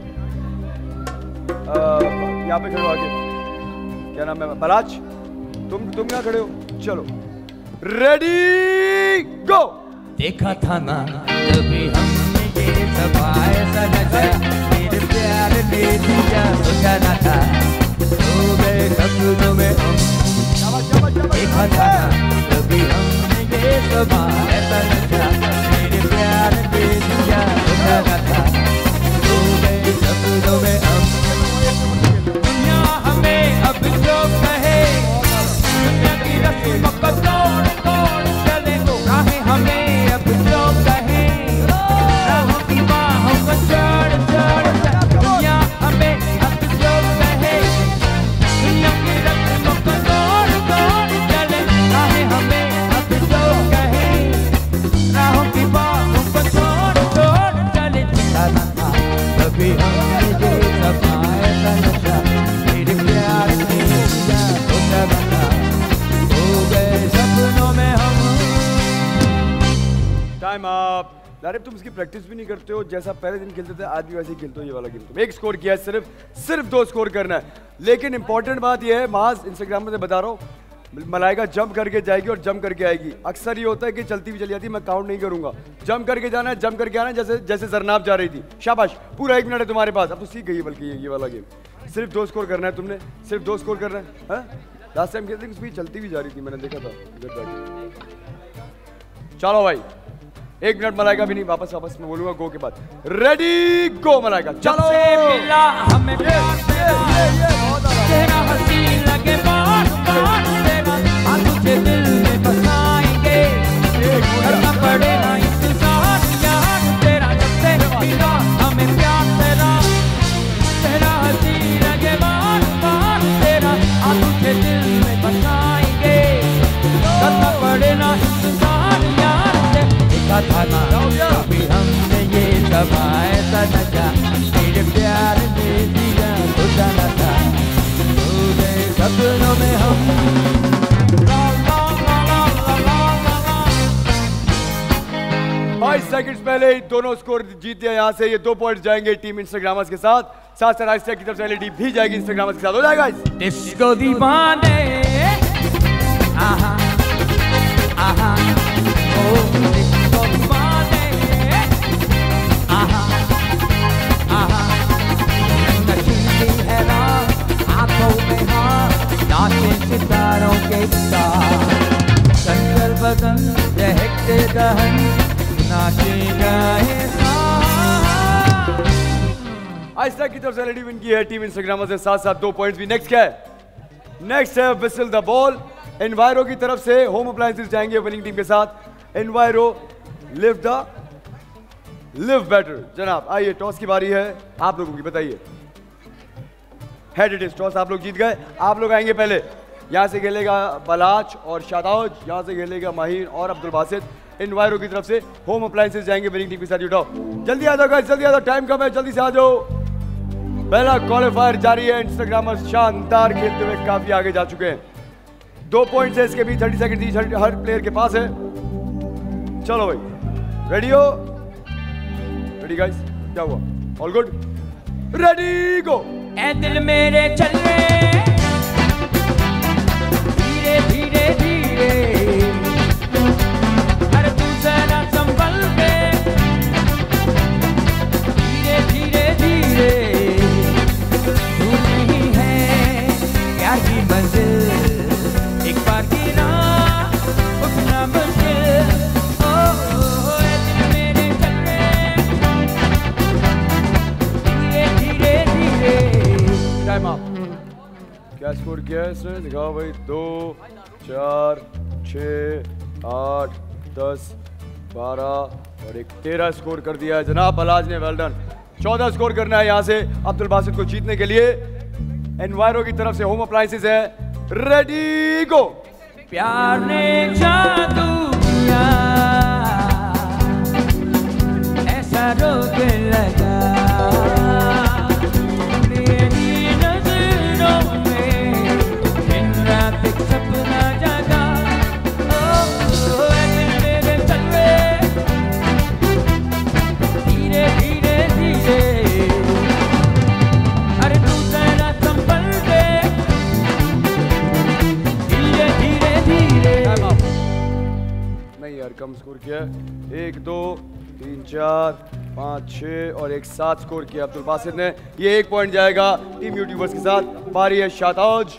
यहाँ पे खड़े हो आगे। क्या नाम है? बराज, तुम तुम यहाँ खड़े हो। चलो रेडी गो। देखा था ना तभी हमने ये सब ऐसा नशा, मेरे प्यार ने दिया सुझाना था, हो गए सपनों में हम। देखा था ना तभी हमने ये सब ऐसा नशा, मेरे प्यार ने दिया सुझाना था, हो गए सपनों में हम। दुनिया हमें अब जो कहे, दुनिया की रस्मों को तोड़ तोड़ चले, तो राहें हमें अब जो कहे, राहों की बाहों को चढ़ चढ़। दुनिया हमें अब जो कहे, दुनिया की रस्मों को तोड़ तोड़ चले, राहें हमें अब जो कहे, राहों की बाहों को तोड़ तोड़ चले। दिखा ना था कभी हमने ये सब ऐसा नशा, मेरे प्यार ने दिया सुझाना था, हो गए सपनों में हम। Time up. लारेब तुम इसकी प्रैक्टिस भी नहीं करते हो, जैसा पहले दिन खेलते थे आज भी वैसे ही खेलते हो। ये वाला गेम तुम एक स्कोर किया है, सिर्फ सिर्फ दो स्कोर करना है। लेकिन इंपॉर्टेंट बात यह है, माज इंस्टाग्राम में बता रहा हूँ, मलाइका जंप करके जाएगी और जंप करके आएगी। अक्सर ये होता है कि चलती भी चली जाती है, मैं काउंट नहीं करूंगा। जंप करके जाना है, जंप करके आना है, जैसे जैसे जरनाब जा रही थी। शाबाश, पूरा एक मिनट है तुम्हारे पास। अब तो सीख गई है बल्कि ये, ये वाला गेम। सिर्फ दो स्कोर करना है तुमने, सिर्फ दो स्कोर करना है। लास्ट टाइम कहते उसमें चलती भी जा रही थी, मैंने देखा था इधर जाके। चलो भाई, एक मिनट मलाइका भी नहीं, वापस वापस मैं बोलूंगा गो के बाद। रेडी गो मलाइका, चलो। मिला हमें प्यार तेरा हंसी लगे बार बार तेरा हम तुझे दिल में बसाएंगे करना पड़ेगा इंतजार यार तेरा जब से मिला हमें प्यार तेरा तेरा हंसी लगे बार बार तेरा हम तुझे दिल में बसाएंगे करना पड़ेगा इंतजार यार देखा था ना कभी हमने ये सब ऐसा नशा तेरे प्यार में दिया खुदा न था सपनों में हम फाइव सेकंड्स पहले ही दोनों स्कोर जीत दिया। यहाँ से ये दो पॉइंट्स जाएंगे टीम इंस्टाग्रामर्स के साथ, साथ साथ आइस्टेक की तरफ से एलईडी भी जाएगी इंस्टाग्रामर्स के साथ। हो जाएगा डिस्को दीवाने आहा आहा ओ डिस्को दीवाने आहा आहा नशीली है रात आंखों में हाथ नाचे सितारों के साथ संगल बदन दहकते दहन नाचे गाए साथ। आइस्टेक की तरफ से एलईडी विन की है टीम इंस्टाग्रामर्स से, साथ साथ दो पॉइंट्स भी। नेक्स्ट क्या है? नेक्स्ट है विसल द बॉल। एनवायरो की तरफ से होम अप्लायंसेस जाएंगे विनिंग टीम के साथ। Enviro live the live better. जनाब आइए, टॉस की बारी है आप लोगों की, बताइए। हेड इट इज, टॉस आप लोग जीत गए। आप लोग आएंगे पहले, यहाँ से खेलेगा बलाच और शादाउज, यहाँ से खेलेगा माहिर और अब्दुल बासित। एनवायरो की तरफ से होम अप्लायंसेस जाएंगे विनिंग टीम के साथ। उठाओ, जल्दी आ जाओ गाइस, जल्दी आ जाओ, टाइम कम है, जल्दी से आ जाओ। पहला क्वालिफायर जारी है। इंस्टाग्रामर्स शानदार खेलते हुए काफी आगे जा चुके हैं। दो पॉइंट्स है इसके भी, थर्टी सेकंड हर प्लेयर के पास है। चलो भाई, रेडी हो? रेडी गाइस, क्या हुआ? All good, ready go. ऐ दिल मेरे चल रे धीरे धीरे धीरे, अरे तू जरा संभल के धीरे धीरे धीरे, तू नहीं है प्यार की मंजिल एक बार गिरा उठना मुश्किल। ओ ओ ऐ दिल मेरे चल रे धीरे धीरे धीरे। Time up. क्या स्कोर किया है इसने? दिखाओ भाई। दो, चार, छः, आठ, दस, बारह और एक तेरह स्कोर कर दिया है जनाब बलाज ने। Well done. चौदह स्कोर करना है यहाँ से अब्दुल बासित को जीतने के लिए। एनवायरो की तरफ से होम अप्लायंसेस है, रेडी गो। प्यार ने जादू किया ऐसा रोग लगा मेरी नजरों में, दिन रात एक सपना जगा। ओ ऐ दिल मेरे चल रे धीरे धीरे धीरे, अरे तू जरा संभल के धीरे धीरे धीरे। नहीं यार, कम स्कोर किया है। एक, दो, तीन, चार, पाँच, छः और एक सात स्कोर किया अब्दुल बासित ने। ये एक पॉइंट जाएगा टीम यूट्यूबर्स के साथ। बारी है शाताज।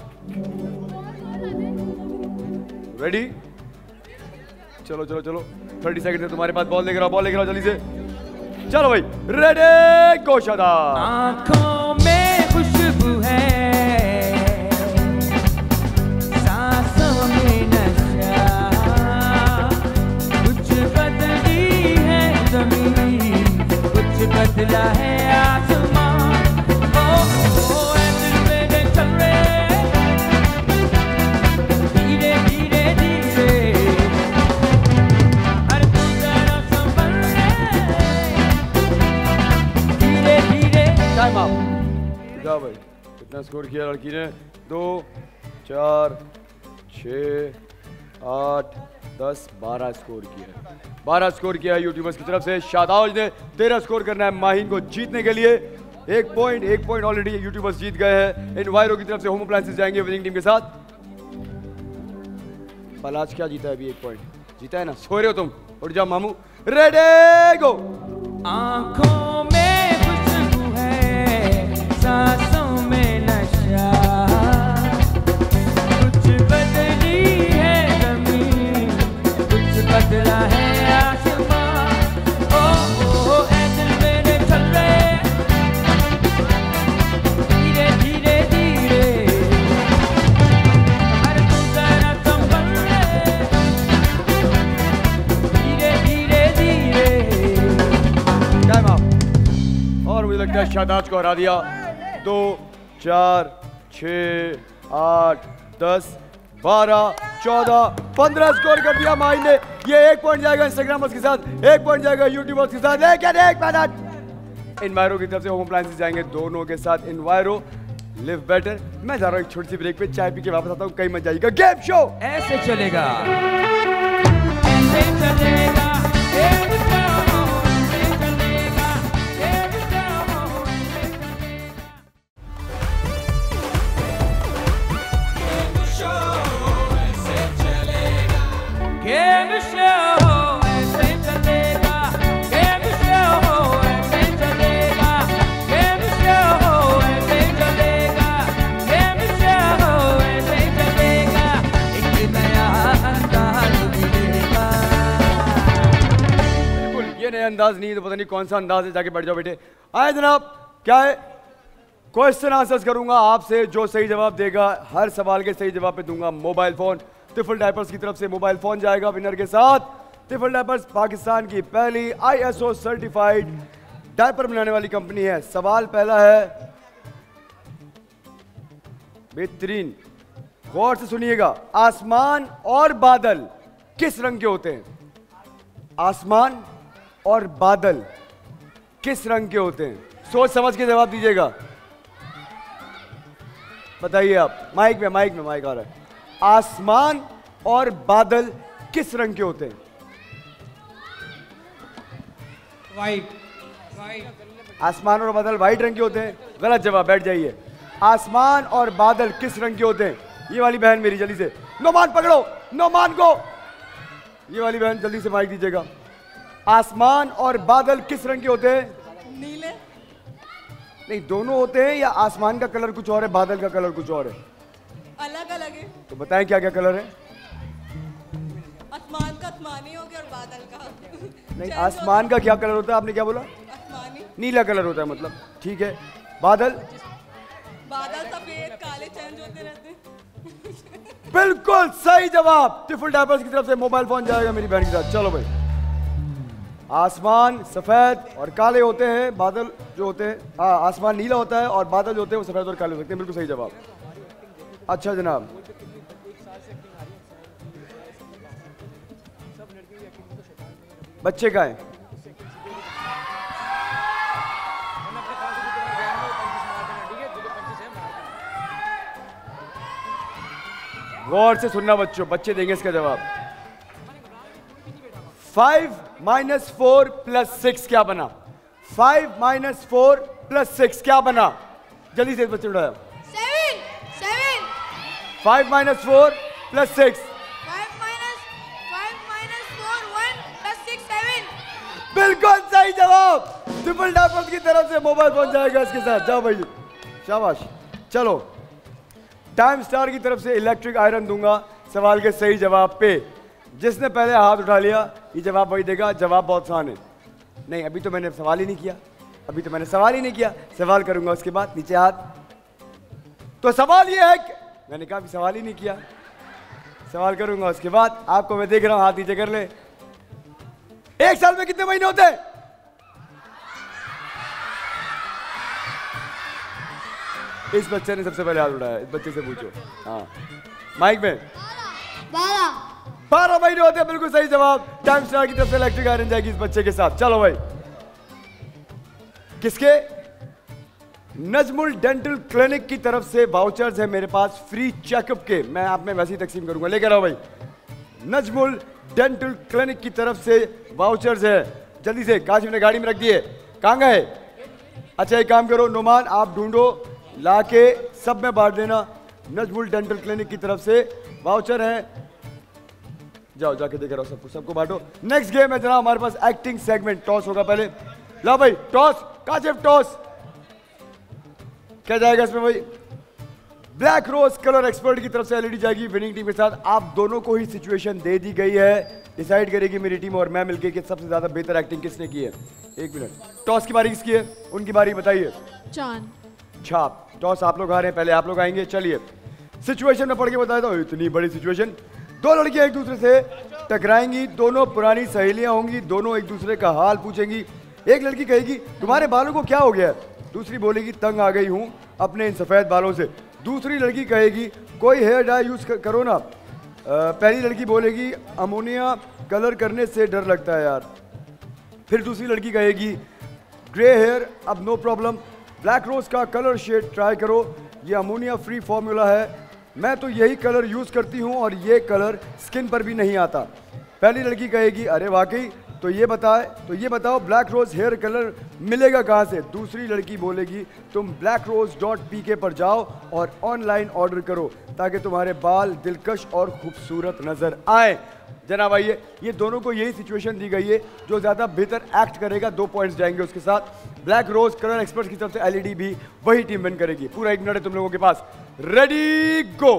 रेडी? चलो चलो चलो, थर्टी सेकंड है तुम्हारे पास। बॉल लेकर आओ, बॉल लेकर आओ जल्दी से। चलो भाई, रेडी गो शाताज। आँखों में खुशबू है, सांसों में नशा, कुछ बदली है जमीन, कुछ बदला है आसमान। ओ ओ ऐ दिल मेरे चल रे धीरे धीरे धीरे, अरे तू जरा संभल रे धीरे धीरे। Time up. जा भाई, कितना स्कोर किया लड़की ने? दो, चार, छः, आठ, दस, बारह स्कोर किया। बारह स्कोर किया है यूट्यूबर्स की तरफ से। शादाउज ने तेरह स्कोर करना है माहिन को जीतने के लिए। एक पॉइंट एक पॉइंट ऑलरेडी यूट्यूबर्स जीत गए हैं। एनवायरो की तरफ से होम अप्लायंसेस जाएंगे विनिंग टीम के साथ। पर आज क्या जीता है अभी? एक पॉइंट जीता है ना। सो रहे हो तुम? उठ जाओ मामू। Ready go. आंखों में खुशबू है, सांसों में नशा, कुछ बदली है जमीन, कुछ बदला है आसमां। ओ ओ ऐ दिल मेरे चल रहे धीरे धीरे धीरे, अरे तू जरा संभल ले धीरे धीरे धीरे। Time up. और मुझे लगता है शादाब को हरा दिया। दो चार छः आठ दस बारह चौदह पंद्रह स्कोर कर दिया माही ने। ये एक पॉइंट जाएगा इंस्टाग्रामर्स के साथ, एक पॉइंट जाएगा यूट्यूबर्स के साथ। लेकिन एक मिनट, इनवायरो की तरफ से होम अप्लायंसेस जाएंगे दोनों के साथ। Enviro live better. मैं जा रहा हूँ एक छोटी सी ब्रेक पे, चाय पी के वापस आता हूँ। कहीं मत जाइएगा। गेम शो ऐसे चलेगा, ऐसे चलेगा, ऐसे चलेगा, गेम शो ऐसे चलेगा, गेम शो ऐसे चलेगा, गेम शो ऐसे चलेगा, गेम शो ऐसे चलेगा, एक नया अंदाज मिलेगा। बिल्कुल ये नया अंदाज नहीं है तो पता नहीं कौन सा अंदाज है। जाके बैठ जाओ बेटे। आए जनाब, क्या है? क्वेश्चन आंसर्स करूंगा आपसे। जो सही जवाब देगा हर सवाल के सही जवाब पे दूंगा मोबाइल फोन। तिफल डायपर्स की तरफ से मोबाइल फोन जाएगा विनर के साथ। तिफल डायपर्स पाकिस्तान की पहली आईएसओ सर्टिफाइड डायपर बनाने वाली कंपनी है। सवाल पहला है, बेहतरीन, गौर से सुनिएगा। आसमान और बादल किस रंग के होते हैं? आसमान और बादल किस रंग के होते हैं? सोच समझ के जवाब दीजिएगा। बताइए आप। माइक में माइक में माइक आ रहा है। आसमान और बादल किस रंग के होते हैं? वाइट। आसमान और बादल व्हाइट रंग के होते हैं? गलत जवाब। बैठ जाइए। आसमान और बादल किस रंग के होते हैं? ये वाली बहन मेरी, जल्दी से नोमान पकड़ो, नोमान को। ये वाली बहन जल्दी से माइक दीजिएगा। आसमान और बादल किस रंग के होते हैं? नीले। नहीं, दोनों होते हैं या आसमान का कलर कुछ और है, बादल का कलर कुछ और है? अलग अलग है। तो बताएं क्या क्या कलर है? आसमान का आसमानी हो गया और बादल का नहीं, आसमान का क्या कलर होता है? आपने क्या बोला? आसमानी। नीला कलर होता है मतलब। ठीक है। बादल? बादल सफेद काले चेंज होते रहते हैं। बिल्कुल सही जवाब। टिफल डायपर्स की तरफ से मोबाइल फोन जाएगा मेरी बहन के साथ। चलो भाई। आसमान सफेद और काले होते हैं, बादल जो होते हैं, हाँ आसमान नीला होता है और बादल जो होते हैं वो सफेद और काले हो सकते हैं। बिल्कुल सही जवाब। अच्छा जनाब, बच्चे का है? गौर से सुनना बच्चों, बच्चे देंगे इसका जवाब। Five minus four plus six क्या बना? Five minus four plus six क्या बना? जल्दी से बच्चे उठाया। Seven. Seven. Five minus four plus six. Five minus five minus four one plus six seven. बिल्कुल सही जवाब। ट्रिपल डायपर्स की तरफ से मोबाइल फोन जाएगा इसके साथ। जाओ भाई, शाबाश। चलो, टाइम स्टार की तरफ से इलेक्ट्रिक आयरन दूंगा सवाल के सही जवाब पे। जिसने पहले हाथ उठा लिया ये जवाब वही देगा। जवाब बहुत आसान है। नहीं, अभी तो मैंने सवाल ही नहीं किया। अभी तो मैंने सवाल ही नहीं किया। सवाल करूंगा उसके बाद। नीचे हाथ। तो सवाल ये है कि मैंने कहा अभी सवाल ही नहीं किया। सवाल करूंगा उसके बाद। आपको मैं देख रहा हूं, हाथ नीचे कर ले। एक साल में कितने महीने होते हैं? इस बच्चे ने सबसे पहले हाथ उठाया। इस बच्चे से पूछो। हाँ, माइक में। बारह। बारह महीने होते हैं। बिल्कुल सही जवाब। टाइम स्टार की तरफ से इलेक्ट्रिक आयरन जाएगी इस बच्चे के साथ। चलो भाई, किसके? नजमुल डेंटल क्लिनिक की तरफ से वाउचर्स है मेरे पास फ्री चेकअप के। मैं आप में वैसे ही तकसीम करूंगा। लेकर आओ भाई। नजमुल डेंटल क्लिनिक की तरफ से वाउचर्स है। जल्दी से। काशिफ ने गाड़ी में रख दिए। कहाँ गए? अच्छा एक काम करो नुमान, आप ढूंढो, लाके सब में बांट देना। नजमुल डेंटल क्लिनिक की तरफ से वाउचर है जाओ जाके देख रहा सबको सबको बांटो। नेक्स्ट गेम है जनाब हमारे पास एक्टिंग सेगमेंट। टॉस होगा पहले। ला भाई टॉस, काशिफ टॉस। क्या जाएगा इसमें भाई? ब्लैक रोज कलर एक्सपर्ट की तरफ से एलईडी जाएगी विनिंग टीम के साथ। आप दोनों को ही सिचुएशन दे दी गई है, डिसाइड करेगी मेरी टीम और मैं मिलकर कि सबसे ज्यादा बेहतर एक्टिंग किसने की है। एक मिनट, टॉस की बारी किसकी है? उनकी बारी बताइए। चांद। छाप टॉस आप लोग आ रहे हैं, पहले आप लोग आएंगे। चलिए सिचुएशन में पढ़ के बताया था, इतनी बड़ी सिचुएशन। दो लड़कियां एक दूसरे से टकराएंगी, दोनों पुरानी सहेलियां होंगी, दोनों एक दूसरे का हाल पूछेंगी। एक लड़की कहेगी तुम्हारे बालों को क्या हो गया है, दूसरी बोलेगी तंग आ गई हूं अपने इन सफेद बालों से। दूसरी लड़की कहेगी कोई हेयर डाई यूज करो ना। पहली लड़की बोलेगी अमोनिया कलर करने से डर लगता है यार। फिर दूसरी लड़की कहेगी ग्रे हेयर अब नो प्रॉब्लम, ब्लैक रोज का कलर शेड ट्राई करो, ये अमोनिया फ्री फॉर्मूला है, मैं तो यही कलर यूज करती हूँ और ये कलर स्किन पर भी नहीं आता। पहली लड़की कहेगी अरे वाकई, तो ये बताए तो ये बताओ ब्लैक रोज हेयर कलर मिलेगा कहाँ से। दूसरी लड़की बोलेगी तुम ब्लैक रोज डॉट पी के पर जाओ और ऑनलाइन ऑर्डर करो ताकि तुम्हारे बाल दिलकश और खूबसूरत नजर आए। जनाब आइए, ये दोनों को यही सिचुएशन दी गई है, जो ज्यादा बेहतर एक्ट करेगा दो पॉइंट्स जाएंगे उसके साथ। ब्लैक रोज कलर एक्सपर्ट की तरफ से एलईडी भी वही टीम विन करेगी। पूरा एक मिनट है तुम लोगों के पास, रेडी गो।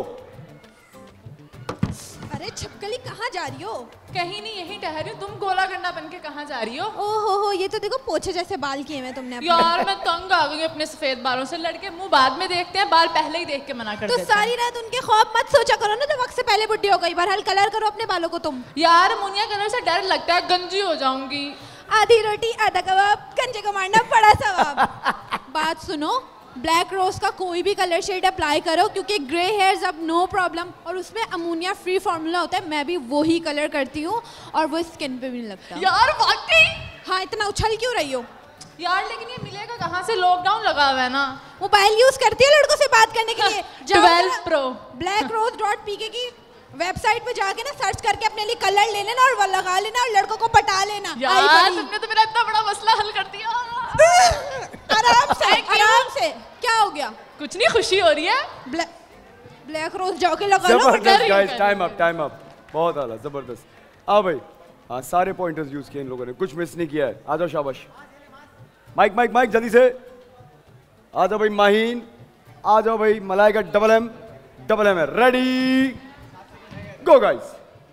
अरे छिपकली कहाँ जा रही हो? कहीं नहीं, यहीं ठहरी हूँ। तुम गोला गंडा बन के कहाँ जा रही हो? ओहो हो, ये तो देखो पोछे जैसे बाल किए हैं तुमने अपने। यार मैं तंग आ गई अपने सफेद बालों से। लड़के मुंह बाद में देखते हैं, बाल पहले ही देख के मना कर तो देते हैं। सारी रात उनके ख्वाब मत सोचा करो ना, तो वक्त से पहले बुढ़ी हो गई। बहरहाल कलर करो अपने बालों को तुम। यार अमोनिया कलर से डर लगता है, गंजी हो जाऊंगी। आधी रोटी आधा कबाब, गंजे को मारना बड़ा सवाब। बात सुनो, ब्लैक रोज का कोई भी कलर शेड अप्लाई करो क्योंकि ग्रे हेयर्स अब नो प्रॉब्लम और उसमें अमोनिया फ्री फार्मूला होता है। मैं भी वही कलर करती हूँ और वो स्किन पे भी नहीं लगता। यार वाकई? हाँ, इतना उछल क्यों रही हो? यार लेकिन ये मिलेगा कहाँ से? लॉकडाउन लगा हुआ है ना। मोबाइल यूज करती है लड़कों से बात करने के लिए? Twelve pro black rose dot P K की वेबसाइट पे जाके ना सर्च करके अपने लिए कलर ले लेना और वो लगा लेना और लड़कों को पटा लेना। यार तुमने तो मेरा इतना बड़ा मसला हल कर दिया। आराम से आराम से। क्या हो गया? कुछ नहीं, खुशी हो रही है। ब्लैक ब्लैक रोज जाके लगा लो। जबरदस्त guys, time up time up, बहुत आला, जबरदस्त। आ भाई, हाँ सारे पॉइंटर्स यूज किए इन लोगों ने, कुछ मिस नहीं किया है। आ जाओ शाबाश। माइक माइक माइक जल्दी से आ जाओ भाई। माहीन आ जाओ भाई। Malaika double M double M है, रेडी गो गाइस।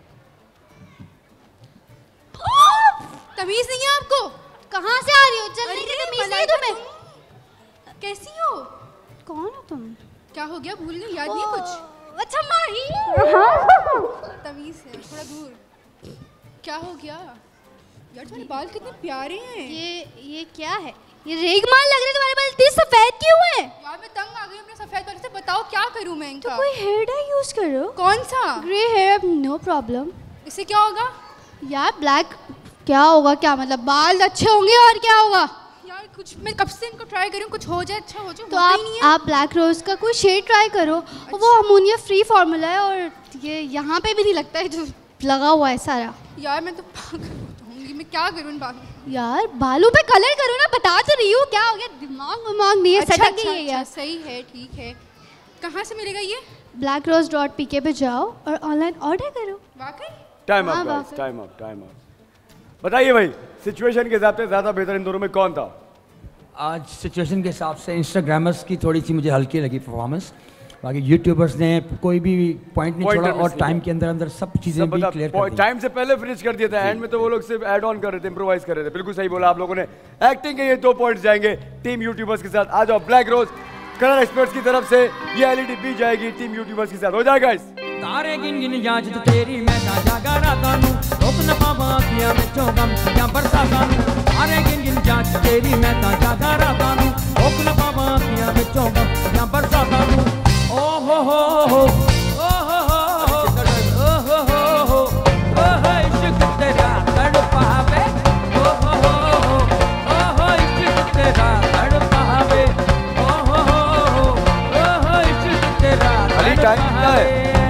तमीज नहीं है आपको? कहाँ से आ रही हो? चलने की तमीज नहीं तुम्हें? कैसी हो? कौन हो तुम? क्या हो गया? भूल गई? याद नहीं कुछ? अच्छा माही। तमीज है, थोड़ा दूर। क्या हो गया? यार तुम्हारे बाल कितने प्यारे हैं। ये ये क्या है? ये रेगमाल लग रहे हैं तुम्हारे बाल, इतने सफेद क्यों हैं? यार मैं तंग आ गई अपने सफेद बालों से। बताओ क्या करूं मैं इनका? तो कोई हेयर डाई यूज करो। कौन सा? Grey hair no problem. इससे क्या होगा? यार ब्लैक क्या होगा? क्या मतलब बाल अच्छे होंगे और क्या होगा? यार कुछ मैं कब से इनको ट्राई करूं, कुछ हो जाए, अच्छा हो जाए। तो आप आप ब्लैक रोज का कोई शेड ट्राई करो। अच्छा। वो अमोनिया फ्री फार्मूला है और ये यहाँ पे भी नहीं लगता है जो लगा हुआ है सारा। यार मैं तो पागल होऊंगी, मैं क्या करूं इन बालों? यार बालों पे कलर करो ना, बता तो रही हूँ। क्या हो गया? दिमाग दिमाग नहीं है। अच्छा, सटक अच्छा, गई है यार। सही है, ठीक है। कहाँ से मिलेगा ये? ब्लैक रोज डॉट पी के पे जाओ और ऑनलाइन ऑर्डर करो। वाकई? Time up guys, time up time up. बताइए भाई, सिचुएशन के हिसाब से ज्यादा बेहतर इन दोनों में कौन था? आज सिचुएशन के हिसाब से इंस्टाग्रामर्स की थोड़ी सी मुझे हल्की लगी परफॉर्मेंस। बाकी यूट्यूबर्स ने कोई भी पॉइंट नहीं छोड़ा और टाइम के अंदर अंदर सब चीजें भी क्लियर कर दी। टाइम से पहले फिनिश कर दिया था, एंड में तो वो लोग सिर्फ ऐड ऑन कर रहे थे, इंप्रोवाइज कर रहे थे। बिल्कुल सही बोला आप लोगों ने। एक्टिंग के ये दो पॉइंट्स जाएंगे टीम यूट्यूबर्स के साथ। आ जाओ ब्लैक रोज कलर एक्सपर्ट्स की तरफ से ये एलईडी भी जाएगी टीम यूट्यूबर्स के साथ। हो जाएगा गाइस। तारे गिन गिन जाज तेरी मैं जागा राता नू रोक न पावा किया विचों गम या बरसाता नू। तारे गिन गिन जाज तेरी मैं जागा राता नू रोक न पावा किया विचों गम या बरसाता नू। ओ हो हो हो ओ हो हो ओ हो हो हो ओ हो इश्क तेरा तड़पावे। ओ हो हो हो ओ हो इश्क तेरा तड़पावे। ओ हो हो हो ओ हो इश्क तेरा तड़पावे।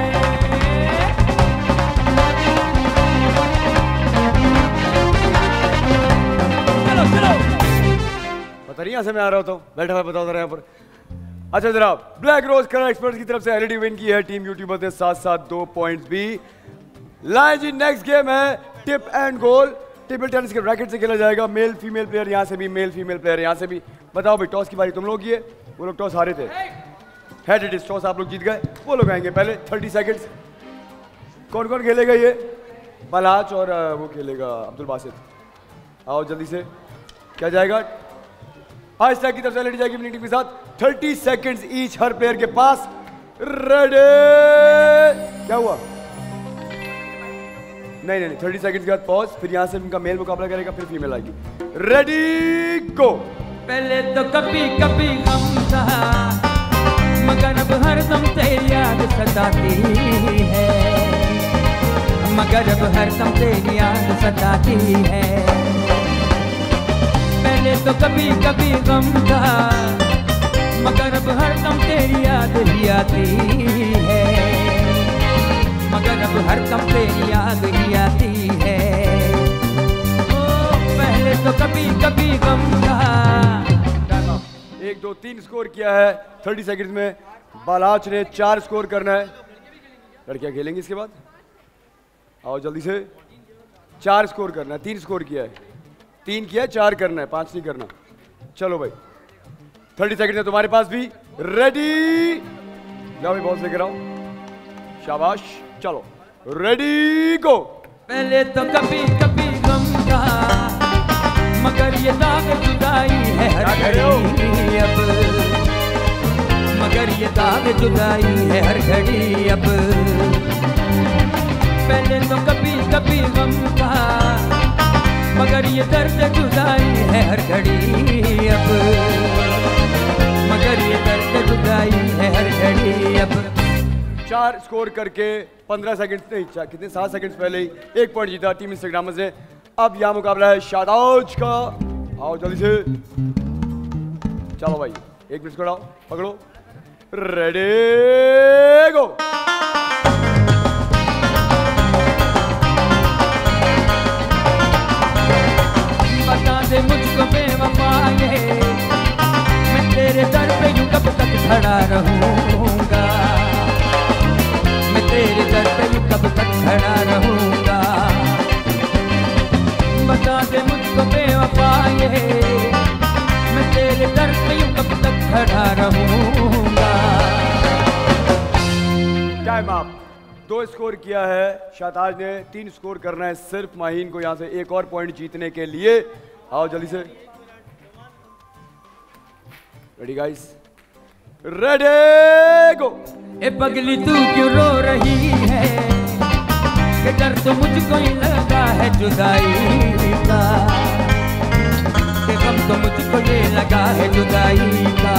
यहाँ से मैं आ रहा होता हूँ, बैठा हुआ बताओ जरा यहाँ पर। अच्छा जनाब, ब्लैक रोज कलर एक्सपर्ट्स की तरफ से एलईडी विन की है टीम यूट्यूबर के साथ साथ दो पॉइंट्स भी। लाइन जी, नेक्स्ट गेम है tip and goal. Table tennis के रैकेट से खेला जाएगा। मेल फीमेल प्लेयर यहाँ से भी, मेल फीमेल प्लेयर यहाँ से भी। बताओ भाई, टॉस की बारी तुम लोग की है। वो लोग टॉस हारे थे। हेड इट इज, टॉस आप लोग जीत गए। वो लोग आएंगे पहले। Thirty seconds. कौन कौन खेलेगा ये? बलाच और वो खेलेगा अब्दुल बासित। आओ जल्दी से। क्या जाएगा? आज तक की तरफ से लड़ी जाएगी विनिंग टीम के साथ। थर्टी सेकेंड्स ईच हर प्लेयर के पास। रेडी? क्या हुआ? नहीं नहीं थर्टी सेकंड्स के बाद पॉज, फिर यहाँ से उनका मेल मुकाबला करेगा, फिर फीमेल आएगी। Ready go. पहले तो कभी कभी गम था, मगर अब हरदम तेरी याद सताती है, मगर अब हरदम तेरी याद सताती है। पहले तो कभी कभी गम था, मगर अब हरदम तेरी याद ही आती है, मगर अब हरदम तेरी याद ही आती है। ओ पहले तो कभी कभी गम था। एक दो तीन स्कोर किया है थर्टी सेकंड्स में। बालाच ने चार स्कोर करना है। लड़कियां खेलेंगी इसके बाद। आओ जल्दी से। चार स्कोर करना है। तीन स्कोर किया है। तीन किया है, चार करना है, पांच नहीं करना। चलो भाई, थर्टी सेकंड है तुम्हारे पास भी। रेडी? जाओ भाई, बॉल लेकर आओ। शाबाश। चलो रेडी गो। पहले तो कभी कभी गम था, मगर ये दाग जुदाई है हर घड़ी अब, मगर ये दाग जुदाई है हर घड़ी अब। पहले तो कभी कभी गम था, मगर ये दर्द जुदाई है हर घड़ी अब, मगर ये दर्द जुदाई है हर घड़ी अब। चार स्कोर करके पंद्रह सेकंड नहीं, कितने सात सेकंड्स पहले ही एक पॉइंट जीता टीम इंस्टाग्रामर्स ने। अब यहाँ मुकाबला है शादाज का। आओ जल्दी से। चलो भाई, एक मिनट को पकड़ो। Ready go. बता दे मुझको बेवफाए, मैं तेरे दर पे यूं कब तक खड़ा रहूंगा, मैं तेरे दर पे यूं कब तक खड़ा रहूंगा। बता दे मुझको बेवफाए, मैं तेरे दर पे यूं कब तक खड़ा रहूंगा। Time up. दो स्कोर किया है शाहताज ने, तीन स्कोर करना है सिर्फ माहीन को यहां से एक और पॉइंट जीतने के लिए। आओ जल्दी से। Ready guys? Ready go. ए पगली तू क्यों रो रही है, कि डर तो मुझको ही लगा है जुदाई का, कि गम तो मुझको ये लगा है जुदाई का।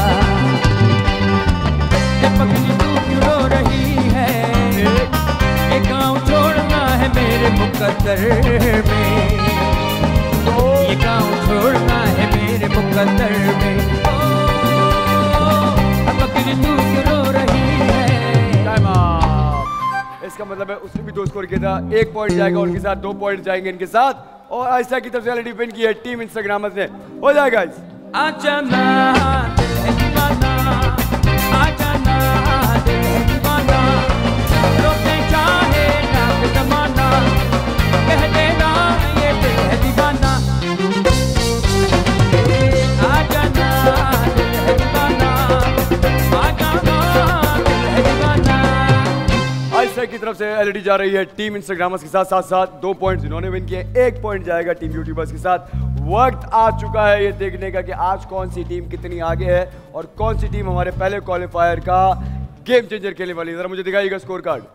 ए पगली तू क्यों रो रही है, ये गाँव छोड़ना है मेरे मुकद्दर में, ये गाँव छोड़ना है मेरे मुकद्दर में। ओ पगली तू क्यों रो रही है। इसका मतलब है उसने भी दो स्कोर किया था, एक पॉइंट जाएगा उनके साथ, दो पॉइंट जाएंगे इनके साथ। और आयशा की तरफ से एलईडी विन की है टीम इंस्टाग्रामर्स ने। हो जाएगा गाइस। आजा ना दिल है दीवाना, आजा ना दिल है दीवाना, रोके चाहे ना जमाना, कह देना ये दिल है दीवाना। आजा ना दिल है दीवाना, आजा ना दिल है दीवाना। आयशा की तरफ से एलईडी जा रही है टीम इंस्टाग्रामर्स के साथ, साथ साथ दो पॉइंट्स इन्होंने विन किए, एक पॉइंट जाएगा टीम यूट्यूबर्स के साथ। वक्त आ चुका है ये देखने का कि आज कौन सी टीम कितनी आगे है और कौन सी टीम हमारे पहले क्वालिफायर का गेम चेंजर खेलने वाली है। जरा मुझे दिखाइएगा स्कोर कार्ड।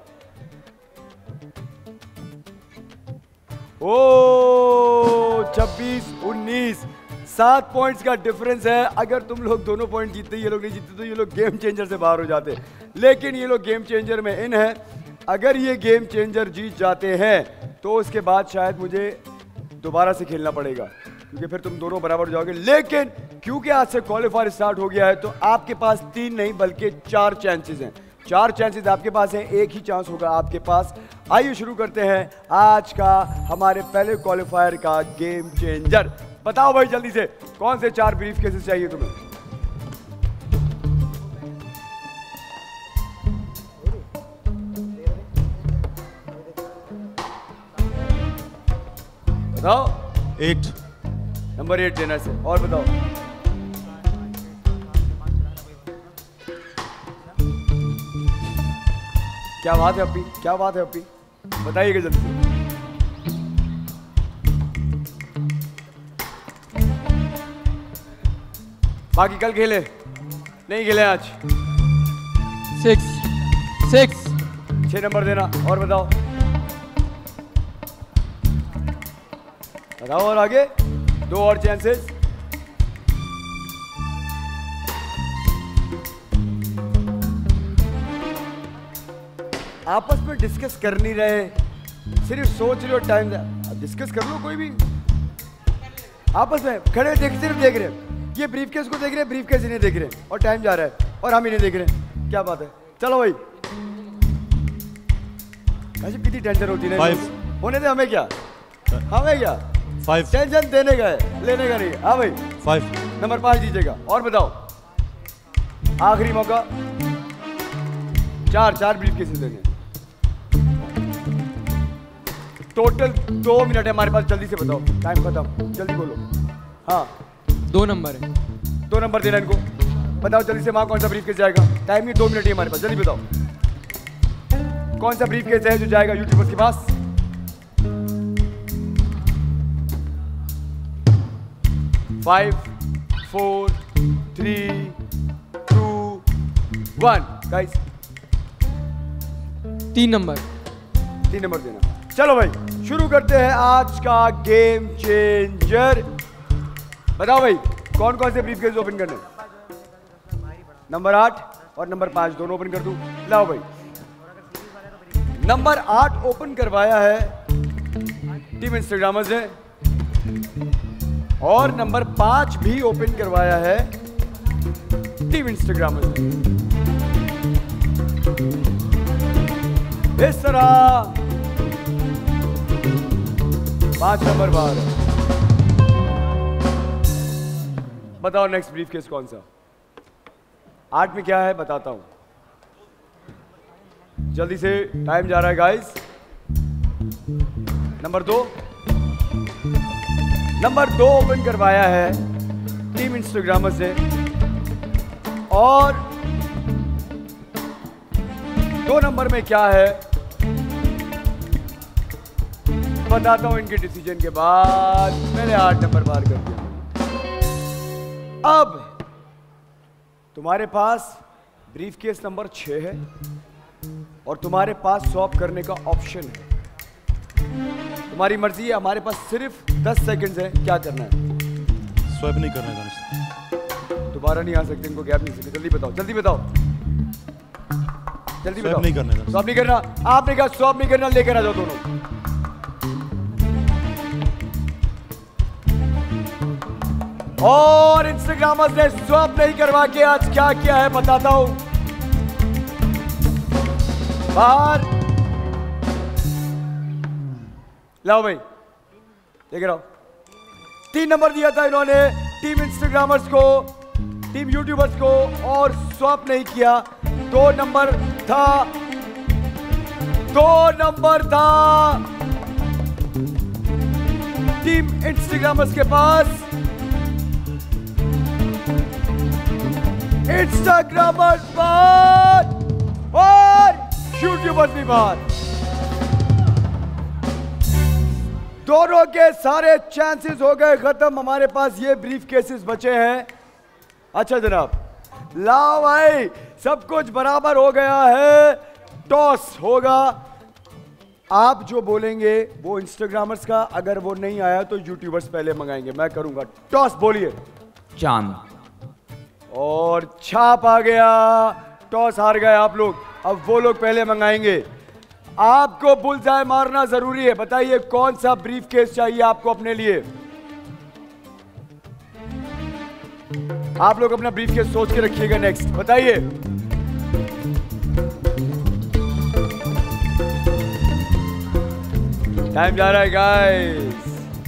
ओ छब्बीस उन्नीस, सात पॉइंट्स का डिफरेंस है। अगर तुम लोग दोनों पॉइंट जीतते, ये लोग नहीं जीतते, तो ये लोग गेम चेंजर से बाहर हो जाते। लेकिन ये लोग गेम चेंजर में इन है। अगर ये गेम चेंजर जीत जाते हैं तो उसके बाद शायद मुझे दोबारा से खेलना पड़ेगा, क्योंकि फिर तुम दोनों बराबर हो जाओगे। लेकिन क्योंकि आज से क्वालिफायर स्टार्ट हो गया है, तो आपके पास तीन नहीं बल्कि चार चांसेस हैं। चार चांसेस आपके पास हैं, एक ही चांस होगा आपके पास। आइए शुरू करते हैं आज का हमारे पहले क्वालिफायर का गेम चेंजर। बताओ भाई जल्दी से, कौन से चार ब्रीफ केसेस चाहिए तुम्हें? बताओ। एट। नंबर एट देना से। और बताओ। क्या बात है अपी, क्या बात है अपी, बताइएगा जल्दी से। बाकी कल खेले नहीं खेले आज। सिक्स। सिक्स। छह नंबर देना। और बताओ बताओ और आगे दो और चांसेस। आपस में डिस्कस कर नहीं रहे, सिर्फ सोच रहे हो टाइम। डिस्कस कर लो कोई भी आपस में, खड़े देख सिर्फ देख रहे। ये ब्रीफकेस को देख रहे हैं, ब्रीफकेस इन्हें देख रहे हैं, और टाइम जा रहा है और हम इन्हें देख रहे हैं। क्या बात है। चलो भाई कितनी टेंशन होती है। होने दे, हमें क्या, हमें क्या। फाइव। टेंशन देने का है, लेने का नहीं। हाँ भाई फाइव। नंबर पांच दीजिएगा। और बताओ आखिरी मौका। चार चार ब्रीफकेस देंगे। टोटल दो मिनट है हमारे पास, जल्दी से बताओ, टाइम खत्म, जल्दी बोलो। हाँ दो नंबर है। दो नंबर देना इनको। बताओ जल्दी से, वहां कौन सा ब्रीफकेस जाएगा। टाइम ही दो मिनट ही हमारे पास, जल्दी बताओ कौन सा ब्रीफकेस है जो जाएगा यूट्यूबर्स के पास। Five four three two one. Guys तीन नंबर। तीन नंबर देना। चलो भाई शुरू करते हैं आज का गेम चेंजर। बताओ भाई कौन कौन से ब्रीफकेस ओपन करने। नंबर आठ और नंबर पांच दोनों ओपन कर दूं। लाओ भाई। नंबर आठ ओपन करवाया है टीम इंस्टाग्रामर्स ने, और नंबर पांच भी ओपन करवाया है टीम इंस्टाग्रामर्स ने। इस तरह पांच नंबर बाहर है। बताओ नेक्स्ट ब्रीफकेस कौन सा। आठ में क्या है बताता हूं, जल्दी से, टाइम जा रहा है गाइस। नंबर दो। नंबर दो ओपन करवाया है टीम इंस्टाग्रामर से, और दो नंबर में क्या है बताता हूं इनके डिसीजन के बाद। मैंने आठ नंबर बाहर कर दिया। अब तुम्हारे पास ब्रीफकेस नंबर छह है और तुम्हारे पास स्वैप करने का ऑप्शन है। तुम्हारी मर्जी है, हमारे पास सिर्फ दस सेकंड्स है, क्या करना है। स्वैप नहीं करना है, दोबारा नहीं आ सकते, इनको गैप नहीं सकते। जल्दी बताओ, जल्दी बताओ, जल्दी बताओ। नहीं करना है, स्वैप नहीं करना। आपने कहा स्वैप नहीं करना, लेकर आ जाओ दोनों। और इंस्टाग्रामर्स ने स्वैप नहीं करवा के आज क्या किया है बताता हूं। बाहर लाओ भाई, लेकर आओ। तीन नंबर दिया था इन्होंने टीम इंस्टाग्रामर्स को, टीम यूट्यूबर्स को, और स्वैप नहीं किया। दो नंबर था, दो नंबर था टीम इंस्टाग्रामर्स के पास। इंस्टाग्रामर्स बाहर और यूट्यूबर्स भी बाहर। दोनों के सारे चांसेस हो गए खत्म। हमारे पास ये ब्रीफ केसेस बचे हैं। अच्छा जनाब, लाओ भाई, सब कुछ बराबर हो गया है। टॉस होगा, आप जो बोलेंगे वो इंस्टाग्रामर्स का, अगर वो नहीं आया तो यूट्यूबर्स पहले मंगाएंगे। मैं करूंगा टॉस। बोलिए। चांद। और छाप आ गया। टॉस हार गए आप लोग। अब वो लोग पहले मंगाएंगे। आपको बुलजाय मारना जरूरी है। बताइए कौन सा ब्रीफ केस चाहिए आपको अपने लिए। आप लोग अपना ब्रीफ केस सोच के रखिएगा। नेक्स्ट बताइए। टाइम जा रहा है गाइस।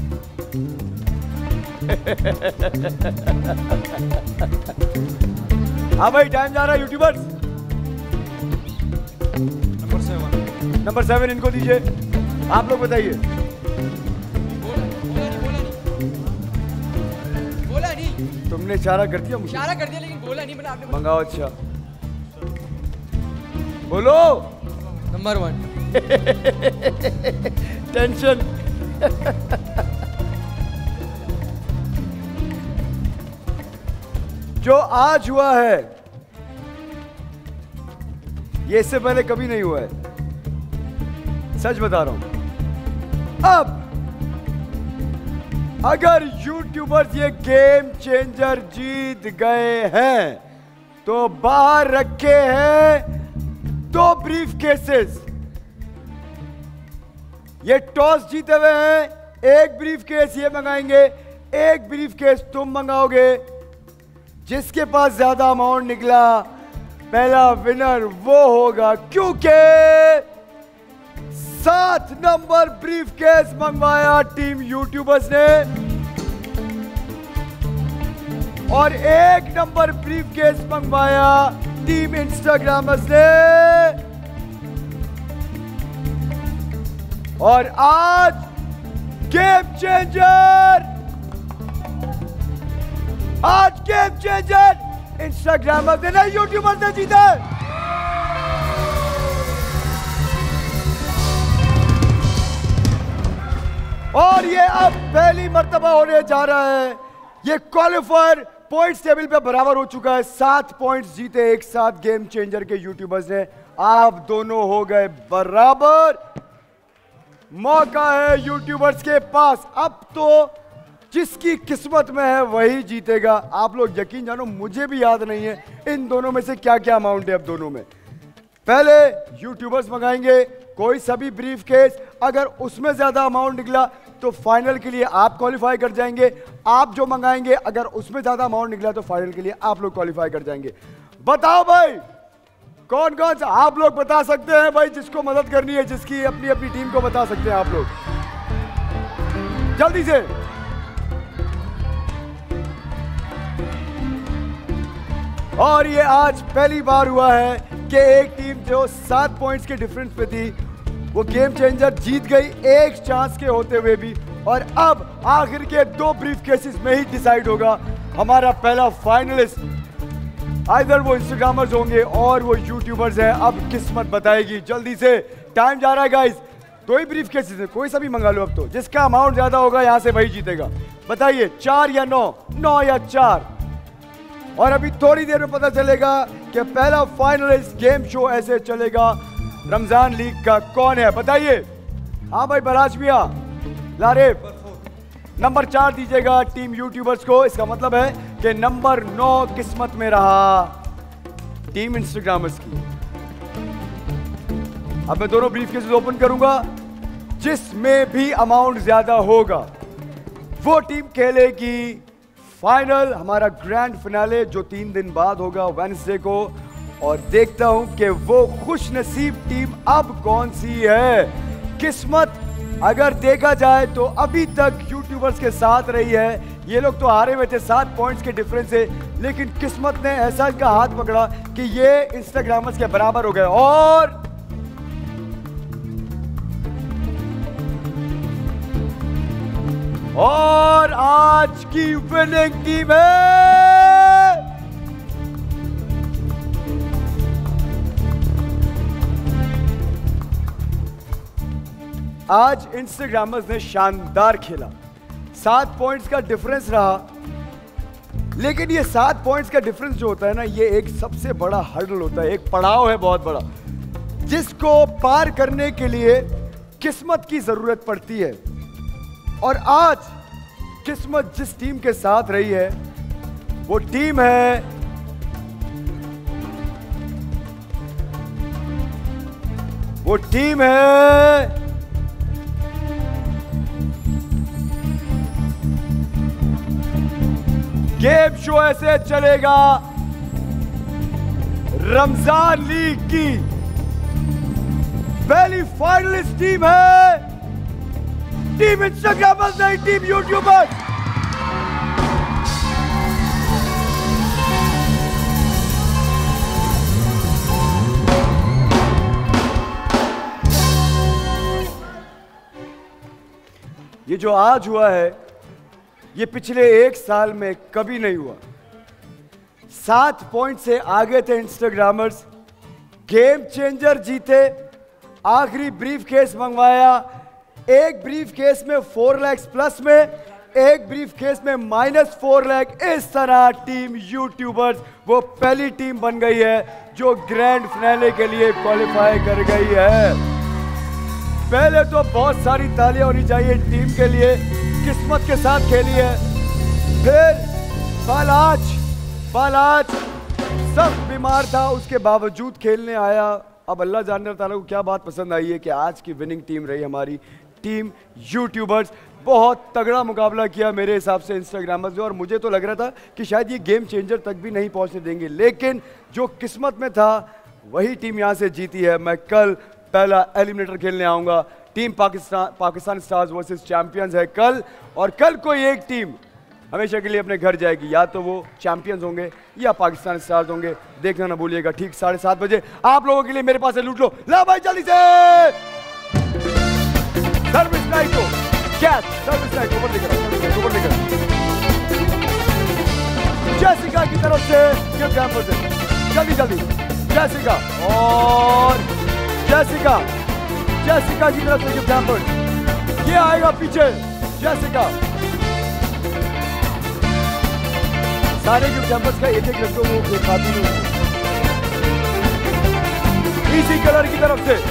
हाँ भाई, टाइम जा रहा है YouTubers. Number seven. Number seven इनको दीजिए। आप लोग बताइए। तुमने इशारा कर दिया मुझे? इशारा कर दिया लेकिन बोला नहीं, मैंने आपने बोला। मंगाओ। अच्छा बोलो। Number one. टेंशन। जो आज हुआ है ये इससे पहले कभी नहीं हुआ है, सच बता रहा हूं। अब अगर यूट्यूबर्स ये गेम चेंजर जीत गए हैं तो बाहर रखे हैं दो ब्रीफ केसेस। ये टॉस जीते हुए हैं, एक ब्रीफ केस ये मंगाएंगे, एक ब्रीफ केस तुम मंगाओगे। जिसके पास ज्यादा अमाउंट निकला पहला विनर वो होगा, क्योंकि सात नंबर ब्रीफ केस मंगवाया टीम यूट्यूबर्स ने और एक नंबर ब्रीफ केस मंगवाया टीम इंस्टाग्रामर्स ने। और आज गेम चेंजर, आज गेम चेंजर इंस्टाग्रामर्स ने नहीं यूट्यूबर्स ने जीता। और ये अब पहली मर्तबा होने जा रहा है, ये क्वालिफायर पॉइंट्स टेबल पे बराबर हो चुका है। सात पॉइंट्स जीते एक साथ गेम चेंजर के यूट्यूबर्स ने, आप दोनों हो गए बराबर। मौका है यूट्यूबर्स के पास, अब तो जिसकी किस्मत में है वही जीतेगा। आप लोग यकीन जानो मुझे भी याद नहीं है इन दोनों में से क्या क्या अमाउंट है अब दोनों में। पहले यूट्यूबर्स मंगाएंगे कोई सभी ब्रीफ केस, अगर उसमें ज्यादा अमाउंट निकला तो फाइनल के लिए आप क्वालिफाई कर जाएंगे। आप जो मंगाएंगे अगर उसमें ज्यादा अमाउंट निकला तो फाइनल के लिए आप लोग क्वालिफाई कर जाएंगे। बताओ भाई कौन कौन सा, आप लोग बता सकते हैं भाई, जिसको मदद करनी है, जिसकी अपनी अपनी टीम को बता सकते हैं आप लोग जल्दी से। और ये आज पहली बार हुआ है कि एक टीम जो सात पॉइंट्स के डिफरेंस पे थी वो गेम चेंजर जीत गई एक चांस के होते हुए भी। और अब आखिर के दो ब्रीफ केसेस में ही डिसाइड होगा हमारा पहला फाइनलिस्ट, आइदर वो इंस्टाग्रामर्स होंगे और वो यूट्यूबर्स हैं। अब किस्मत बताएगी। जल्दी से टाइम जा रहा है गाइस, दो ही ब्रीफ केसेस है, कोई सा भी मंगा लो अब तो, जिसका अमाउंट ज्यादा होगा यहां से वही जीतेगा। बताइए चार या नौ, नौ या चार। और अभी थोड़ी देर में पता चलेगा कि पहला फाइनलिस्ट गेम शो ऐसे चलेगा रमजान लीग का कौन है। बताइए। हाँ भाई बराज मिया लारे, नंबर चार दीजिएगा टीम यूट्यूबर्स को। इसका मतलब है कि नंबर नौ किस्मत में रहा टीम इंस्टाग्रामर्स की। अब मैं दोनों ब्रीफ केसेस ओपन करूंगा, जिसमें भी अमाउंट ज्यादा होगा वो टीम खेलेगी फाइनल, हमारा ग्रैंड फिनाले जो तीन दिन बाद होगा वेडनेसडे को। और देखता हूं कि वो खुश नसीब टीम अब कौन सी है। किस्मत अगर देखा जाए तो अभी तक यूट्यूबर्स के साथ रही है, ये लोग तो हारे हुए थे, सात पॉइंट्स के डिफरेंस से, लेकिन किस्मत ने ऐसा इनका हाथ पकड़ा कि ये इंस्टाग्रामर्स के बराबर हो गए। और और आज की विनिंग टीम है आज इंस्टाग्रामर्स ने शानदार खेला। सात पॉइंट्स का डिफरेंस रहा, लेकिन ये सात पॉइंट्स का डिफरेंस जो होता है ना, ये एक सबसे बड़ा हर्डल होता है, एक पड़ाव है बहुत बड़ा, जिसको पार करने के लिए किस्मत की जरूरत पड़ती है। और आज किस्मत जिस टीम के साथ रही है वो टीम है वो टीम है गेम शो ऐसे चलेगा रमजान लीग की पहली फाइनलिस्ट टीम है टीम इंस्टाग्रामर्स, नहीं टीम यूट्यूबर्स। ये जो आज हुआ है ये पिछले एक साल में कभी नहीं हुआ। सात पॉइंट से आगे थे इंस्टाग्रामर्स, गेम चेंजर जीते, आखिरी ब्रीफ केस मंगवाया, एक ब्रीफ केस में फोर लैक्स प्लस में, एक ब्रीफ केस में माइनस फोर लैख। इस तरह टीम यूट्यूबर्स वो पहली टीम बन गई है जो ग्रैंड फिनाले के लिए क्वालिफाई कर गई है। पहले तो बहुत सारी तालियां होनी चाहिए टीम के लिए, किस्मत के साथ खेली है। फिर बालाज बालाज सब बीमार था, उसके बावजूद खेलने आया। अब अल्लाह जानने ताला को क्या बात पसंद आई है कि आज की विनिंग टीम रही हमारी टीम यूट्यूबर्स। बहुत तगड़ा मुकाबला किया मेरे हिसाब से इंस्टाग्रामर्स ने, और मुझे तो लग रहा था कि शायद ये गेम चेंजर तक भी नहीं पहुंचने देंगे, लेकिन जो किस्मत में था वही टीम यहां से जीती है। मैं कल पहला एलिमिनेटर खेलने आऊंगा। Team Pakistan Pakistan stars versus champions है कल, और कल कोई एक टीम हमेशा के लिए अपने घर जाएगी, या तो वो चैंपियंस होंगे या पाकिस्तान स्टार्स होंगे। देखना ना भूलिएगा ठीक साढ़े सात बजे। आप लोगों के लिए मेरे पास है, लूट लो। ला भाई जल्दी से सर्विस नाइट को कैच, सर्विस नाइट ऊपर लेकर ऊपर लेकर जैसिका की तरफ से गिफ्ट हैम्पर से जल्दी जल्दी जैसिका, और जैसिका जैसिका की तरफ से गिफ्ट हैम्पर। ये आएगा पीछे जैसिका। सारे गिफ्ट हैम्पर्स का एक एक लड़कों को एक हाथी में इसी कलर की तरफ से,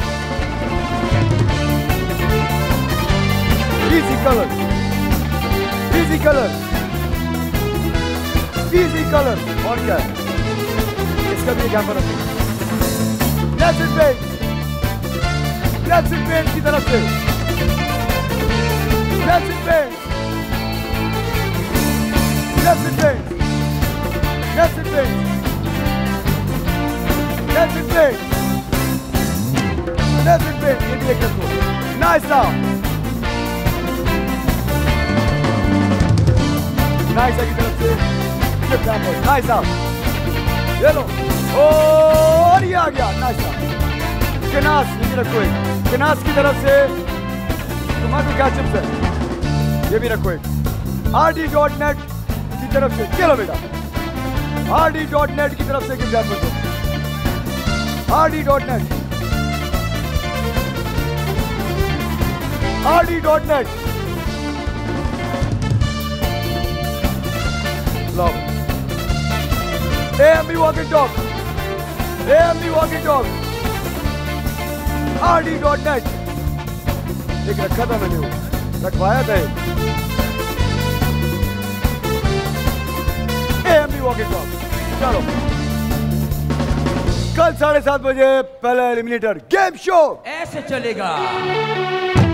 easy colour easy colour easy colour. और क्या है इसका भी एक हैम्पर है। ब्लेसिड पेंट ब्लेसिड पेंट की तरफ से, blessed paint blessed paint blessed paint blessed paint blessed paint. ये भी एक लड़कों नाइस नाउ नाइस की तरफ से गिफ्ट हैम्पर। नाइस आउट, ये लो, और ये आ गया नाइस आउट। किनास ये भी रखो एक, किनास की तरफ से टोमेटो केचप से ये भी रखो एक। आर डी डॉट नेट की तरफ से, चलो बेटा आर डी डॉट नेट की तरफ से गिफ्ट हैम्पर दो। R D dot net R D dot net love. A M B walking dog. A M B walking dog. R D dot net. एक रखा था मैंने, वो रखवाया था। A M B walking dog. चलो कल साढ़े सात बजे पहला एलिमिनेटर गेम शो ऐसे चलेगा।